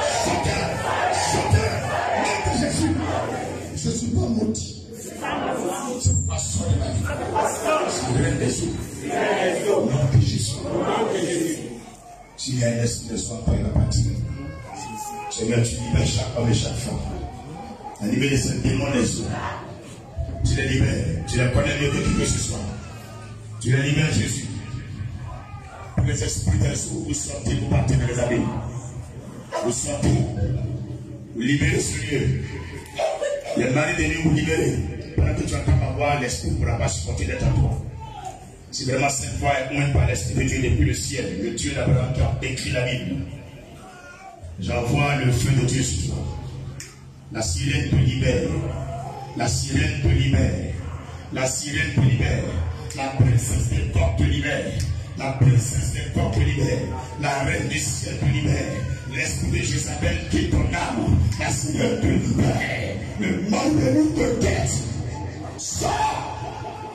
Speaker 1: nom de Jésus. Je ne suis pas maudit. C'est le poisson de ma vie. C'est le règne des eaux. Au nom de Jésus. S'il y a un esprit de soi, pas une partie. Seigneur, tu libères chaque homme et chaque femme. Libérer ces démons des eaux. Tu les libères. Tu les connais mieux que qui que ce soit. Tu les libères, Jésus. Pour les esprits des eaux, vous sortez, vous partez dans les abîmes. Vous sortez. Vous libérez ce lieu. Les maris de nuit, vous libérez. Pendant que tu entends ma voix, l'esprit ne pourra pas supporter d'être à toi. Si vraiment cette voix est moins par l'esprit de Dieu depuis le ciel, le Dieu d'Abraham qui a écrit la Bible, j'envoie le feu de Dieu sur toi. La sirène te libère. La sirène te libère. La sirène te libère. La princesse des corps te libère. La princesse des corps te libère. La reine du ciel te libère. L'esprit de Jézabel qui est ton âme. La sirène te libère. Le mal de nous te guette. Sors.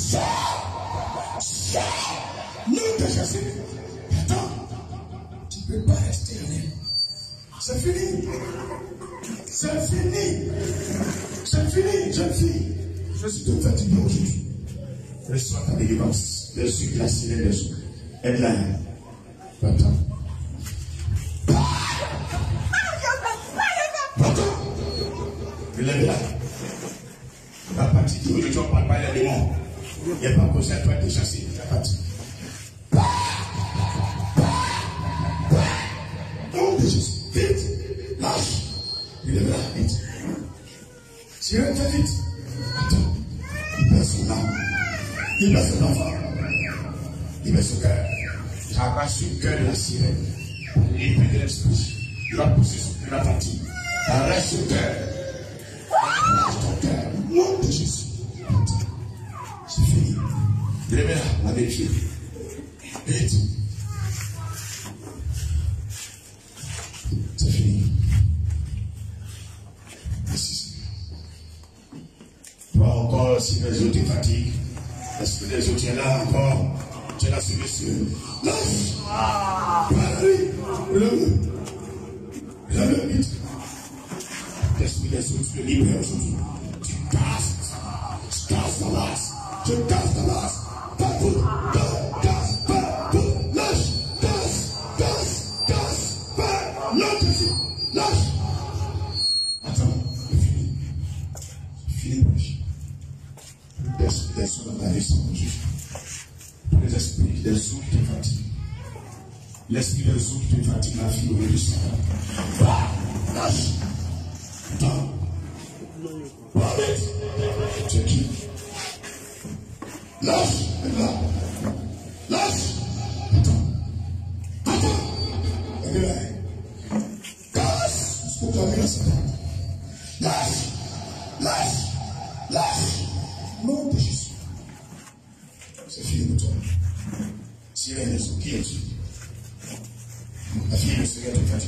Speaker 1: Nom de Jésus. Attends. Tu ne peux pas rester là. C'est fini. C'est fini. C'est fini, jeune fille. Je suis tout fatigué aujourd'hui. Reçois ta délivrance. Je suis la sirène des eaux. Aide-la. Va-t'en. Va-t'en. Relève-la. La partie qui aujourd'hui on ne parle pas des démons. Il n'y a pas causé à toi de chasser. La partie. Nom de Jésus. Vite. Lâche. Relève-la. Vite. Sirène, fais vite. Attends. Libère son âme. Libère son enfant. Libère son cœur. J'arrache le cœur de la sirène. Libère de l'esprit. Il va pousser sur la partie. Arrache le cœur. Arrache ton cœur. Nom de Jésus. Attends. C'est fini. Relève-la avec Dieu. Vite. C'est fini. Toi encore, si les autres te fatiguent, est-ce que les autres sont là encore? Tu es là sur monsieur. Lâche! Lève-le vite. L'esprit des autres te libère aujourd'hui. Tu casses. Je casse ta lasse. Je casse ta lasse. Partout. Casse. Partout. Lâche. Casse. Lâche ici. Lâche. Attends. Fini pour lui. Des sons dans ta vie sont juste. Tous les esprits, des eaux qui te fatiguent. L'esprit des eaux qui te fatigue, la fille au lieu de ça. Lâche. Attends. Tu es qui? Lâche. Lâche. Attends. Casse. Jusqu'au camion à sa tête. Lâche. Nom de Jésus. C'est fini pour toi. Sirène des eaux, qui es-tu? La fille de Seigneur te fatigue.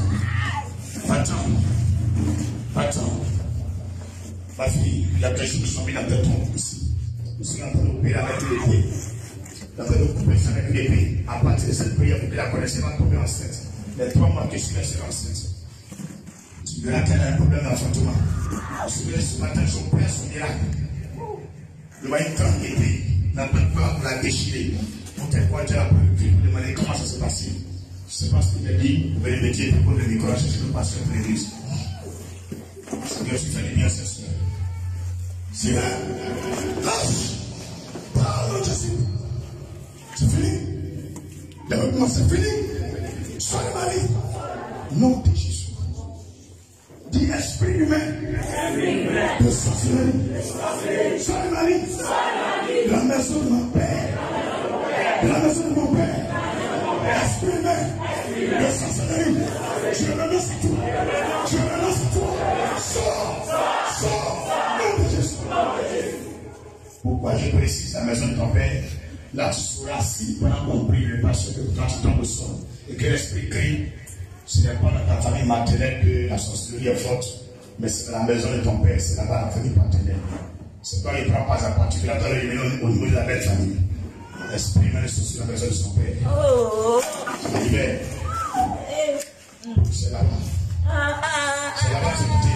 Speaker 1: Va-t'en. Ma fille, il y a des jours qui sont mis dans tes trompes aussi. Nous sommes en train de couper avec l'épée. Nous sommes en train de couper ça avec l'épée. À partir de cette prière, pour que la connaissance va tomber enceinte. Les 3 mois que je suis resté enceinte. Tu verras qu'elle a un problème d'enfantement. Je vais ce matin, son père, son miracle. Il va une grande épée. N'a pas peur pour la déchirer. Pour qu'elle voit déjà pour demander comment ça s'est passé. Je ne sais pas ce qu'il a dit. Vous pouvez le métier pour le micro, je suis le pasteur de l'église. Dieu, tu fais du bien, c'est sûr. C'est vrai. Lâche. Parle de Jésus. C'est fini. Développement, c'est fini. Sois le mari. Non de Jésus. Dis esprit humain. De sorcellerie. Sois le mari. De la maison de mon père. De la maison de mon père. Esprit humain. De sorcellerie. Je renonce à toi. Je renonce à toi. Sors. Non de Jésus. Pourquoi je précise la maison de ton père? Là, tu seras assis pendant qu'on prie, parce que quand tu tombes au sol et que l'esprit crie, ce n'est pas dans ta famille maternelle que la sorcellerie est forte, mais c'est dans la maison de ton père, c'est là-bas la famille paternelle. C'est quand il ne prend pas à partir de là, dans le au niveau de la belle famille. L'esprit met le souci dans la maison de son père. Je me libère. C'est là-bas. C'est là-bas, c'est écouté.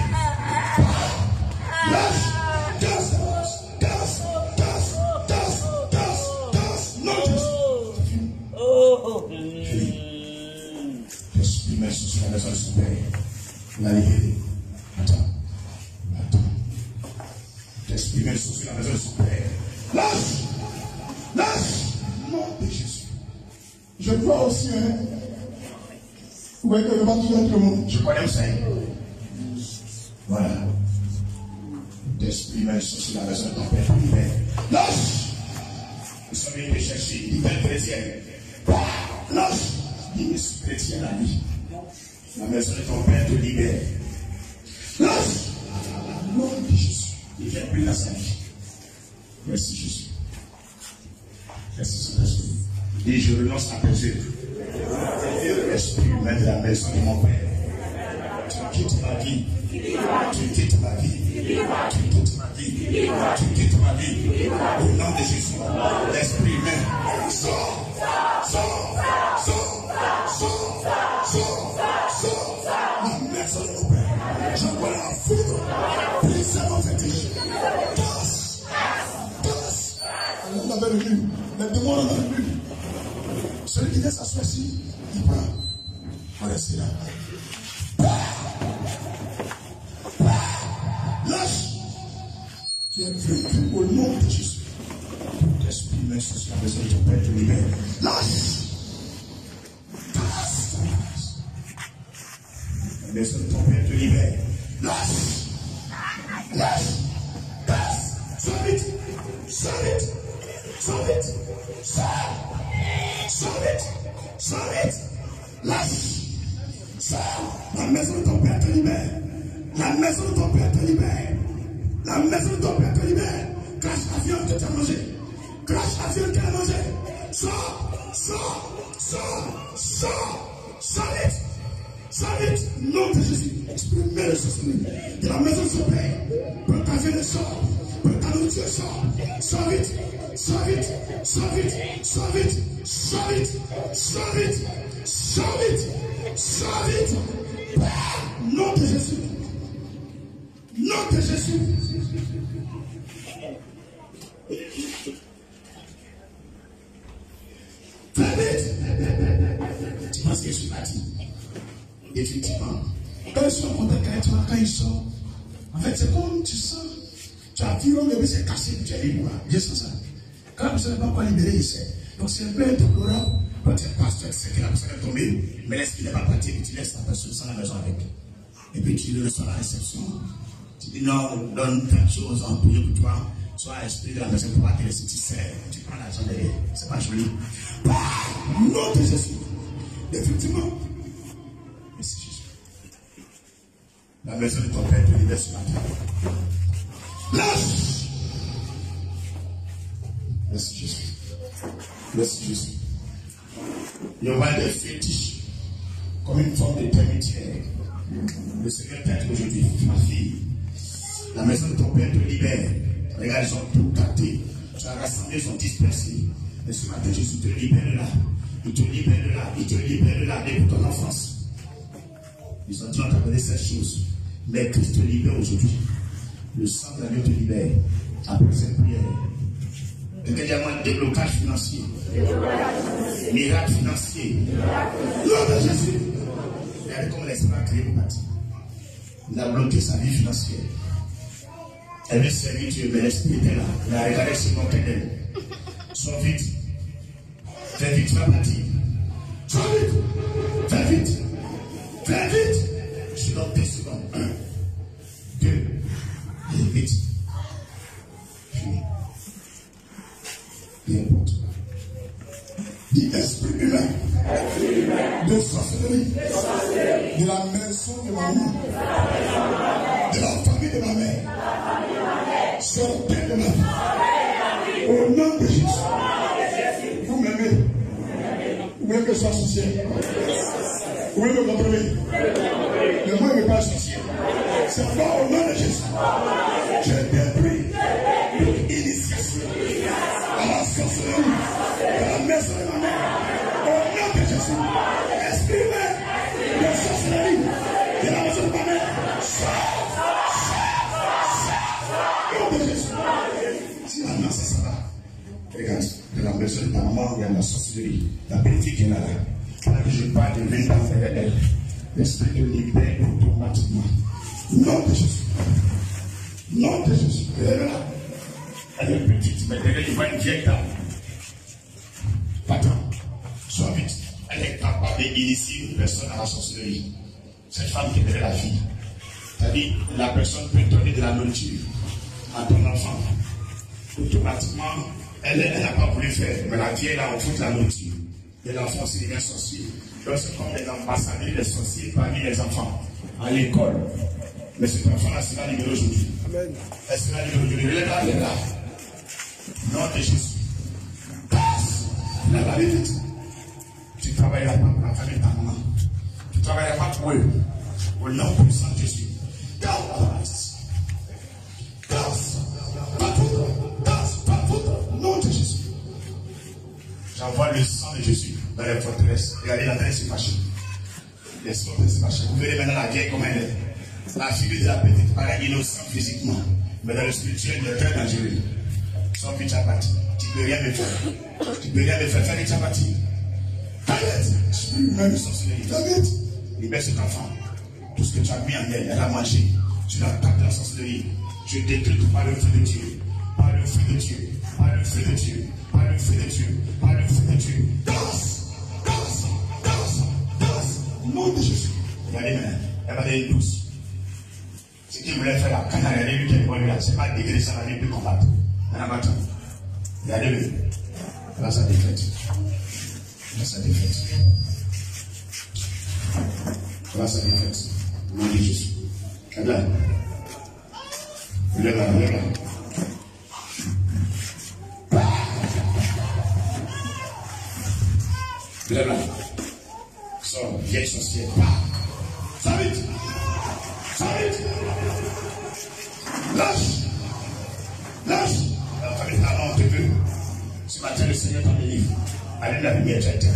Speaker 1: Lâche. L'esprit met sur la maison de son père. Il a libéré. Attends. L'esprit met sur la maison de son père. Lâche. Nom de Jésus. Je vois aussi vous voyez que le bâtiment de tout le monde. Je connais ça. Voilà. L'esprit met sur la maison de ton père. Lâche. Nous sommes venus te chercher. Il est chrétien. Lâche. Il est chrétien la vie. La maison de ton père te libère. Lâche. Nom de Jésus. Il vient plus dans sa vie. Merci Jésus. Merci Saint-Esprit. Et je renonce à tes œuvres. Esprit humain de la maison de mon père. Tu quittes ma vie. Tu quittes ma vie. Tu quittes ma vie. Tu quittes ma vie. Au nom de Jésus. L'esprit humain. Sors. La maison de mon père. J'envoie la foudre. Brisez mon fétiche. Casse. On avait le mur. Les démons on avait le mur. Celui qui laisse s'asseoir ici, il prend. On reste là. Lâche. Tu es vaincu au nom de Jésus. L'esprit met sur la maison de ton père te libère. Lâche. La maison de ton père te libère. Lâche. Sors vite. Lâche. Sors. La maison de ton père te libère. La maison de ton père te libère. La maison de ton père te libère. Crache la viande que tu as mangé. Crache la viande qu'elle a mangé. Sors vite. Nom de Jésus. Exprimez le sorcellerie. De la maison de son père. Pour ta vie de sort. Pour ta nourriture sort. Sors vite. Nom de Jésus. Fais vite. Tu penses que je suis parti? Effectivement. Quand je suis en contact avec toi, quand il sort, en fait, c'est comme tu sens, tu as vu, le bébé s'est cassé, tu es libre. Je sens ça. Quand vous ne savez pas quoi libérer, il sait. Donc c'est un peu intolerant. Quand tu es pasteur, tu sais que la personne est tombée, mais l'esprit n'est pas pratique, tu laisses la personne sans la maison avec. Et puis tu le reçois à la réception. Tu dis non, on donne quelque chose en prière pour toi. Soit esprit de la personne pour pas te laisser, tu sais, tu prends l'argent derrière. C'est pas joli. Non de Jésus. Effectivement. Merci Jésus. La maison de ton père te libère ce matin. Lâche. Merci Jésus. Il y aura des fétiches comme une forme de termitière. Le Seigneur t'aide aujourd'hui, ma fille. La maison de ton père te libère. Regarde, ils ont tout gâté. Tu as rassemblé, ils sont dispersés. Mais ce matin, Jésus te libère de là. Il te libère de là depuis ton enfance. Ils ont dit, on t'a donné cette chose. Mais Christ te libère aujourd'hui. Le sang de l'agneau te libère. Après cette prière. Il y a moins de déblocage financier. Miracle financier. Nom de Jésus. Regardez comment l'esprit a créé vos bâtiments. Il a bloqué sa vie financière. Elle veut servir Dieu, mais l'esprit était là. Il a regardé sur mon d'elle. Sois vite. Fais vite, tu vas partir. Sois vite. Fais vite. Fais vite. Je donne 2 secondes. 1, 2, et vite. Fini. Peu importe. Dis esprit humain. De sorcellerie. De la maison de ma maman. De la famille de ma mère. Sortez de ma vie. Au nom de Jésus. Vous m'aimez. Vous voulez que je sois associé. Vous voulez me comprendre. Mais moi, je ne veux pas associer. C'est pas au nom de Jésus. Je détruis toute initiation à la sorcellerie de la maison de ma mère. Au nom de Jésus. Esprit de sorcellerie de la maison de ma mère. Au nom de Jésus. Si la main, ça va. Regarde, de la maison de ta maman, il y a la sorcellerie. La politique est là. Quand je parle de venir vers elle, l'esprit te libère automatiquement. Nom de Jésus. Nom de Jésus. Elle est là. Elle est petite, mais elle voit une vieille dame. Attends, sois vite. Elle est capable d'initier une personne à la sorcellerie. Cette femme qui est la fille. C'est-à-dire, la personne peut donner de la nourriture à ton enfant. Automatiquement, elle n'a pas voulu faire, mais la vieille a offert la nourriture. Et l'enfant aussi devient sorcier. Donc c'est comme les ambassadeurs des sorciers parmi les enfants à l'école. Mais cet enfant-là sera libéré aujourd'hui. Amen. Elle sera libérée aujourd'hui. Elle est là. Nom de Jésus. Passe. La vite. Tu ne travailleras pas pour la famille de ta maman. Tu ne travailleras pas pour eux. Au nom puissant de Jésus. Passe. Passe. Pas foutre. Nom de Jésus. J'envoie le sang de Jésus dans les forteresses. Regardez, la terre s'est fâchée. Les forteresses s'est fâchée. Vous verrez maintenant la vieille comme elle est. La figure de la petite paraît innocente physiquement, mais dans le spirituel, elle est très dangereux. Sauf que tu as bâti. Tu ne peux rien me faire. Tu ne peux rien me faire. Fais des tchabatis. T'arrêtes. Même sorcellerie. T'arrêtes. Libère cet enfant. Tout ce que tu as mis en elle, elle a mangé. Tu l'as tapé la sorcellerie. Je détruis tout par le feu de Dieu. Par le feu de Dieu. Par le feu de Dieu. Par le feu de Dieu. Par le feu de Dieu. Danse. Danse. Danse. Danse. Au nom de Jésus. Regardez maintenant. Elle va aller douce. Ce qu'il voulait faire là, quand il a regardé lui qui est bon lui là, c'est pas dégré ça, la vie peut combattre. Maintenant, maintenant. Regardez-le. Voilà sa défaite. Voilà sa défaite. Voilà sa défaite. Au nom de Jésus. Regarde. Lève-la, lève-la. Lève-la. Sors, vieille sorcière. Ça vite. Ça vite. Lâche. Lâche. La famille on te veut. Ce matin, le Seigneur t'a béni. Allez la lumière, tu as été.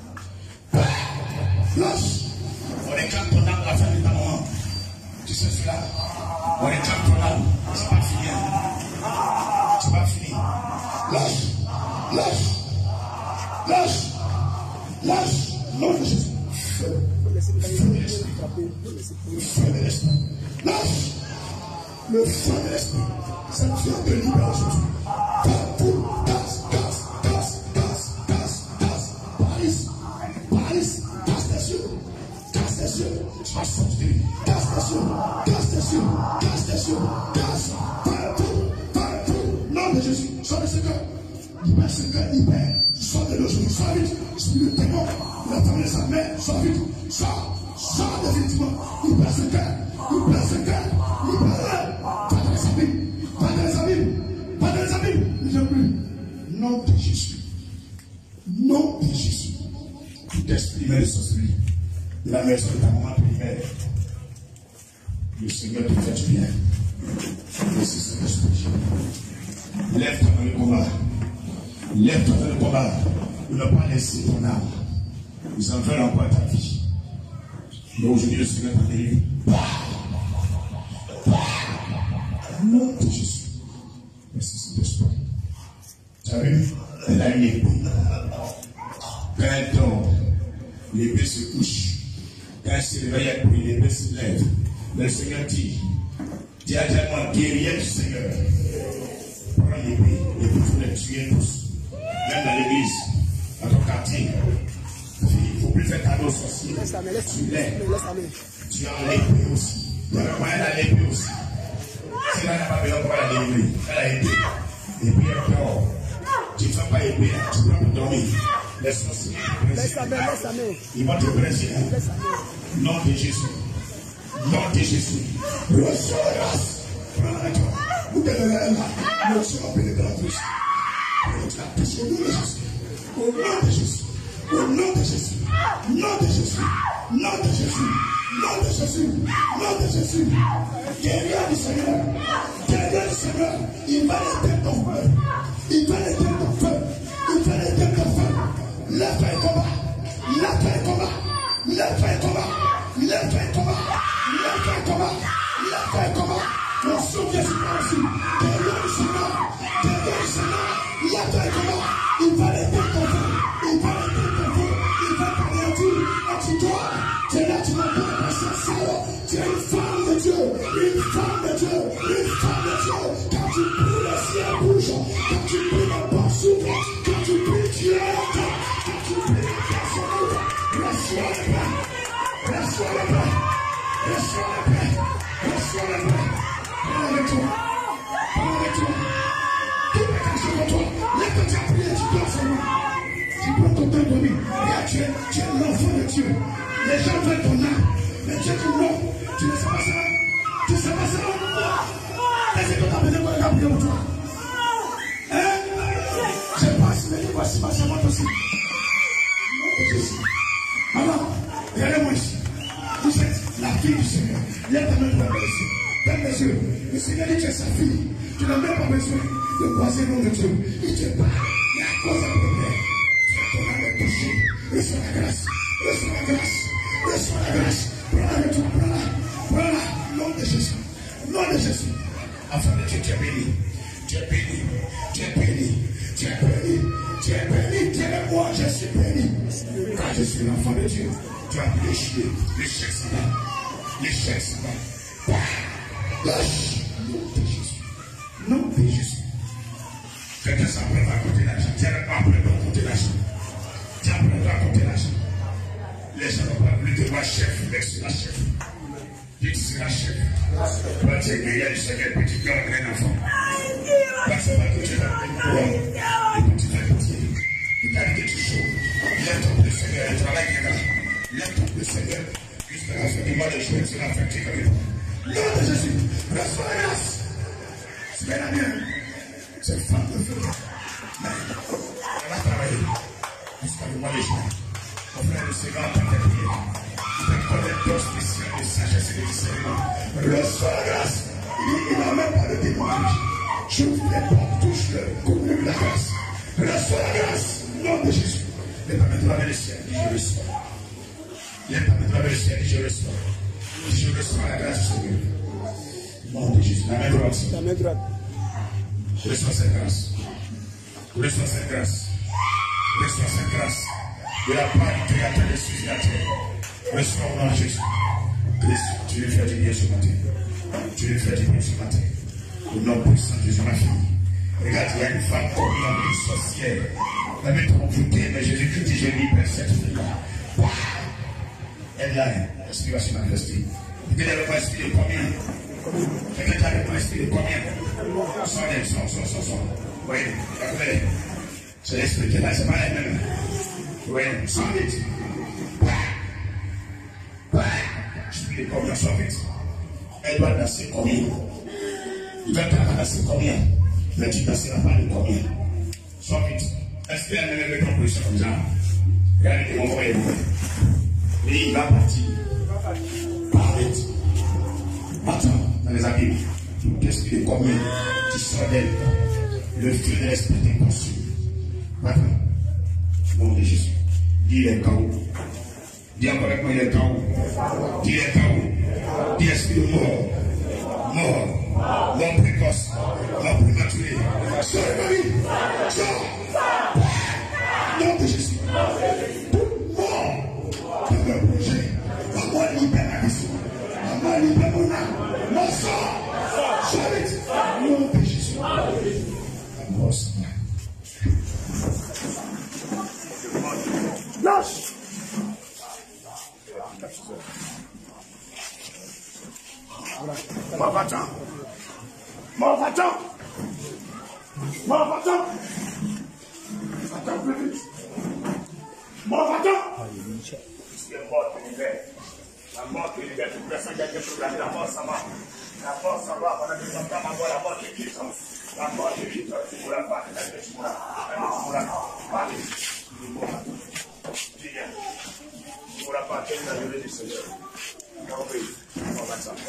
Speaker 1: Lâche. On réclame ton âme, la famille de ta maman. Tu sais cela. On réclame ton âme. C'est pas fini. C'est pas fini. Lâche. Lâche. Lâche. Lâche. Non, de Jésus. Feu de l'esprit. Feu de l'esprit. Lâche. Le feu de l'esprit. Ça vient de libérer aujourd'hui. Partout. Casse, casse, casse, casse, casse, casse. Paralyse. Paralyse. Casse tes yeux. Casse tes yeux. Tu vas sortir. Casse tes yeux. Casse tes yeux. Casse tes yeux. Casse. Partout. Partout. Nom de Jésus. Sors de ce cœur. Libère ce cœur. Libère. Sors de l'aujourd'hui. Sors vite. Esprit de démon. La famille de sa mère. Sors vite. Sors. Sors définitivement. Libère ce cœur. Libère ce cœur. Libère. Pas dans les abîmes. Pas dans les abîmes. Pas dans les abîmes. Ne viens plus. Nom de Jésus. Nom de Jésus. Tout esprit de sorcellerie. De la maison de ta maman te libère. Le Seigneur te fait du bien. Laissez cet esprit. Lève-toi dans le combat. Lève-toi dans le combat. Nous ne pas laisser ton âme. Nous en veulent encore ta vie. Mais aujourd'hui, le Seigneur t'a délivré. Nom de Jésus. Merci Saint-Esprit. Tu as vu? Elle a une épée. Quand elle tombe, l'épée se couche. Quand elle se réveille, l'épée se lève. Le Seigneur dit, diablement guerrier du Seigneur, prends l'épée et pour les tuer tous. Même dans l'église, dans ton quartier, il ne faut plus faire cadeau aux sorciers. Tu l'es. Tu as l'épée aussi. Tu as le moyen d'aller l'épée aussi. Si là, n'a pas besoin pour la délivrer, elle a épée. Et puis elle dort. Tu ne fais pas épée, tu dois pour dormir. Les sorciers, ils vont te presser. Nom de Jésus. Nom de Jésus. Reçois la grâce. Prends la toi. Vous devez là. Nous sommes bénis de la douce. Au nom de Jésus. Au nom de Jésus. Nom de Jésus. Nom de Jésus. Nom de Jésus. Nom de Jésus. Guerrier du Seigneur. Guerrier du Seigneur. Il va l'éteindre ton feu. Il va l'éteindre ton feu. Il va l'éteindre ton feu. Lève-toi et combat. Lève-toi et combat. Lève-toi et combat. Lève-toi et combat. Lève-toi et combat. Lève-toi et combat. On souvient ce point aussi. Guerrier du Seigneur. Guerrier du Seigneur. Lève-toi et combat. Il va l'éteindre ton feu. Il va l'éteindre ton feu. Il va t'anéantir. Et tu dois. Tu es là, tu n'as pas de patience. Tu es une femme de Dieu. Une femme de Dieu. Une femme de Dieu. Quand tu pries, le ciel bouge. Quand tu pries, le bon s'ouvre. Quand tu pries, Dieu entend. Quand tu pries, la personne ouvre. Reçois la paix. Reçois la paix. Reçois la paix. Reçois la paix. Prends avec toi. Prends avec toi. Tout est caché pour toi. Lève-toi, tu as prié, tu dois seulement. Tu prends ton temps de dormir. Regarde, tu es l'enfant de Dieu. Les gens veulent ton âme. Mais Dieu dit non. Tu ne sais pas ça. Tu ne sais pas ça. Est-ce que tu as besoin de la prière pour toi? Hein? Je passe, mais voici ma servante aussi. Maman, regardez-moi ici. Vous êtes la fille du Seigneur. Lève ta main droite ici. Ferme les yeux. Le Seigneur dit que tu es sa fille. Tu n'as même pas besoin de croiser le nom de Dieu. Il te parle. Il y a cause à problème. Tu as ton âme touchée. Reçois la grâce. Reçois la grâce. Reçois la grâce. Prends-la avec toi. Prends-la. Prends-la. Nom de Jésus. Nom de Jésus. Enfant de Dieu, tu es béni. Tu es béni. Tu es béni. Tu es béni. Tu es béni. Tu es moi. Je suis béni. Quand je suis l'enfant de Dieu, tu as pu l'échouer. L'échec, ça va. L'échec, ça va. Lâche. Nom de Jésus. Nom de Jésus. Quelqu'un s'apprête à compter l'argent. Tiens, apprête à compter l'argent. Tiens, apprête à compter l'argent. Les gens ne vont pas plus te voir chef, mais c'est la chef. Dieu, tu seras chef. Toi, tu es guerrier du Seigneur, petit cœur, grand enfant. Parce que tu vas une couronne, et que tu fais pitié. Il t'a dit que tu sauves. Lève-toi le Seigneur, et travaille bien là. Lève-toi le Seigneur, jusqu'à la fin du mois de juin, tu vas affecter comme il faut. Nom de Jésus, reçois la grâce. C'est bien la mienne. C'est femme de feu. Mais, elle va travailler jusqu'à le mois de juin. Mon frère, le Seigneur a ta prière. Il te donne un don spécial de sagesse et de discernement. Reçois la grâce. Il n'a même pas de témoignage. Je vous les porte, touche-le, couvre la grâce. Reçois la grâce. Nom de Jésus. Les pas mettre la le ciel, dit je reçois. Les pas mettre la le ciel, dit je reçois. Je reçois la grâce du Seigneur. Nom de Jésus. La main droite. La main droite. Reçois cette grâce. Reçois cette grâce. Reçois cette grâce. De la part du Créateur des cieux et de la terre. Reçois au nom de Jésus. Christ, tu lui fais du bien ce matin. Tu lui fais du bien ce matin. Au nom puissant de Jésus, ma fille. Regarde, il y a une femme comme une sorcière. Elle m'est envoûtée, mais Jésus-Christ dit, je libère cette fille-là. Elle a l'esprit va se manifester. Quelqu'un n'avait pas l'esprit de combien? Quelqu'un n'avait pas l'esprit de combien? 100. Oui, regardez. C'est l'esprit qui est là, c'est pas elle-même. Oui, 100 vite. Esprit de combien, 100 vite. Elle doit danser combien? Il va pas danser combien? Mais tu danseras pas de combien? 100 vite. Est-ce qu'elle a même une position comme ça? Regardez mon frère. Et il va partir. Par vite. Attends, dans les habits. Tout esprit de combien qui sort d'elle. Le feu de l'esprit est conçu. Maintenant, nom de Jésus. Dis les chaos. Dis encore avec moi les chaos. Dis les chaos. Dis esprit de mort. Mort précoce. Mort prématuré. Sors de ma vie. Sors. Nom de Jésus. Tout mort. Maman libère ma vie. Maman libère mon Mon sang. Charite. Au nom de Jésus. Lâche. Mon va-t'en. Mon va-t'en. Mon va-t'en. Va-t'en plus vite. Mon va-t'en. C'est mort qui libère. La mort qui libère. Toute personne qui a été programmée, la mort s'en va. La mort s'en va. Pendant que j'entends ma voix, la mort qui quitte. La mort qui quitte. Tu pourras pas. Tu pourras pas. Tu pourras pas. Quelle est la durée du Seigneur? Compris. On va ça.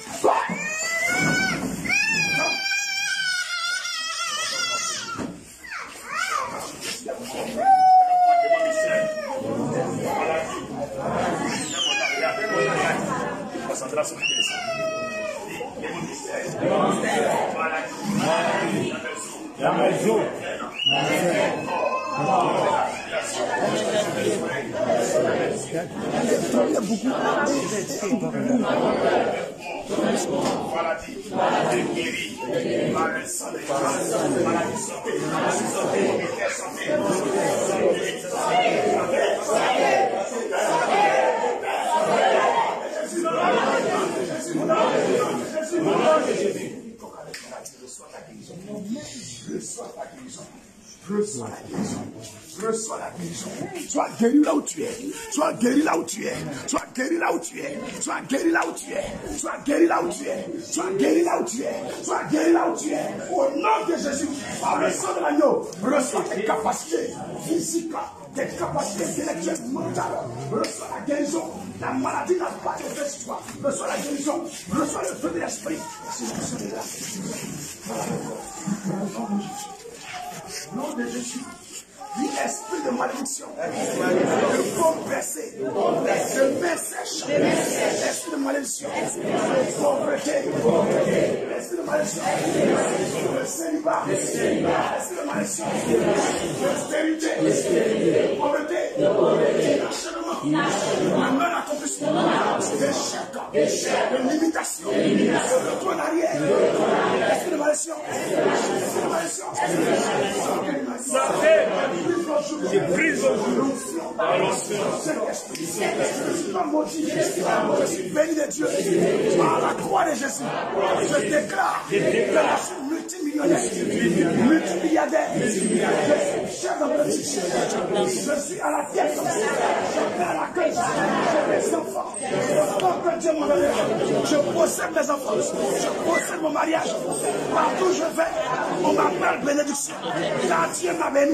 Speaker 1: Reçois la guérison. Sois guéri là où tu es. Sois guéri là où tu es. Sois guéri là où tu es. Sois guéri là où tu es. Sois guéri là où tu es. Sois guéri là où tu es. Sois guéri là où tu es. Au nom de Jésus, par le sang de l'agneau, reçois tes capacités physiques, tes capacités intellectuelles, mentales. Reçois la guérison. La maladie n'a pas de fait sur toi. Reçois la guérison. Reçois le feu de l'esprit. C'est ce que c'est là. Au nom de Jésus. L'esprit de malédiction, de compresser, de sèche, l'esprit de malédiction, de pauvreté, l'esprit de malédiction, de célibat, l'esprit de malédiction, de stérité, de pauvreté, d'enchaînement, de non-accomplissement, d'échec, de limitation, de retour en arrière, l'esprit de malédiction, l'esprit de malédiction, je brise aujourd'hui. Je suis pas maudit. Je suis béni de Dieu. Par la croix de Jésus, je déclare que je suis multimillionnaire, multimilliardaire. Je suis chef d'entreprise. Je suis à la tête. Je fais à la queue. J'ai des enfants. Tant que Dieu m'a donné, je possède mes enfants. Je possède mon mariage. Partout où je vais, on m'appelle bénédiction. Car Dieu m'a béni.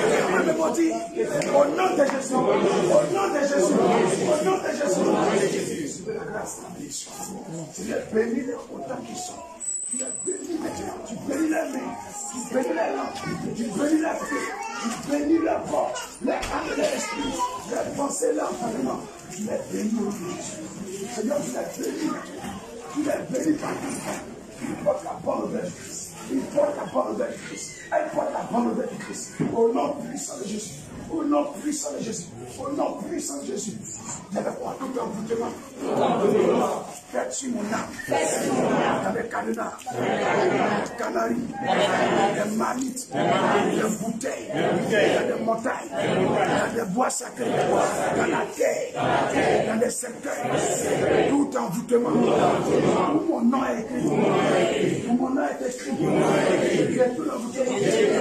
Speaker 1: Au nom de Jésus, au nom de Jésus, au nom de Jésus, tu veux la grâce, la bénédiction. Tu es béni autant qu'ils sont. Tu es béni maintenant, tu bénis les mains, tu bénis les lampes, tu bénis les pieds, tu bénis le corps, les âmes et l'esprit, les pensées, l'environnement. Tu es béni au nom de Jésus. Seigneur, tu es béni maintenant. Tu es béni par Christ. Il porte la bonne nouvelle de Christ. Il porte la bonne nouvelle de Christ. Elle porte la bonne nouvelle de Christ. Au nom puissant de Jésus. Au nom puissant de Jésus. Au nom puissant de Jésus. J'avais quoi tout envoûtement. Faites sur mon âme. Avec cadenas, des canaries, des marmites, des bouteilles, des montagnes, dans des bois sacrés, dans la terre, dans des secteurs. Tout envoûtement. Où mon nom est écrit. Où mon nom est écrit. J'ai tout l'envoûtement.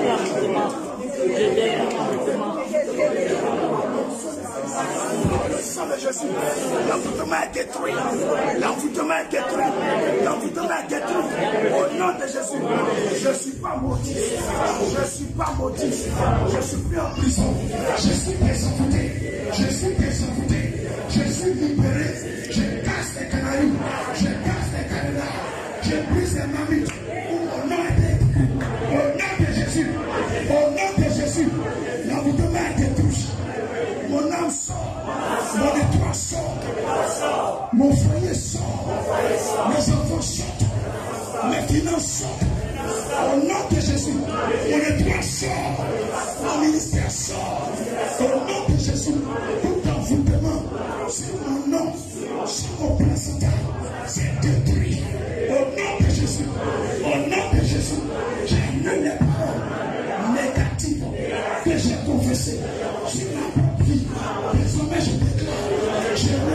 Speaker 1: Le sang de Jésus, l'envoûtement est détruit. L'envoûtement est détruit. L'envoûtement est détruit. Au nom de Jésus, je ne suis pas maudit. Je ne suis pas maudit. Je ne suis plus en prison. Je suis désenvoûté. Je suis désenvoûté. Je suis libéré. Je casse les canaries. Je casse les cadenas. Je brise les marmites. Au nom de Jésus. Au nom de Jésus. Au nom de Jésus. L'envoûtement est détruit. Mon âme sort, mon étoile sort, mon foyer sort, mes enfants sortent, mes finances sortent. Au nom de Jésus, mon étoile sort, mon ministère sort. Au nom de Jésus, tout envoûtement, c'est mon nom, c'est mon placenta, c'est détruit.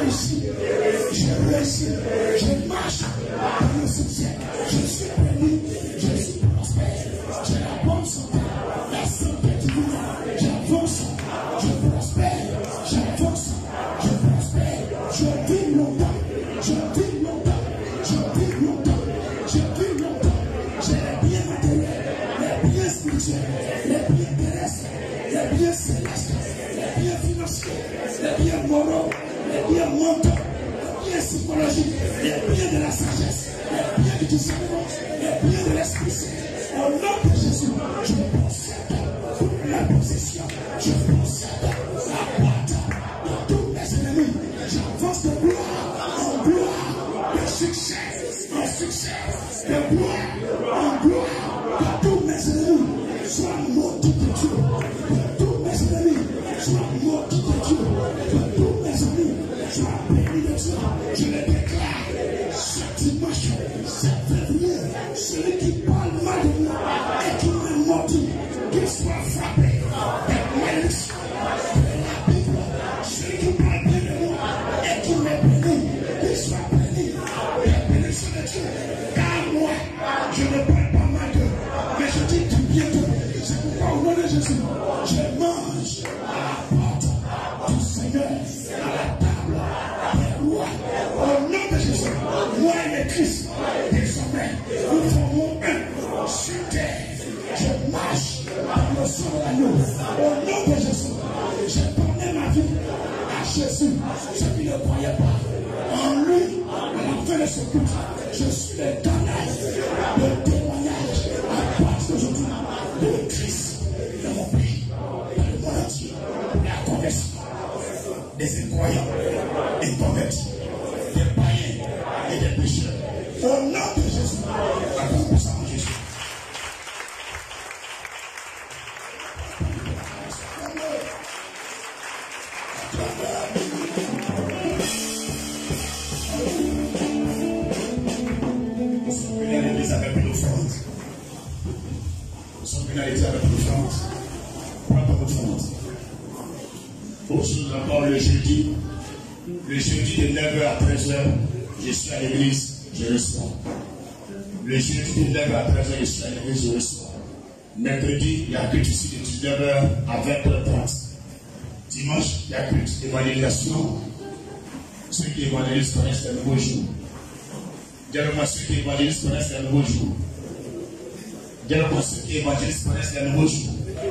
Speaker 1: réussis, je réussis, je marche dans le succès, je suis béni, je suis prospère, j'ai la bonne santé, la santé divine, j'avance, je prospère, j'avance, je prospère, je vis longtemps, je vis longtemps, je vis longtemps, je vis longtemps, j'ai les biens matériels, les biens spirituels, les biens terrestres, les biens célestes, les biens financiers, les biens moraux, les biens mentaux, les biens psychologiques, les biens de la sagesse, les biens du discernement, les biens de l'esprit saint. Au nom de Jésus, je possède toute la possession, je possède la boîte de tous mes ennemis. J'avance de gloire en gloire, de succès en succès, de gloire en gloire, de tous mes ennemis. Sois maudit de Dieu, de tous mes ennemis, sois maudit de Dieu, de tous mes ennemis, sois béni de Dieu. Je le déclare, ce dimanche, 7 février, celui qui parle mal de moi et qui me maudit, qu'il soit frappé de malédiction de la Bible. Celui qui parle bien de moi et qui me bénit, qu'il soit béni de bénédiction de Dieu. Car moi, je ne parle pas mal d'eux, mais je dis du bien d'eux. C'est pourquoi au nom de Jésus, je mange à la porte du Seigneur, à la table des rois. Au nom de Jésus, moi et le Christ, désormais, nous formons un sur terre. Je marche dans le sang de l'agneau. Au nom de Jésus, j'ai donné ma vie à Jésus, ceux qui ne croyaient pas en lui, à la fin de ce culte. Je suis le canal de témoignage à partir d'aujourd'hui de Christ dans mon pays, dans le monde entier, la conversion des incroyants, des convertis, des païens et des pécheurs. Au nom de Jésus, à cause de ça, Jésus. Nous sommes venus à l'église avec une offrande. Nous sommes venus à l'église avec une offrande. Prends ton offrande. Aujourd'hui, encore le jeudi de 9h à 13h, je suis à l'église, je reçois. Le jeudi de 9h à 13h, je suis à l'église, je reçois. Mercredi, il y a culte ici de 19h à 20h30. Dimanche, il y a culte d'évangélisation. Ceux qui évangélisent connaissent le nouveau jour. Dites-moi, ceux qui évangélisent connaissent le nouveau jour. Dites-moi, ceux qui évangélisent connaissent le nouveau jour.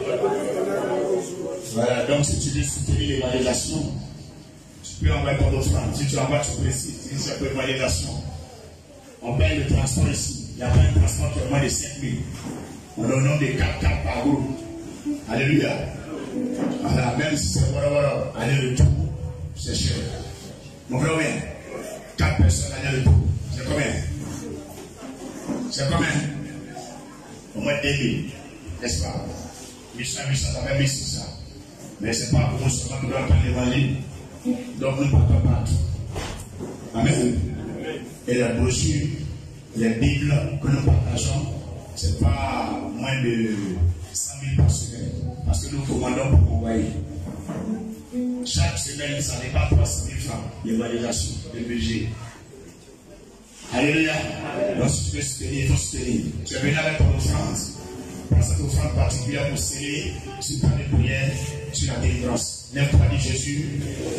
Speaker 1: Voilà, donc si tu veux soutenir l'évangélisation, tu peux envoyer ton offrande. Si tu envoies, tu précises. Si tu as pour l'évangélisation, on paye le transport ici. Il n'y a pas un transport qui est moins de 5 000. On a le nom de 4 par groupe. Alléluia. Voilà, même si c'est voilà, aller-retour, c'est cher. Mon frère, oui, 4 personnes aller-retour. C'est combien? C'est combien? Au moins 2 000, n'est-ce pas? 800, ça fait 1600. Mais ce n'est pas pour nous seulement que nous devons parler l'évangile. Donc nous partons partout. Amen. Et la brochure, les Bibles que nous partageons, ce n'est pas moins de 100 000 par semaine. Parce que nous commandons pour envoyer. Chaque semaine, ça n'est pas 300 000 francs. L'évaluation, le budget. Alléluia. Donc si tu veux soutenir, il faut soutenir. Tu es venu avec ton offrande. Prends cette offrande particulière pour sceller sur ta prière, sur la délivrance. Lève-toi, dit Jésus.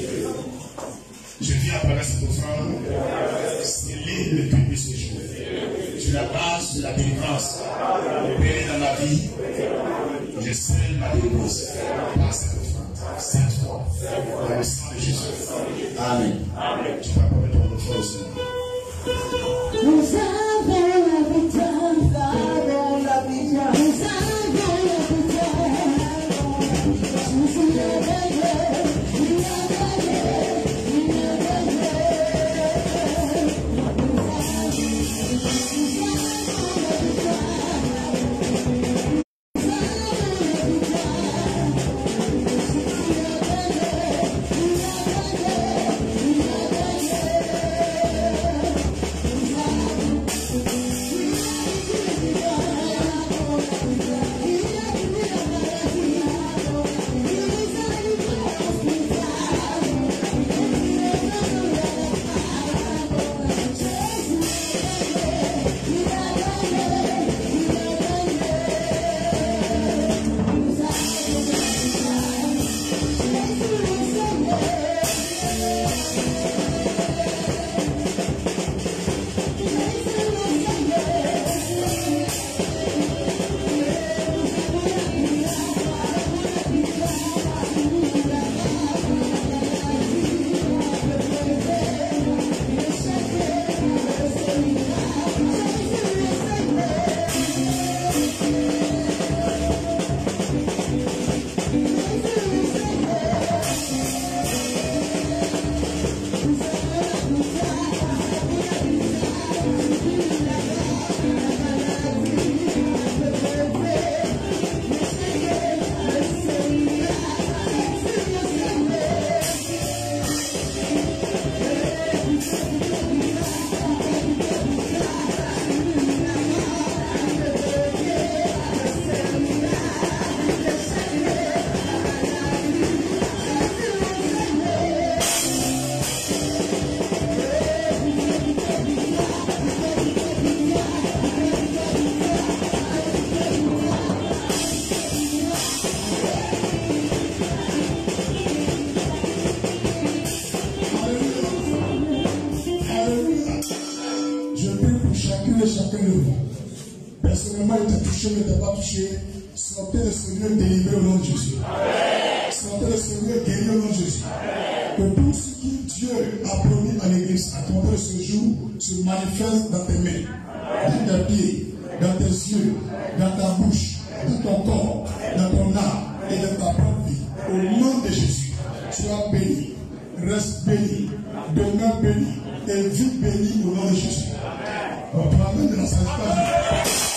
Speaker 1: Je viens à travers cette offrande sceller le but de ce jour. Sur la base de la délivrance, opérer dans ma vie, je scelle ma délivrance par cette offrande. Cette fois, dans le sang de Jésus. Amen. Tu vas prendre ton offrande aussi.
Speaker 2: Nous avons la victoire, nous avons la victoire, nous avons la victoire. Jésus a gagné, il a gagné, il a gagné.
Speaker 1: de vous. Personnellement, il t'a touché, mais il ne t'a pas touché. Sentez le Seigneur délivré au nom de Jésus. Sentez le Seigneur guéri au nom de Jésus. Que tout ce que Dieu a promis à l'église à travers ce jour se manifeste dans tes mains, dans tes pieds, dans tes yeux, dans ta bouche, dans ton corps, dans ton âme et dans ta propre vie. Au nom de Jésus, sois béni, reste béni, demeure béni et vis béni au nom de Jésus. On va prendre de la sanctification.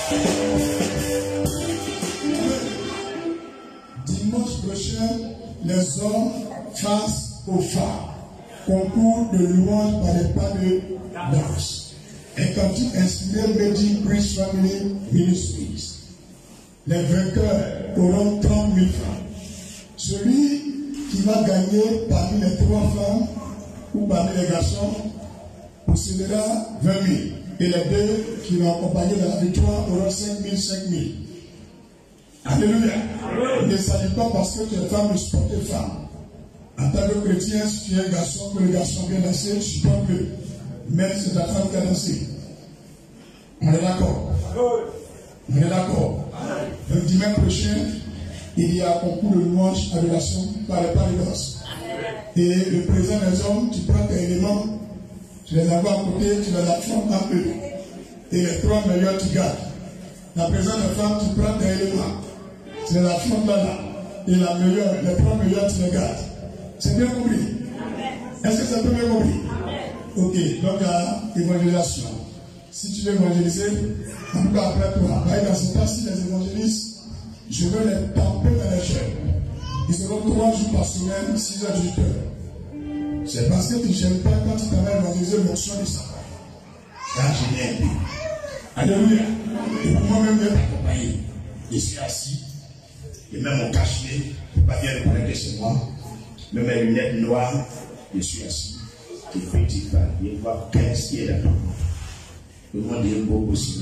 Speaker 1: Dimanche prochain, les hommes face aux femmes. Concours de louange par les pas de danse. Un cantique inspiré Redeemed Christ Family Ministries. Les vainqueurs auront 30 000 francs. Celui qui va gagner parmi les 3 femmes ou parmi les garçons possédera 20 000. Et les 2 qui l'ont accompagné dans la victoire auront 5 000, 5 000. Alléluia. Il ne s'agit pas parce que tu es femme de supporter femme. En tant que chrétien, si tu es un garçon, que le garçon vient danser, supporte-le. Même si c'est ta femme qui a dansé. On est d'accord. On est d'accord. Le dimanche prochain, il y a un concours de louange à relation par les paradis. Et le président des hommes, tu prends tes éléments, tu les envoies à côté, tu les affrontes un peu. Et les 3 meilleurs, tu gardes. La présence des femmes, tu prends tes éléments, tu les affrontes là. Et la meilleure, les 3 meilleurs, tu les gardes. C'est bien compris? Est-ce que c'est bien compris? Ok, donc à évangélisation. Si tu veux évangéliser, en tout cas après toi, dans ce cas-ci, les évangélistes, je veux les tamper dans les chaînes. Ils seront 3 jours par semaine, 6 heures, 8 heures. C'est parce que tu ne gênes pas quand tu t'avais évangélisé l'onction du sabbat. Là, je viens aider. Alléluia. Et pour moi-même, je vais t'accompagner. Je suis assis. Et même mon cache-nez, je ne peux pas bien reconnaître que c'est moi. Même mes lunettes noires, je suis assis. Et petit pas, je vois 15 qui est là-dedans. Le monde est beau aussi.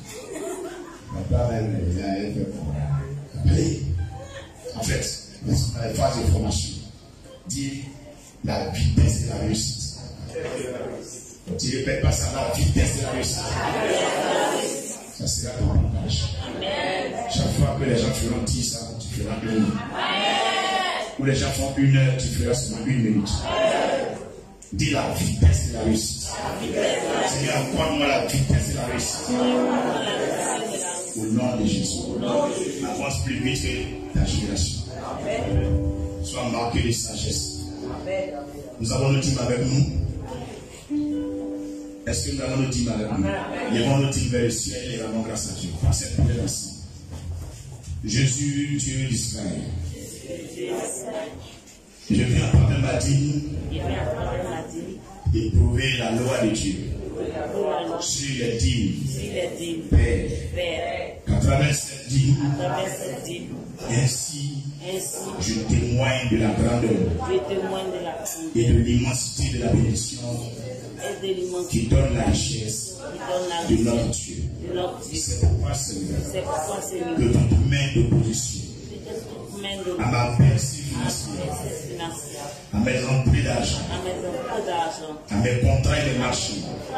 Speaker 1: Papa, même, il a fait pour appeler. En fait, la phase de formation dit la vitesse de la réussite. Quand tu ne répètes pas ça, la vitesse de la réussite. Ça sera ton langage. Chaque fois que les gens feront 10 ans, tu feras 1 minute. Ou les gens font 1 heure, tu feras seulement 1 minute. Dis la vitesse de la réussite. Seigneur, accorde-moi la vitesse de la réussite. Au nom de Jésus. Avance plus vite que ta génération. Sois marqué de sagesse. Nous avons le team avec nous. Est-ce que nous avons le team avec nous? Lèvons le team vers le ciel et rendons grâce à Dieu. Par cette prière ainsi. Jésus, Dieu d'Israël. Je viens apporter ma dîme et prouver la loi de Dieu sur les dîmes. Père, qu'à travers cette dîme, ainsi je témoigne de la grandeur et de l'immensité de la bénédiction qui donne la richesse de notre Dieu. C'est pourquoi, Seigneur, que toute main d'opposition à ma persévérance, à mes entrées d'argent, à mes contrats de marché,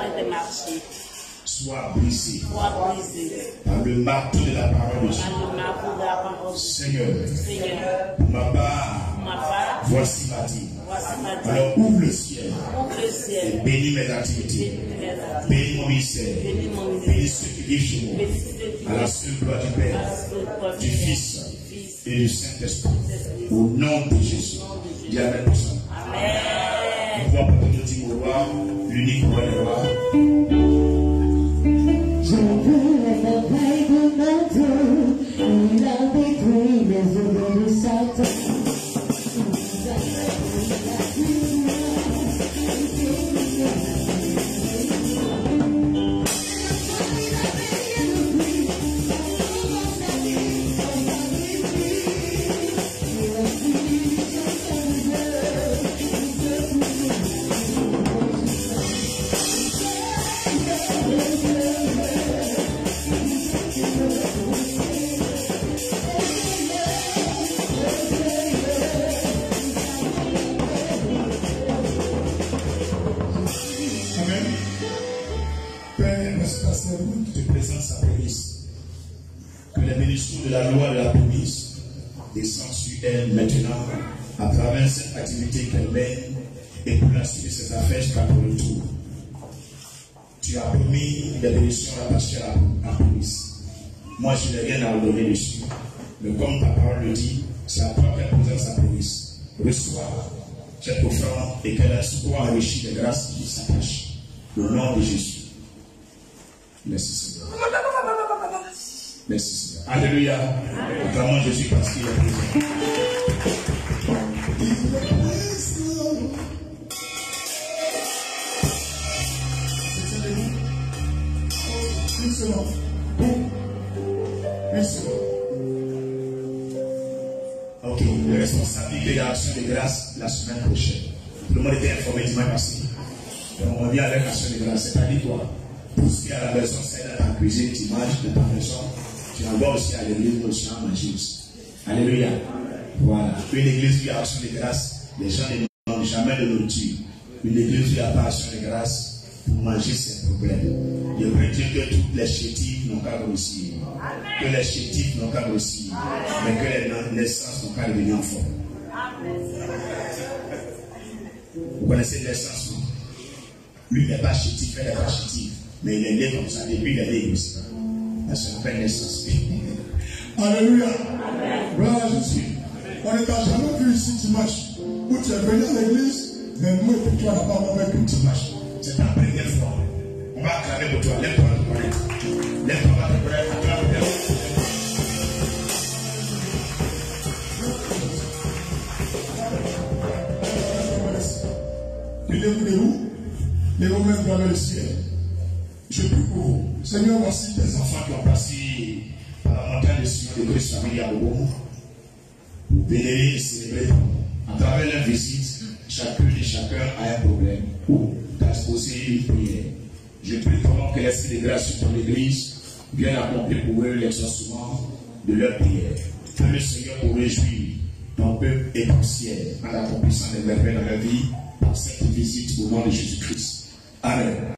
Speaker 1: soit brisé par le marteau de la parole de Dieu. Seigneur, pour ma part, voici ma dîme. Alors ouvre le ciel et bénis mes activités, bénis mon ministère, bénis ceux qui vivent chez moi, à la seule gloire du Père, du Fils et du Saint-Esprit. Au nom de Jésus. Dis Amen pour ça. Nous pouvons apporter notre dîme au roi, l'unique roi des rois.
Speaker 2: Je veux le paix de notre il a détruit les œuvres de Satan.
Speaker 1: te présente sa promesse. Que les bénédictions de la loi de la promesse descendent sur elle maintenant à travers cette activité qu'elle mène et pour la suite de cette affaire jusqu'à ton retour. Tu as promis des bénédictions à la pasteur à promesse. Moi, je n'ai rien à ordonner dessus. Mais comme ta parole le dit, c'est à toi qu'elle présente sa promesse. Reçois cette offrande et qu'elle soit enrichie de grâces qui s'attachent. Au nom de Jésus. Merci Seigneur. Merci Seigneur. Alléluia. Vraiment Jésus parce qu'il est présent. Une seconde. Une seconde. Ok, le responsable de l'action de grâce la semaine prochaine. Tout le monde était informé dimanche passé. Donc on vient avec l'action de grâce. C'est-à-dire quoi? Tout ce qui est à la maison, c'est dans ta cuisine, tu manges dans ta maison. Tu envoies aussi à l'église, aussi à manger aussi. Alléluia. Voilà. Une église qui a action de grâce, les gens ne mangent jamais de nourriture. Une église qui a pas action de grâce, pour manger, c'est un problème. Je prie Dieu que toutes les chétifs n'ont qu'à grossir. Que les chétifs n'ont qu'à grossir. Mais que les naissances n'ont qu'à devenir enfants. Vous connaissez l'essence, non? Lui n'est pas chétif, elle n'est pas chétif. Mais il est né comme ça, depuis il est né aussi. Ça s'appelle naissance.
Speaker 3: Alléluia. Gloire à Jésus. On ne t'a jamais vu ici dimanche où tu es venu à l'église, mais moi et toi n'as pas même vu dimanche.
Speaker 1: C'est ta première fois. On va acclamer pour toi. Lève-toi à te connaître. Lève-toi à te connaître. Acclame.
Speaker 3: Levez-vous, les mains vers le ciel. Je prie pour vous. Seigneur, voici
Speaker 1: tes enfants qui ont passé par la montagne de Sion de Christ Famille à Bobo pour vénérer et célébrer à travers leur visite. Chacune et chacun a un problème ou d'exposer une prière. Je prie vraiment que l'esprit de grâce sur ton église vienne accomplir pour eux l'exaucement de leur prière. Fais le Seigneur pour réjouir ton peuple essentiel en accomplissant les merveilles dans la vie par cette visite au nom de Jésus-Christ. Amen.